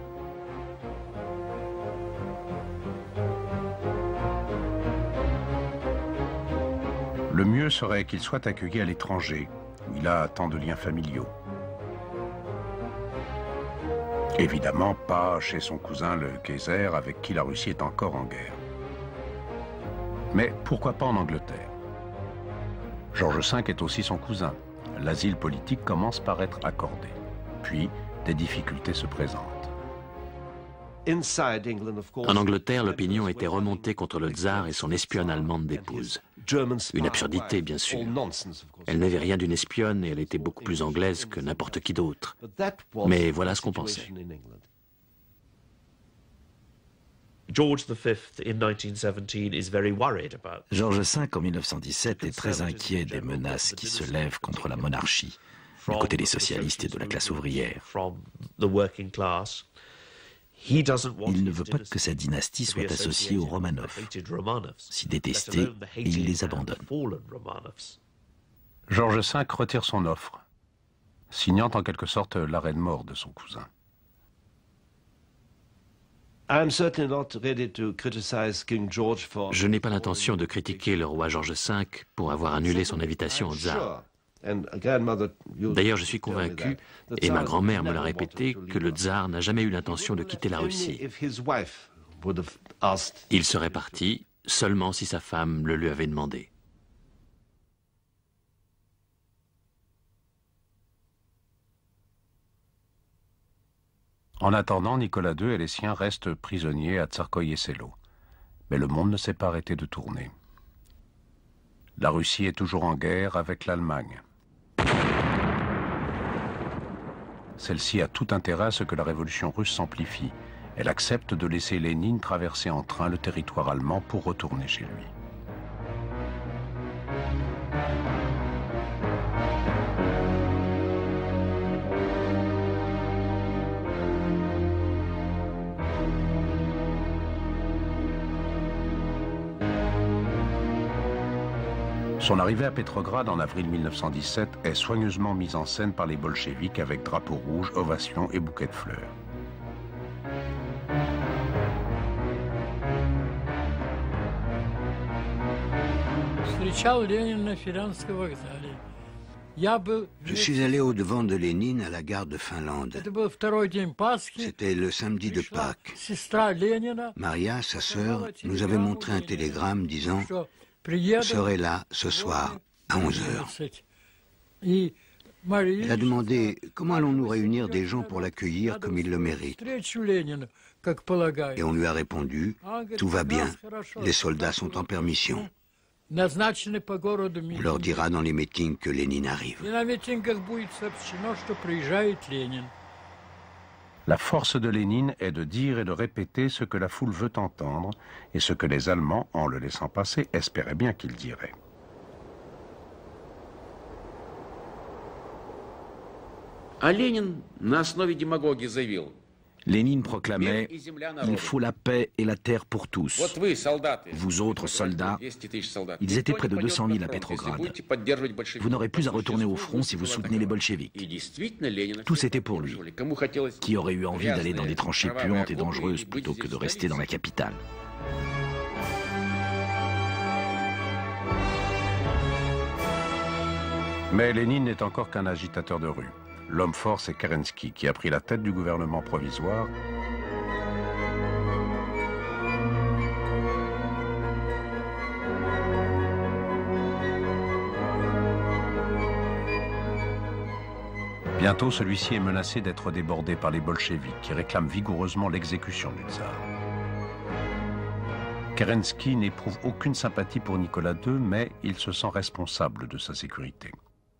Speaker 1: Le mieux serait qu'il soit accueilli à l'étranger, où il a tant de liens familiaux. Évidemment pas chez son cousin le Kaiser, avec qui la Russie est encore en guerre. Mais pourquoi pas en Angleterre? George V est aussi son cousin. L'asile politique commence par être accordé. Puis, des difficultés se présentent.
Speaker 4: En Angleterre, l'opinion était remontée contre le tsar et son espionne allemande d'épouse. Une absurdité, bien sûr. Elle n'avait rien d'une espionne et elle était beaucoup plus anglaise que n'importe qui d'autre. Mais voilà ce qu'on pensait.
Speaker 14: George V en 1917 est très inquiet des menaces qui se lèvent contre la monarchie, du côté des socialistes et de la classe ouvrière. Il ne veut pas que sa dynastie soit associée aux Romanov. Si détestés, il les abandonne.
Speaker 1: George V retire son offre, signant en quelque sorte l'arrêt de mort de son cousin.
Speaker 4: Je n'ai pas l'intention de critiquer le roi George V pour avoir annulé son invitation au tsar. D'ailleurs, je suis convaincu, et ma grand-mère me l'a répété, que le tsar n'a jamais eu l'intention de quitter la Russie. Il serait parti seulement si sa femme le lui avait demandé.
Speaker 1: En attendant, Nicolas II et les siens restent prisonniers à Tsarskoye-Selo. Mais le monde ne s'est pas arrêté de tourner. La Russie est toujours en guerre avec l'Allemagne. Celle-ci a tout intérêt à ce que la révolution russe s'amplifie. Elle accepte de laisser Lénine traverser en train le territoire allemand pour retourner chez lui. Son arrivée à Petrograd en avril 1917 est soigneusement mise en scène par les bolcheviks avec drapeau rouge, ovations et bouquets de fleurs.
Speaker 9: Je suis allé au-devant de Lénine à la gare de Finlande. C'était le samedi de Pâques. Maria, sa sœur, nous avait montré un télégramme disant « Je serai là ce soir à 11 h ». Elle a demandé « Comment allons-nous réunir des gens pour l'accueillir comme il le mérite ?» Et on lui a répondu « Tout va bien, les soldats sont en permission ». On leur dira dans les meetings que Lénine arrive.
Speaker 1: La force de Lénine est de dire et de répéter ce que la foule veut entendre et ce que les Allemands, en le laissant passer, espéraient bien qu'il dirait.
Speaker 14: Lénine proclamait « Il faut la paix et la terre pour tous ». Vous autres soldats, ils étaient près de 200 000 à Petrograd. Vous n'aurez plus à retourner au front si vous soutenez les bolcheviks. Tout c'était pour lui. Qui aurait eu envie d'aller dans des tranchées puantes et dangereuses plutôt que de rester dans la capitale?
Speaker 1: Mais Lénine n'est encore qu'un agitateur de rue. L'homme fort, c'est Kerensky, qui a pris la tête du gouvernement provisoire Bientôt, celui-ci est menacé d'être débordé par les bolcheviks, qui réclament vigoureusement l'exécution du tsar. Kerensky n'éprouve aucune sympathie pour Nicolas II, mais il se sent responsable de sa sécurité.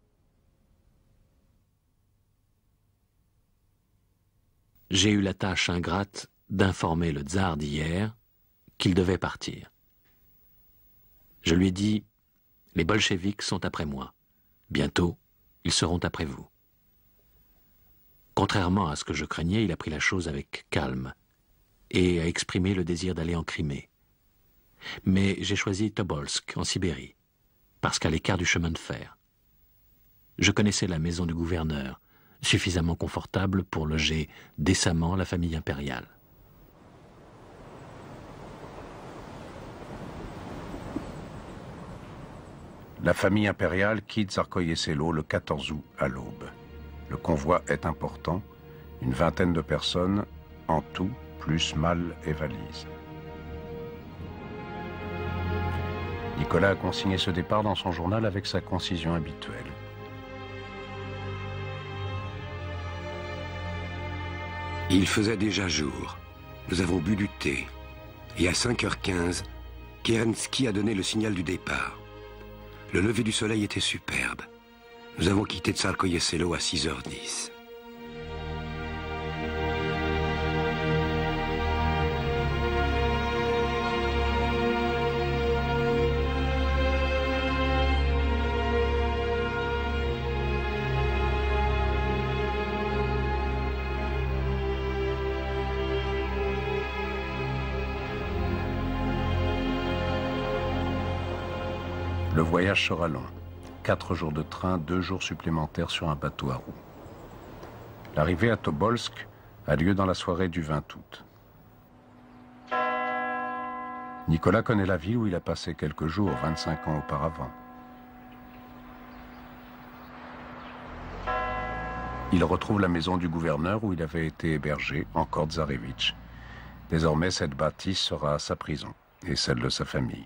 Speaker 4: J'ai eu la tâche ingrate d'informer le tsar d'hier qu'il devait partir. Je lui ai dit, les bolcheviks sont après moi. Bientôt, ils seront après vous. Contrairement à ce que je craignais, il a pris la chose avec calme et a exprimé le désir d'aller en Crimée. Mais j'ai choisi Tobolsk, en Sibérie, parce qu'à l'écart du chemin de fer. Je connaissais la maison du gouverneur, suffisamment confortable pour loger décemment la famille impériale.
Speaker 1: La famille impériale quitte Tsarskoye-Selo le 14 août à l'aube. Le convoi est important, une vingtaine de personnes en tout, plus malles et valises. Nicolas a consigné ce départ dans son journal avec sa concision habituelle.
Speaker 2: Il faisait déjà jour. Nous avons bu du thé. Et à 5h15, Kerensky a donné le signal du départ. Le lever du soleil était superbe. Nous avons quitté Tsarskoye-Selo à 6h10.
Speaker 1: Le voyage sera long. 4 jours de train, 2 jours supplémentaires sur un bateau à roues. L'arrivée à Tobolsk a lieu dans la soirée du 20 août. Nicolas connaît la ville où il a passé quelques jours, 25 ans auparavant. Il retrouve la maison du gouverneur où il avait été hébergé, encore tsarevitch. Désormais, cette bâtisse sera sa prison et celle de sa famille.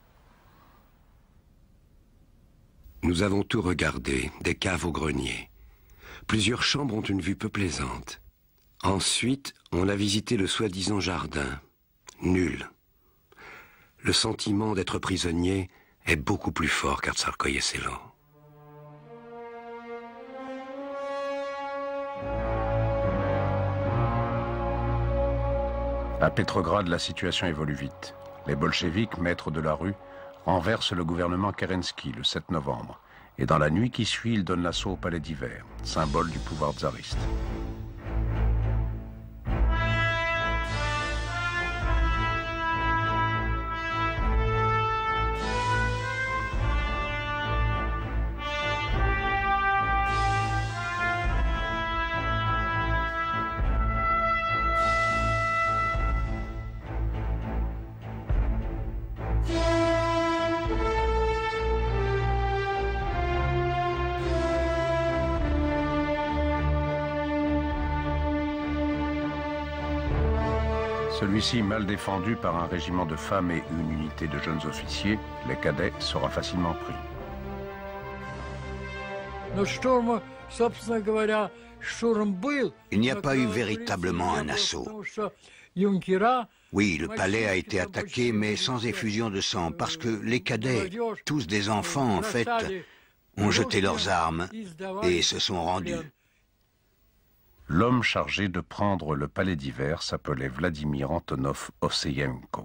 Speaker 2: Nous avons tout regardé, des caves au grenier. Plusieurs chambres ont une vue peu plaisante. Ensuite, on a visité le soi-disant jardin. Nul. Le sentiment d'être prisonnier est beaucoup plus fort qu'à Tsarskoye-Selo.
Speaker 1: À Petrograd, la situation évolue vite. Les bolcheviks, maîtres de la rue, renverse le gouvernement Kerensky le 7 novembre. Et dans la nuit qui suit, il donne l'assaut au palais d'hiver, symbole du pouvoir tsariste. Celui-ci, mal défendu par un régiment de femmes et une unité de jeunes officiers, les cadets, sera facilement pris.
Speaker 9: Il n'y a pas eu véritablement un assaut. Oui, le palais a été attaqué, mais sans effusion de sang, parce que les cadets, tous des enfants en fait, ont jeté leurs armes et se sont rendus.
Speaker 1: L'homme chargé de prendre le palais d'hiver s'appelait Vladimir Antonov Ovseyenko.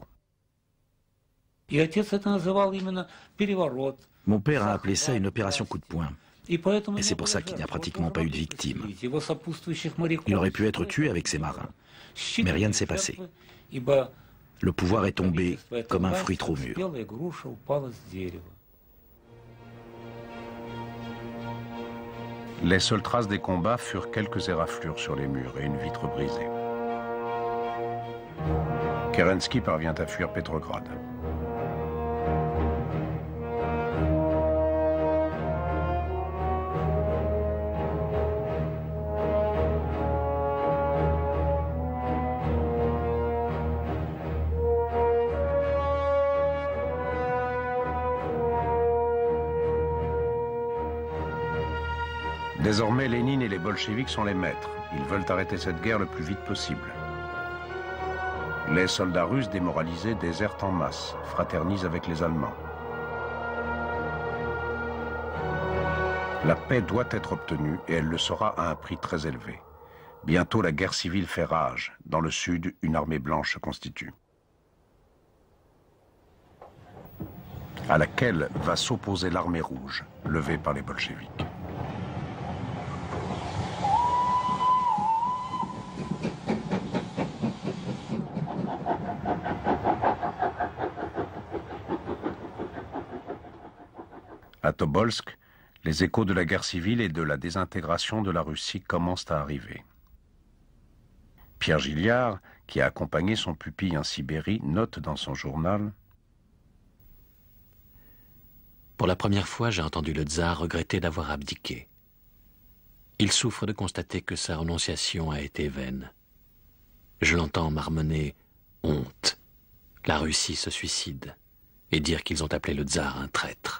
Speaker 14: Mon père a appelé ça une opération coup de poing. Et c'est pour ça qu'il n'y a pratiquement pas eu de victimes. Il aurait pu être tué avec ses marins. Mais rien ne s'est passé. Le pouvoir est tombé comme un fruit trop mûr.
Speaker 1: Les seules traces des combats furent quelques éraflures sur les murs et une vitre brisée. Kerensky parvient à fuir Petrograd. Désormais, Lénine et les bolcheviks sont les maîtres. Ils veulent arrêter cette guerre le plus vite possible. Les soldats russes démoralisés désertent en masse, fraternisent avec les Allemands. La paix doit être obtenue et elle le sera à un prix très élevé. Bientôt, la guerre civile fait rage. Dans le sud, une armée blanche se constitue, à laquelle va s'opposer l'armée rouge, levée par les bolcheviks. À Tobolsk, les échos de la guerre civile et de la désintégration de la Russie commencent à arriver. Pierre Gilliard, qui a accompagné son pupille en Sibérie, note dans son journal:
Speaker 4: Pour la première fois, j'ai entendu le tsar regretter d'avoir abdiqué. Il souffre de constater que sa renonciation a été vaine. Je l'entends marmonner « honte ». La Russie se suicide et dire qu'ils ont appelé le tsar un traître.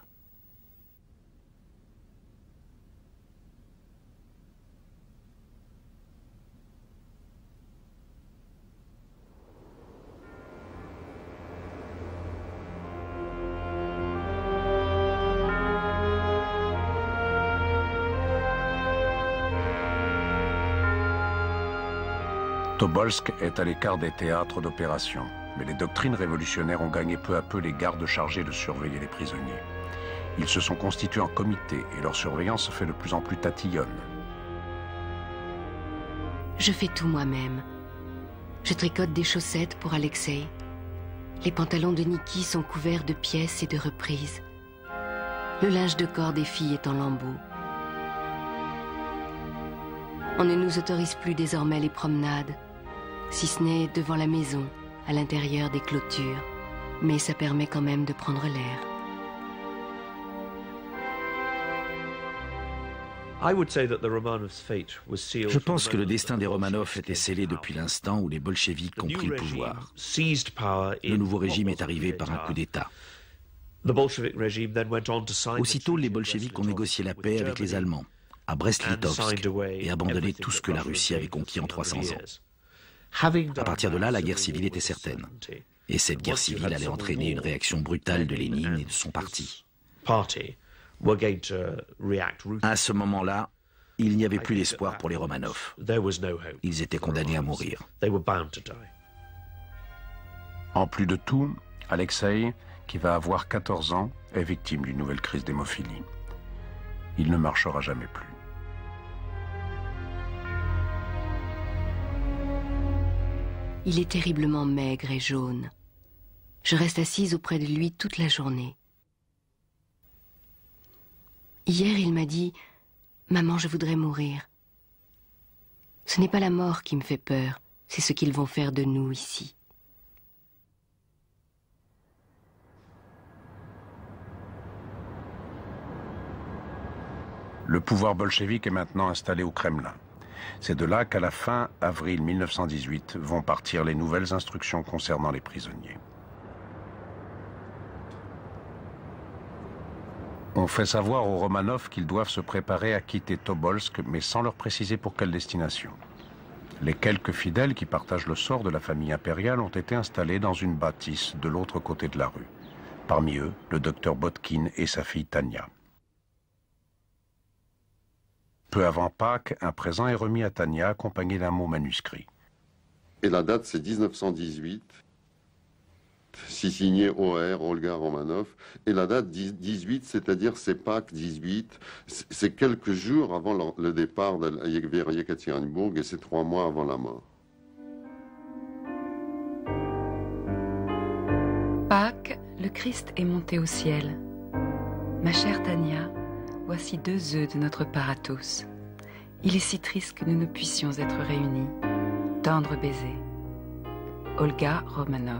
Speaker 1: Tobolsk est à l'écart des théâtres d'opération, mais les doctrines révolutionnaires ont gagné peu à peu les gardes chargés de surveiller les prisonniers. Ils se sont constitués en comité et leur surveillance se fait de plus en plus tatillonne.
Speaker 3: Je fais tout moi-même. Je tricote des chaussettes pour Alexei. Les pantalons de Niki sont couverts de pièces et de reprises. Le linge de corps des filles est en lambeaux. On ne nous autorise plus désormais les promenades, si ce n'est devant la maison, à l'intérieur des clôtures. Mais ça permet quand même de prendre l'air.
Speaker 14: Je pense que le destin des Romanov était scellé depuis l'instant où les bolcheviks ont pris le pouvoir. Le nouveau régime est arrivé par un coup d'État. Aussitôt, les bolcheviks ont négocié la paix avec les Allemands à Brest-Litovsk et abandonné tout ce que la Russie avait conquis en 300 ans. À partir de là, la guerre civile était certaine. Et cette guerre civile allait entraîner une réaction brutale de Lénine et de son parti. À ce moment-là, il n'y avait plus d'espoir pour les Romanov. Ils étaient condamnés à mourir.
Speaker 1: En plus de tout, Alexei, qui va avoir 14 ans, est victime d'une nouvelle crise d'hémophilie. Il ne marchera jamais plus.
Speaker 3: Il est terriblement maigre et jaune. Je reste assise auprès de lui toute la journée. Hier, il m'a dit « Maman, je voudrais mourir ». Ce n'est pas la mort qui me fait peur, c'est ce qu'ils vont faire de nous ici.
Speaker 1: Le pouvoir bolchevique est maintenant installé au Kremlin. C'est de là qu'à la fin avril 1918 vont partir les nouvelles instructions concernant les prisonniers. On fait savoir aux Romanov qu'ils doivent se préparer à quitter Tobolsk, mais sans leur préciser pour quelle destination. Les quelques fidèles qui partagent le sort de la famille impériale ont été installés dans une bâtisse de l'autre côté de la rue. Parmi eux, le docteur Botkin et sa fille Tania. Peu avant Pâques, un présent est remis à Tania accompagné d'un mot manuscrit.
Speaker 15: Et la date, c'est 1918. C'est signé OR, Olga Romanov. Et la date 18, c'est-à-dire c'est Pâques 18. C'est quelques jours avant le départ vers Yekaterinbourg et c'est 3 mois avant la mort.
Speaker 8: Pâques, le Christ est monté au ciel. Ma chère Tania, voici 2 œufs de notre part à tous. Il est si triste que nous ne puissions être réunis. Tendre baiser. Olga Romanov.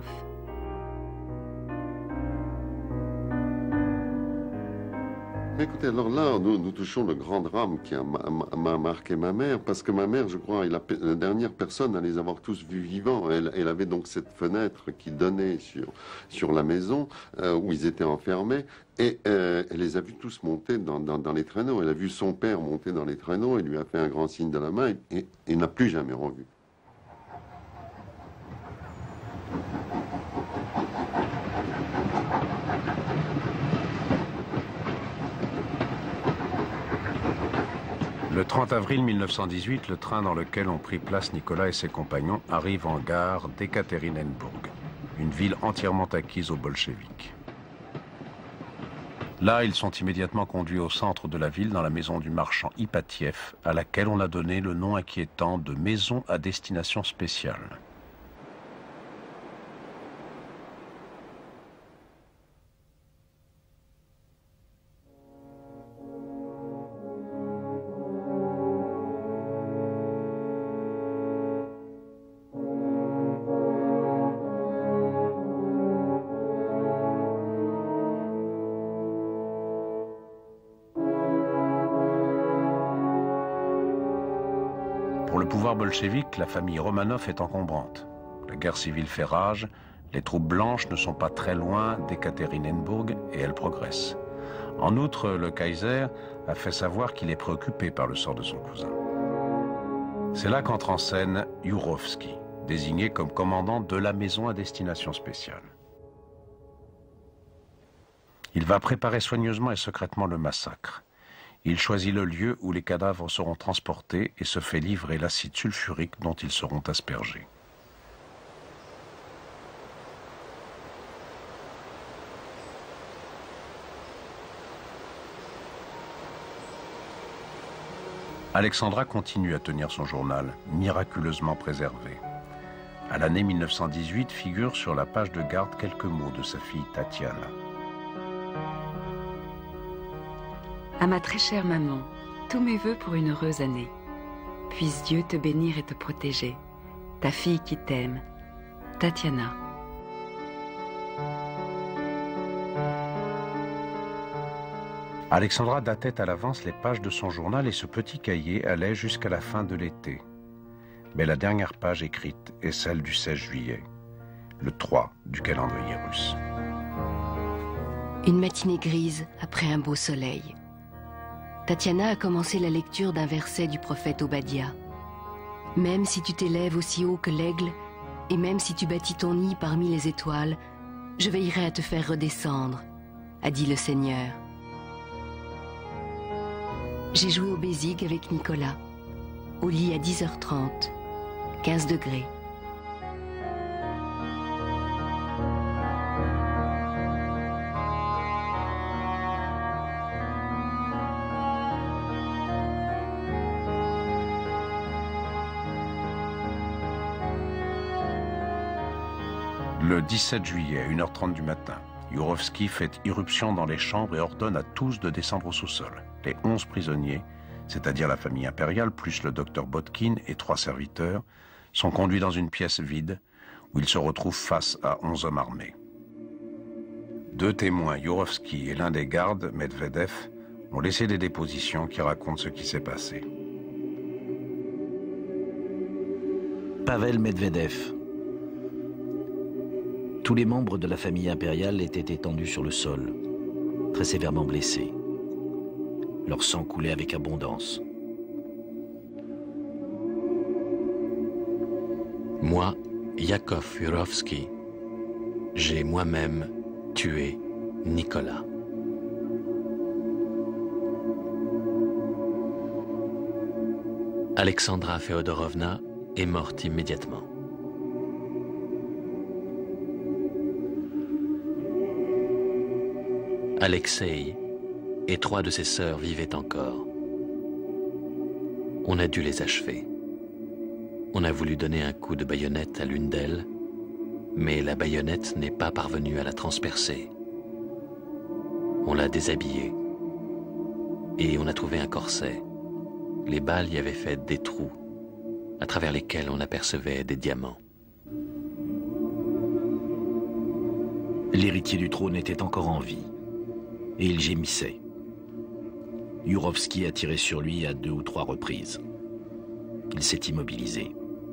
Speaker 15: Mais écoutez, alors là, nous touchons le grand drame qui m'a marqué ma mère, parce que ma mère, je crois, est la dernière personne à les avoir tous vus vivants. Elle avait donc cette fenêtre qui donnait sur la maison où ils étaient enfermés, et elle les a vus tous monter dans les traîneaux. Elle a vu son père monter dans les traîneaux, il lui a fait un grand signe de la main, et n'a plus jamais revu.
Speaker 1: Le 30 avril 1918, le train dans lequel ont pris place Nicolas et ses compagnons arrive en gare d'Ekaterinenburg, une ville entièrement acquise aux bolcheviks. Là, ils sont immédiatement conduits au centre de la ville, dans la maison du marchand Ipatiev, à laquelle on a donné le nom inquiétant de maison à destination spéciale. Pour le pouvoir bolchevique, la famille Romanov est encombrante. La guerre civile fait rage, les troupes blanches ne sont pas très loin d'Ekaterinenburg et elles progressent. En outre, le Kaiser a fait savoir qu'il est préoccupé par le sort de son cousin. C'est là qu'entre en scène Yurovsky, désigné comme commandant de la maison à destination spéciale. Il va préparer soigneusement et secrètement le massacre. Il choisit le lieu où les cadavres seront transportés et se fait livrer l'acide sulfurique dont ils seront aspergés. Alexandra continue à tenir son journal, miraculeusement préservé. À l'année 1918 figurent sur la page de garde quelques mots de sa fille Tatiana.
Speaker 8: À ma très chère maman, tous mes vœux pour une heureuse année. Puisse Dieu te bénir et te protéger. Ta fille qui t'aime, Tatiana.
Speaker 1: Alexandra datait à l'avance les pages de son journal et ce petit cahier allait jusqu'à la fin de l'été. Mais la dernière page écrite est celle du 16 juillet, le 3 du calendrier russe.
Speaker 3: Une matinée grise après un beau soleil. Tatiana a commencé la lecture d'un verset du prophète Obadiah. « Même si tu t'élèves aussi haut que l'aigle, et même si tu bâtis ton nid parmi les étoiles, je veillerai à te faire redescendre, a dit le Seigneur. » J'ai joué au bésigue avec Nicolas, au lit à 10h30, 15 degrés.
Speaker 1: Le 17 juillet, à 1h30 du matin, Yurovsky fait irruption dans les chambres et ordonne à tous de descendre au sous-sol. Les 11 prisonniers, c'est-à-dire la famille impériale, plus le docteur Botkin et 3 serviteurs, sont conduits dans une pièce vide où ils se retrouvent face à 11 hommes armés. 2 témoins, Yurovsky et l'un des gardes, Medvedev, ont laissé des dépositions qui racontent ce qui s'est passé.
Speaker 14: Pavel Medvedev. Tous les membres de la famille impériale étaient étendus sur le sol, très sévèrement blessés. Leur sang coulait avec abondance.
Speaker 4: Moi, Yakov Jurovski, j'ai moi-même tué Nicolas. Alexandra Feodorovna est morte immédiatement. Alexei et 3 de ses sœurs vivaient encore. On a dû les achever. On a voulu donner un coup de baïonnette à l'une d'elles, mais la baïonnette n'est pas parvenue à la transpercer. On l'a déshabillée et on a trouvé un corset. Les balles y avaient fait des trous à travers lesquels on apercevait des diamants.
Speaker 14: L'héritier du trône était encore en vie et il gémissait. Jurovski a tiré sur lui à 2 ou 3 reprises. Il s'est immobilisé.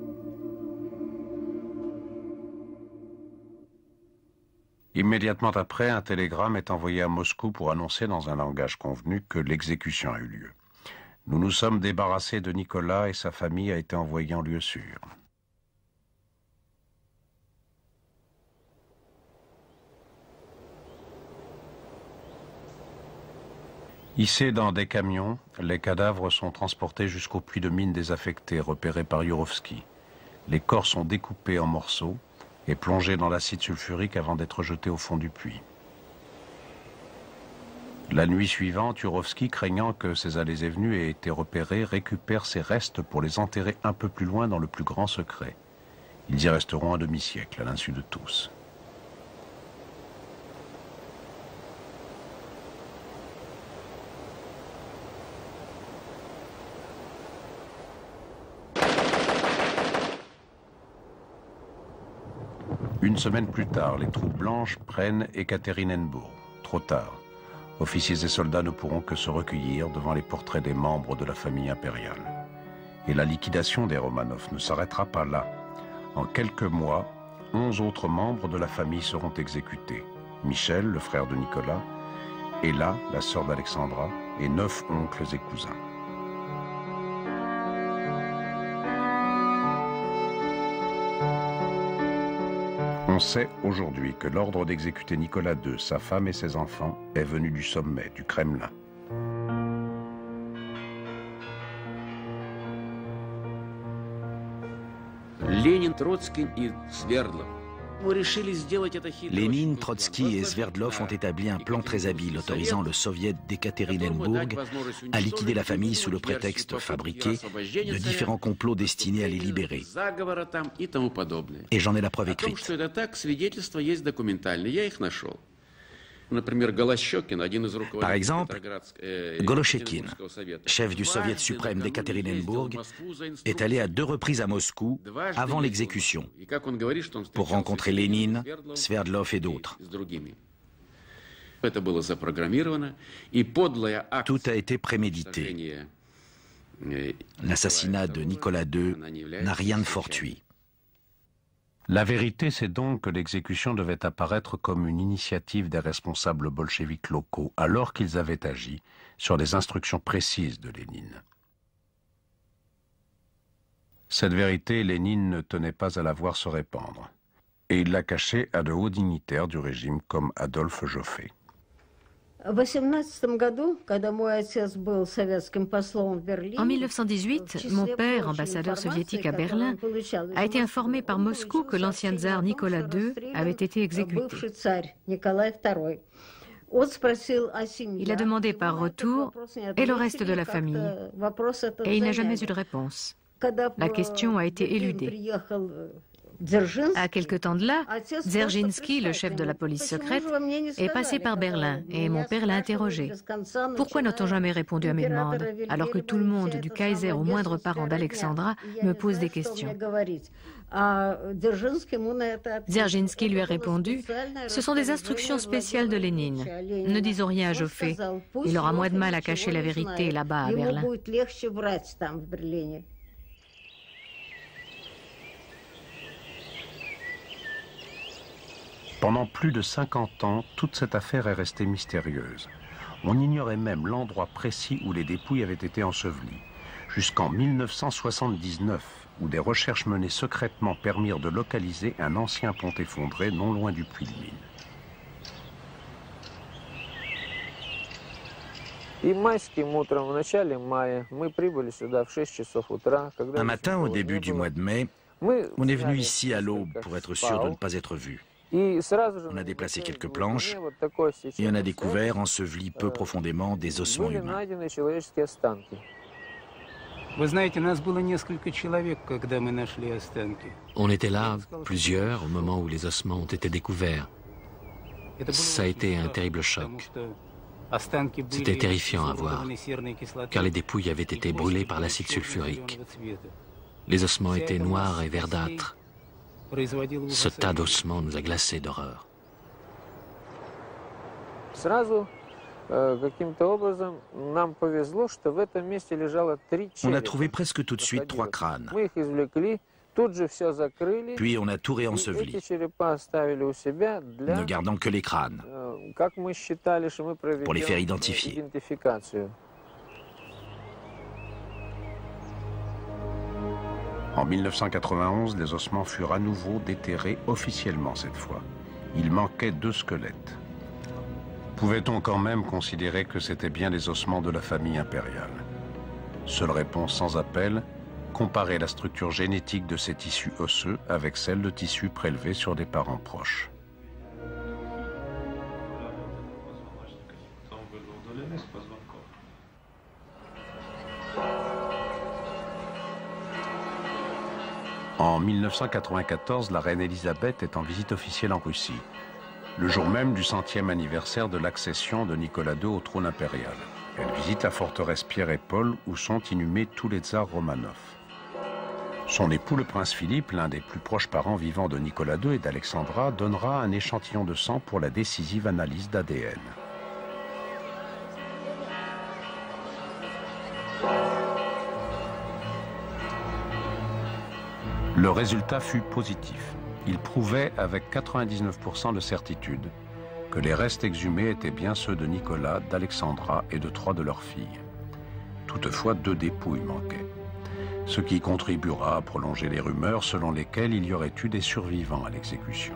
Speaker 1: Immédiatement après, un télégramme est envoyé à Moscou pour annoncer dans un langage convenu que l'exécution a eu lieu. Nous nous sommes débarrassés de Nicolas et sa famille a été envoyée en lieu sûr. Hissés dans des camions, les cadavres sont transportés jusqu'au puits de mine désaffecté repéré par Jurovski. Les corps sont découpés en morceaux et plongés dans l'acide sulfurique avant d'être jetés au fond du puits. La nuit suivante, Jurovski, craignant que ses allées et venues aient été repérées, récupère ces restes pour les enterrer un peu plus loin dans le plus grand secret. Ils y resteront un demi-siècle à l'insu de tous. Une semaine plus tard, les troupes blanches prennent Ekaterinenbourg. Trop tard. Officiers et soldats ne pourront que se recueillir devant les portraits des membres de la famille impériale. Et la liquidation des Romanov ne s'arrêtera pas là. En quelques mois, 11 autres membres de la famille seront exécutés. Michel, le frère de Nicolas, Ella, la sœur d'Alexandra, et 9 oncles et cousins. On sait aujourd'hui que l'ordre d'exécuter Nicolas II, sa femme et ses enfants, est venu du sommet, du Kremlin.
Speaker 14: Lénine, Trotsky et Sverdlov ont établi un plan très habile autorisant le soviet d'Ekaterinenbourg à liquider la famille sous le prétexte fabriqué de différents complots destinés à les libérer. Et j'en ai la preuve écrite. Par exemple, Goloshekin, chef du soviet suprême d'Ekaterinenbourg, est allé à 2 reprises à Moscou avant l'exécution pour rencontrer Lénine, Sverdlov et d'autres. Tout a été prémédité. L'assassinat de Nicolas II n'a rien de fortuit.
Speaker 1: La vérité, c'est donc que l'exécution devait apparaître comme une initiative des responsables bolcheviques locaux, alors qu'ils avaient agi sur les instructions précises de Lénine. Cette vérité, Lénine ne tenait pas à la voir se répandre, et il l'a cachée à de hauts dignitaires du régime comme Adolphe Joffé.
Speaker 6: En 1918, mon père, ambassadeur soviétique à Berlin, a été informé par Moscou que l'ancien tsar Nicolas II avait été exécuté. Il a demandé par retour et le reste de la famille, et il n'a jamais eu de réponse. La question a été éludée. À quelque temps de là, Dzerzhinsky, le chef de la police secrète, est passé par Berlin et mon père l'a interrogé. Pourquoi n'a-t-on jamais répondu à mes demandes, alors que tout le monde, du Kaiser au moindre parent d'Alexandra, me pose des questions? Dzerzhinsky lui a répondu « Ce sont des instructions spéciales de Lénine. Ne disons rien à Joffé. Il aura moins de mal à cacher la vérité là-bas à Berlin. »
Speaker 1: Pendant plus de 50 ans, toute cette affaire est restée mystérieuse. On ignorait même l'endroit précis où les dépouilles avaient été ensevelies. Jusqu'en 1979, où des recherches menées secrètement permirent de localiser un ancien pont effondré non loin du puits de mine.
Speaker 14: Un matin, au début du mois de mai, on est venu ici à l'aube pour être sûr de ne pas être vu. On a déplacé quelques planches et on a découvert, ensevelis peu profondément, des ossements humains.
Speaker 4: On était là, plusieurs, au moment où les ossements ont été découverts. Ça a été un terrible choc. C'était terrifiant à voir, car les dépouilles avaient été brûlées par l'acide sulfurique. Les ossements étaient noirs et verdâtres. Ce tas d'ossements nous a glacés d'horreur.
Speaker 14: On a trouvé presque tout de suite 3 crânes. Puis on a tout réenseveli, ne gardant que les crânes, pour les faire identifier.
Speaker 1: En 1991, les ossements furent à nouveau déterrés officiellement cette fois. Il manquait 2 squelettes. Pouvait-on quand même considérer que c'étaient bien les ossements de la famille impériale? Seule réponse sans appel, comparer la structure génétique de ces tissus osseux avec celle de tissus prélevés sur des parents proches. En 1994, la reine Elisabeth est en visite officielle en Russie, le jour même du 100e anniversaire de l'accession de Nicolas II au trône impérial. Elle visite la forteresse Pierre et Paul où sont inhumés tous les tsars Romanov. Son époux, le prince Philippe, l'un des plus proches parents vivants de Nicolas II et d'Alexandra, donnera un échantillon de sang pour la décisive analyse d'ADN. Le résultat fut positif. Il prouvait avec 99% de certitude que les restes exhumés étaient bien ceux de Nicolas, d'Alexandra et de 3 de leurs filles. Toutefois, 2 dépouilles manquaient, ce qui contribuera à prolonger les rumeurs selon lesquelles il y aurait eu des survivants à l'exécution.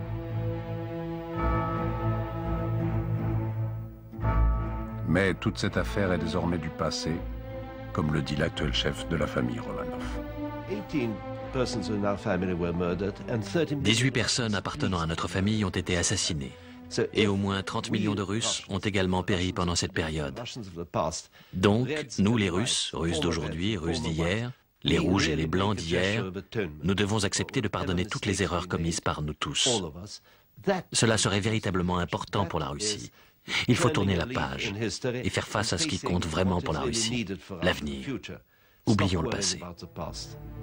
Speaker 1: Mais toute cette affaire est désormais du passé, comme le dit l'actuel chef de la famille Romanov.
Speaker 4: 18 personnes appartenant à notre famille ont été assassinées. Et au moins 30 millions de Russes ont également péri pendant cette période. Donc, nous les Russes, Russes d'aujourd'hui, Russes d'hier, les Rouges et les Blancs d'hier, nous devons accepter de pardonner toutes les erreurs commises par nous tous. Cela serait véritablement important pour la Russie. Il faut tourner la page et faire face à ce qui compte vraiment pour la Russie, l'avenir. Oublions le passé.